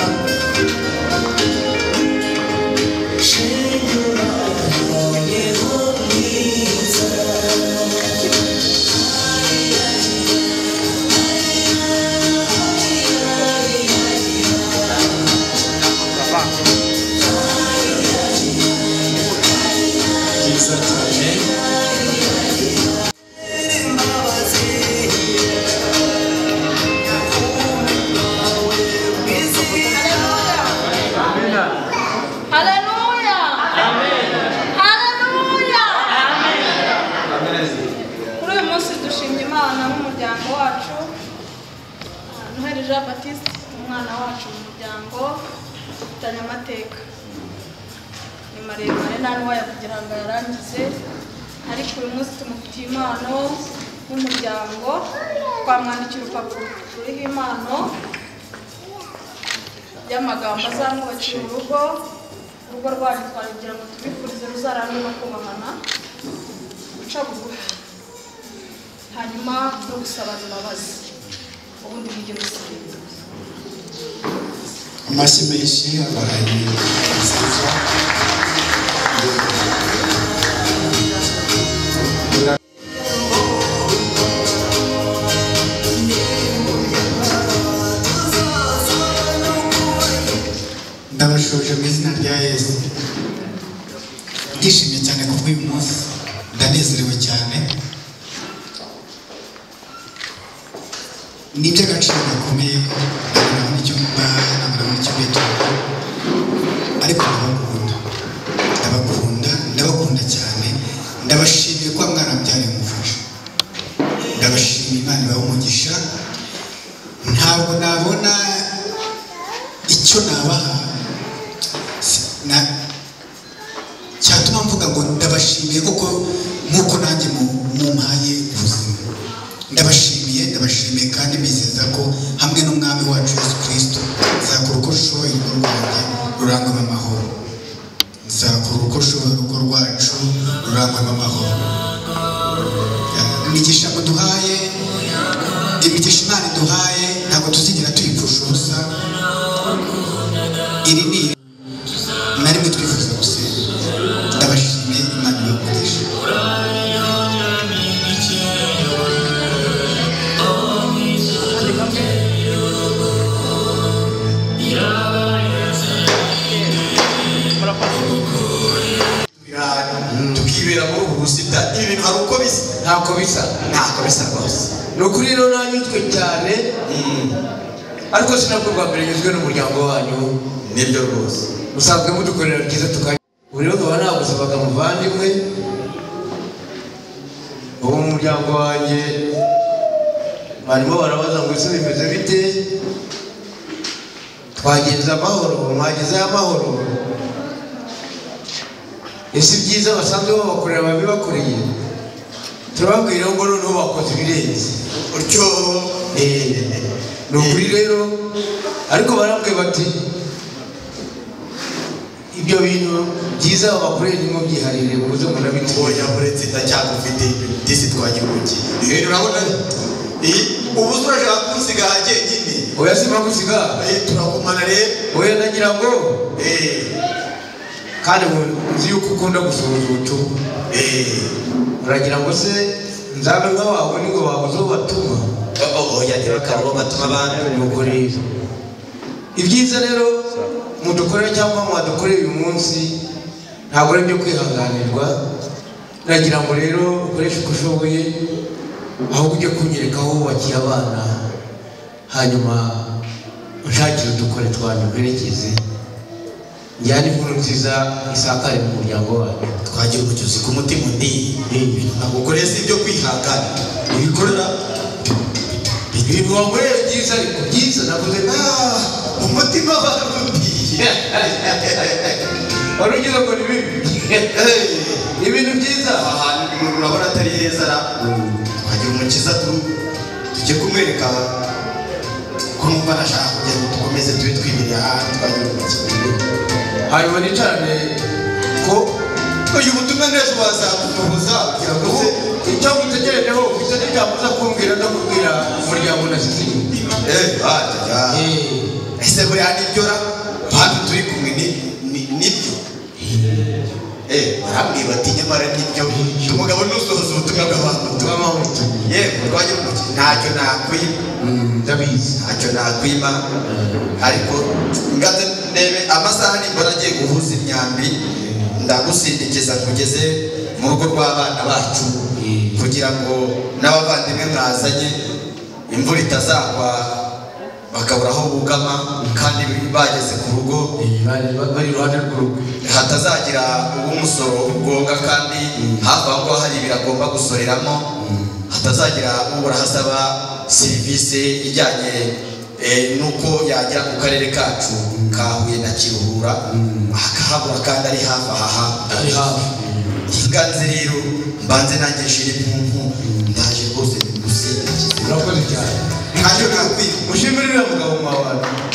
Jean Baptiste umwana wacu mu muryango ufitanye amateka ni maremare nta n'uwaya kugira ngo yarangize ariko uyu munsi tumufitiye impano y'umuryango twamwandikira urupapuro ruriho impano y'amagambo azamwubakira urugo urugo rwanyu twagira ngo tubifurize ruzarangwe no kubahana guca bugufi hanyuma no gusabana imbabazi ubundi bw'ibyo gusiga amashyi menshi abaye nziza ndabashoje mu izina rya Yesu ndishimye cyane ku bw'uyu munsi ndanezerewe cyane ni iby'agaciro gakomeye ntabwo icyo mba ntabwo icyo mbeta ariko ndabakunda ndabakunda ndabakunda cyane ndabashimiye ko mwana byari umufasha ndabashimiye Imana ibahe umugisha ntabwo nabona icyo nabaha na cyatuma mvuga ngo rwabo hamwe n'umwami wacu Yesu Kristo. Nzakora uko ushoboye urugo rwanjye rurangwamo amahoro. Nzakora uko ushoboye urugo rwacu rurangwamo amahoro. Imigisha muduhaye, imigisha Imana iduhaye ntabwo tuzigera tuyipfusha ubusa. Iri ni na rimwe twifuza gusenga. Ndabashimiye, Imana ibamugisha. tukibera muri ubu busitani ibintu hari uko bisa ntako bisa ntako bisa rwose ni ukuri rero nanyuzwe cyane ariko sinabwo bwa mbere nyuzwe n'umuryango wanyu nibyo rwose musanzwe mudukorera byiza tukajya ubu rero nkaba nagusabaga muvandimwe ubu mu muryango wanjye barimo barabaza ngo ese bimeze bite twagenze amahoro mwagezeyo amahoro ese ibyiza basanzwe babakorera babibakoreye turababwira ngo noneho bakoze ibirenze utyo ni ukuri rero ariko barambwiye bati ibyo bintu byiza babakoreye nimwo byiharire muze murabitoya uretse ndacyagufite disi twagihugiye rero urabona ubu turashaka kunsiga jyenyine oya sima gusiga turakumana rero oya nagira ngo kandi uzi yuko ukunda gusohoza ubutumwa uragira ngo se nzabe nk'abawe nibwo babuze uwo batuma oya ntibakaba uwo batuma abandi nuko rero ibyiza rero mudukorera cyangwa mwadukorera uyu munsi ntabwo ari ibyo kwihanganirwa nagira ngo rero ukoreshe uko ushoboye ahubwo ujye kunyereka aho wubakiye abana hanyuma ushakire udukore twanyu mperekeze njyane inkuru nziza isakare mu muryango wanyu twagira ubucuzi ku mutima undi ntabwo ukoreye si ibyo kwihangana ibikorera ibintu wamureye byiza ariko byiza navuze umutima barumbiye wari ugize ngo ni bibi ni ibintu byiza ahantu urabona atari heza ra twagira umukiza tujye kumwereka ko numva nashaka kugira ngo dukomeze tube twibiriye ahantu twagira umukiza hanyuma nicarane ko uyu butumwa neza wazakuvuza kugira ngo se icyo ngutegerejeho ufite n'ijambo kumbwira no kubwira umuryango nasize ese buriya nibyo ra bantu turi kumwe nibyo barambwiye bati nyamara nibyo umugabo nusohoza ubutumwa bw'abantu yego twagira umuti ntacyo nakwima ndabizi ntacyo nakwima ariko ngaze ndebe amasaha nimbona agiye guhuza imyambi ndagusindikiza kugeze mu rugo rw'abana bacu kugira ngo n'abavandimwe mwazanye imvura itazagwa bakabura aho bugama kandi bageze ku rugo bari iruhande rw'urugo hatazagira uw'umusoro ugonga kandi hafi aho ngaho hari ibiragomba gusoreramo hatazagira ubura hasaba serivisi ijyanye nuko yagera ku karere kacu ka Huye na Kiruhura akahabura kandi ari hafi aha ari hafi inganze rero mbanze nanjye nshire impungu ndaje rwose gusindikiza urakoze cyane ntacyo nakwiye mushimire uriya mugabo mwawe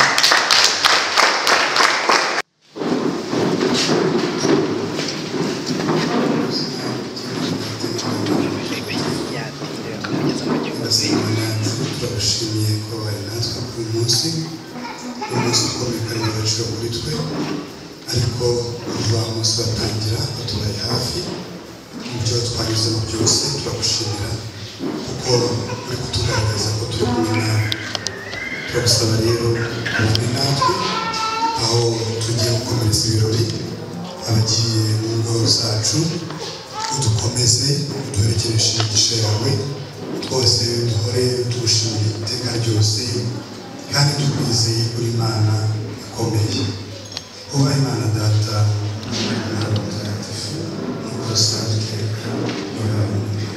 turabashimiye ko bari natwe kuri uyu munsi uyu munsi ukomeye kandi w'agaciro kuri twe ariko kuva umunsi batangira batubaye hafi mu byo twanyuzemo byose turagushimira kuko uri kutugaragaza ko turi kumwe nawe turagusaba rero kumwe natwe aho tugiye gukomereza ibirori abagiye mu ngo zacu udukomeze uduherekereshe imigisha yawe twose duhore tugushimira iteka ryose kandi tukwizeye uri Imana ikomeye uba Imana data na Roho Mutagatifu nk'uko bisanzwe